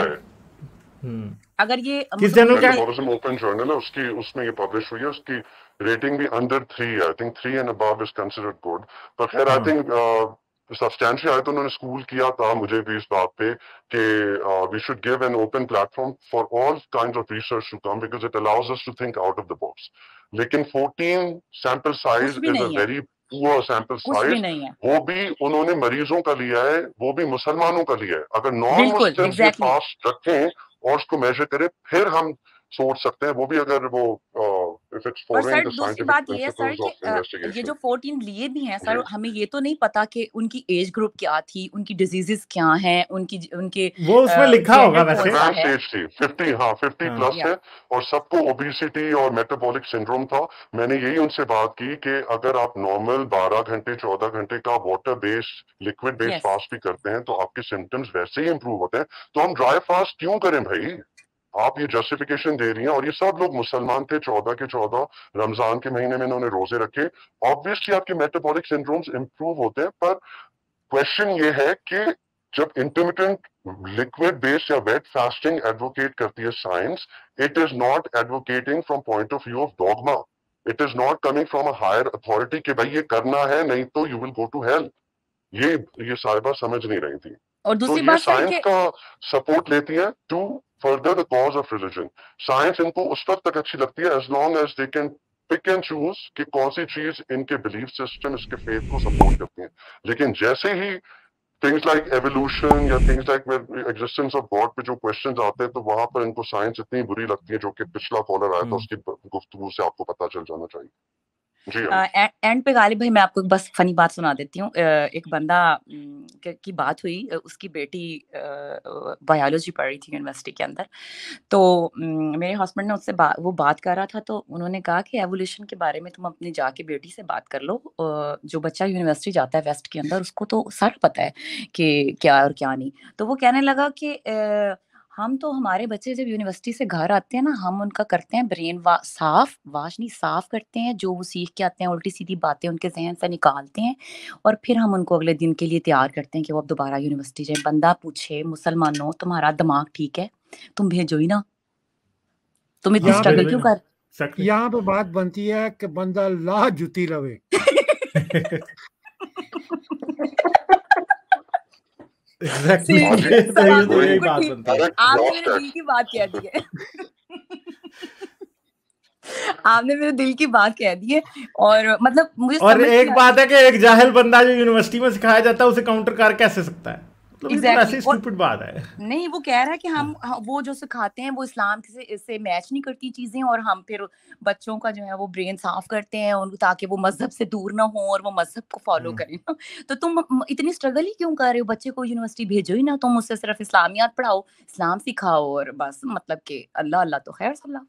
अगर ये किस जर्नल का ओपन जर्नल है उसकी, उसमें ये पब्लिश हुई है, उसकी रेटिंग भी अंडर 3 है, I think 3 and above is considered good. पर खैर आई थिंक सब्सटेंशियल आया तो उन्होंने स्कूल किया था मुझे भी इस बात पे कि we should give an open platform for all kinds of research to come because it allows us to think out of the box. लेकिन 14 sample size is a very poor sample size, वो भी उन्होंने मरीजों का लिया है, वो भी मुसलमानों का लिया है। अगर नॉन मुस्लिम्स के पास रखें और उसको मेजर करें फिर हम सोच सकते हैं, वो भी अगर वो if it's following the scientific principles of investigation. ये जो 14 लिए भी हैं सर, हमें ये तो नहीं पता कि उनकी एज ग्रुप क्या थी, उनकी डिजीजेस क्या हैं, उनके वो उसमें लिखा होगा वैसे एज थी 50 प्लस है और सबको ओबेसिटी और मेटाबॉलिक सिंड्रोम था। मैंने यही उनसे बात की कि अगर आप नॉर्मल 12 घंटे 14 घंटे का water based liquid based fast भी करते हैं तो आपके सिम्टम्स वैसे ही इंप्रूव होते हैं, तो हम ड्राई फास्ट क्यों करें भाई? आप ये जस्टिफिकेशन दे रही हैं। और ये सब लोग मुसलमान थे, 14 के 14 रमजान के महीने में इन्होंने रोजे रखे, ऑब्वियसली आपके मेटाबॉलिक सिंड्रोम्स इंप्रूव होते हैं। पर क्वेश्चन ये है कि जब इंटरमिटेंट लिक्विड बेस्ड या वेट फास्टिंग एडवोकेट करती है science, it is not advocating from point of view of dogma, it is not coming from a higher authority कि भाई ये करना है नहीं तो you will go to hell. ये साहिबा समझ नहीं रही थी। और दूसरी बात साइंस का सपोर्ट लेती है to further the cause of religion. Science इनको उस वक्त तक अच्छी लगती है as long as they can pick and choose कि कौन सी चीज इनके बिलीफ सिस्टम इसके फेथ को सपोर्ट करती है। लेकिन जैसे ही थिंग्स लाइक एवोल्यूशन या things like existence of God पे जो क्वेश्चंस आते हैं तो वहां पर इनको साइंस इतनी बुरी लगती है, जो कि पिछला कॉलर आया था उसकी गुफ्तगू से आपको पता चल जाना चाहिए। एंड पे गालिब भाई मैं आपको बस फनी बात सुना देती हूँ। एक बंदा की बात हुई, उसकी बेटी बायोलॉजी पढ़ रही थी यूनिवर्सिटी के अंदर, तो मेरे हस्बैंड ने उससे वो बात कर रहा था, तो उन्होंने कहा कि एवोल्यूशन के बारे में तुम अपनी जाके बेटी से बात कर लो। जो बच्चा यूनिवर्सिटी जाता है वेस्ट के अंदर उसको तो सारा पता है कि क्या और क्या नहीं। तो वो कहने लगा कि हम तो हमारे बच्चे जब यूनिवर्सिटी से घर आते हैं ना, हम उनका करते हैं ब्रेन साफ करते हैं, जो वो सीख के आते हैं उल्टी सीधी बातें उनके जहन से निकालते हैं, और फिर हम उनको अगले दिन के लिए तैयार करते हैं कि वो अब दोबारा यूनिवर्सिटी जाए। बंदा पूछे मुसलमानों तुम्हारा दिमाग ठीक है, तुम भेजो ही ना, तुम इतनी स्ट्रगल क्यों कर। यहाँ पे बात बनती है कि बंदा ला जुती लवे। Exactly. आपने मेरे दिल की बात कह दी है। आपने मेरे दिल की बात कह दी है। और मतलब मुझे और एक बात है कि एक जाहिल बंदा जो यूनिवर्सिटी में सिखाया जाता है उसे काउंटर कर कैसे सकता है? Exactly. स्टूपिड बात है। नहीं, वो कह रहा है कि हम वो जो सिखाते हैं वो इस्लाम से मैच नहीं करती चीजें, और हम फिर बच्चों का जो है वो ब्रेन साफ करते हैं उनको, ताकि वो मजहब से दूर ना हो और वो मजहब को फॉलो करें ना। तो तुम इतनी स्ट्रगल ही क्यों कर रहे हो? बच्चे को यूनिवर्सिटी भेजो ही ना, तुम उससे सिर्फ इस्लामियात पढ़ाओ, इस्लाम सिखाओ, और बस मतलब कि अल्लाह अल्लाह तो खैर सल्ला।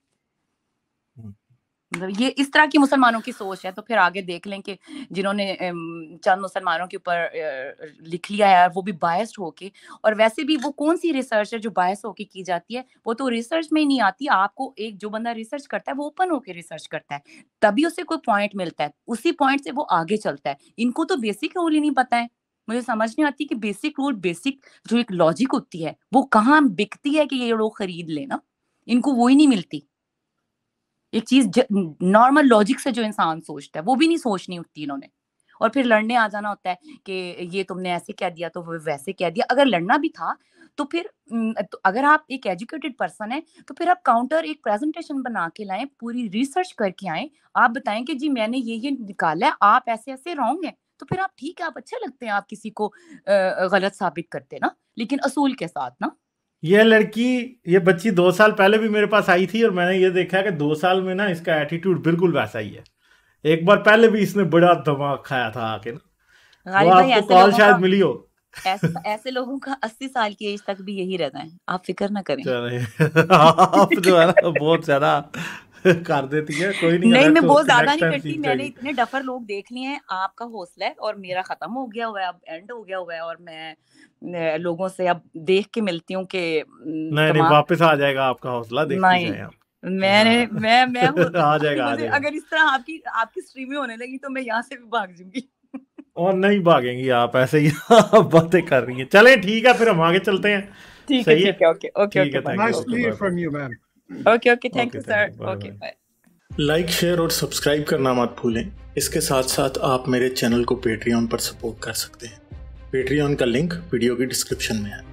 मतलब ये इस तरह की मुसलमानों की सोच है। तो फिर आगे देख लें कि जिन्होंने चंद मुसलमानों के ऊपर लिख लिया है, वो भी बायस्ड होके, और वैसे भी वो कौन सी रिसर्च है जो बायस होके की जाती है? वो तो रिसर्च में ही नहीं आती। आपको एक जो बंदा रिसर्च करता है वो ओपन होके रिसर्च करता है, तभी उसे कोई पॉइंट मिलता है, उसी पॉइंट से वो आगे चलता है। इनको तो बेसिक रूल ही नहीं पता है। मुझे समझ नहीं आती कि बेसिक रूल, बेसिक जो एक लॉजिक होती है वो कहाँ बिकती है कि ये लोग खरीद लेना, इनको वो ही नहीं मिलती। एक चीज नॉर्मल लॉजिक से जो इंसान सोचता है वो भी नहीं सोचनी होती इन्होंने, और फिर लड़ने आ जाना होता है कि ये तुमने ऐसे कह दिया तो वैसे कह दिया। अगर लड़ना भी था तो फिर तो अगर आप एक एजुकेटेड पर्सन है तो फिर आप काउंटर एक प्रेजेंटेशन बना के लाएं, पूरी रिसर्च करके आए, आप बताएं कि जी मैंने ये निकाला है, आप ऐसे ऐसे रॉन्ग है, तो फिर आप ठीक है, आप अच्छे लगते हैं, आप किसी को गलत साबित करते ना, लेकिन असूल के साथ ना। ये बच्ची 2 साल पहले भी मेरे पास आई थी और मैंने ये देखा कि 2 साल में ना इसका एटीट्यूड बिल्कुल वैसा ही है। एक बार पहले भी इसने बड़ा दिमाग खाया था आके ना, वो आपको कॉल शायद मिली हो। ऐसे लोगों का 80 साल की एज तक भी यही रहता है, आप फिक्र ना करें। आप जो है ना बहुत ज्यादा कर देती है। कोई नहीं, मैं बहुत ज्यादा नहीं करती। मैंने इतने डफर लोग देख लिए हैं। आपका हौसला है और मेरा खत्म हो गया हुआ है, अब एंड हो गया हुआ है, और मैं लोगों से अब देख के मिलती हूँ कि नहीं वापस आ जाएगा आपका हौसला। देखते हैं मैं आ जाएगा। अगर इस तरह आपकी स्ट्रीमें होने लगी तो मैं यहाँ से भी भाग जाऊंगी। और नहीं भागेंगी आप, ऐसे ही बातें कर रही हैं। चलें ठीक है, फिर हम आगे चलते हैं। ठीक है okay thank you sir. Okay bye. Like, share और सब्सक्राइब करना मत भूलें। इसके साथ साथ आप मेरे चैनल को पेट्रियन पर सपोर्ट कर सकते हैं। पेट्रियन का लिंक वीडियो की डिस्क्रिप्शन में है।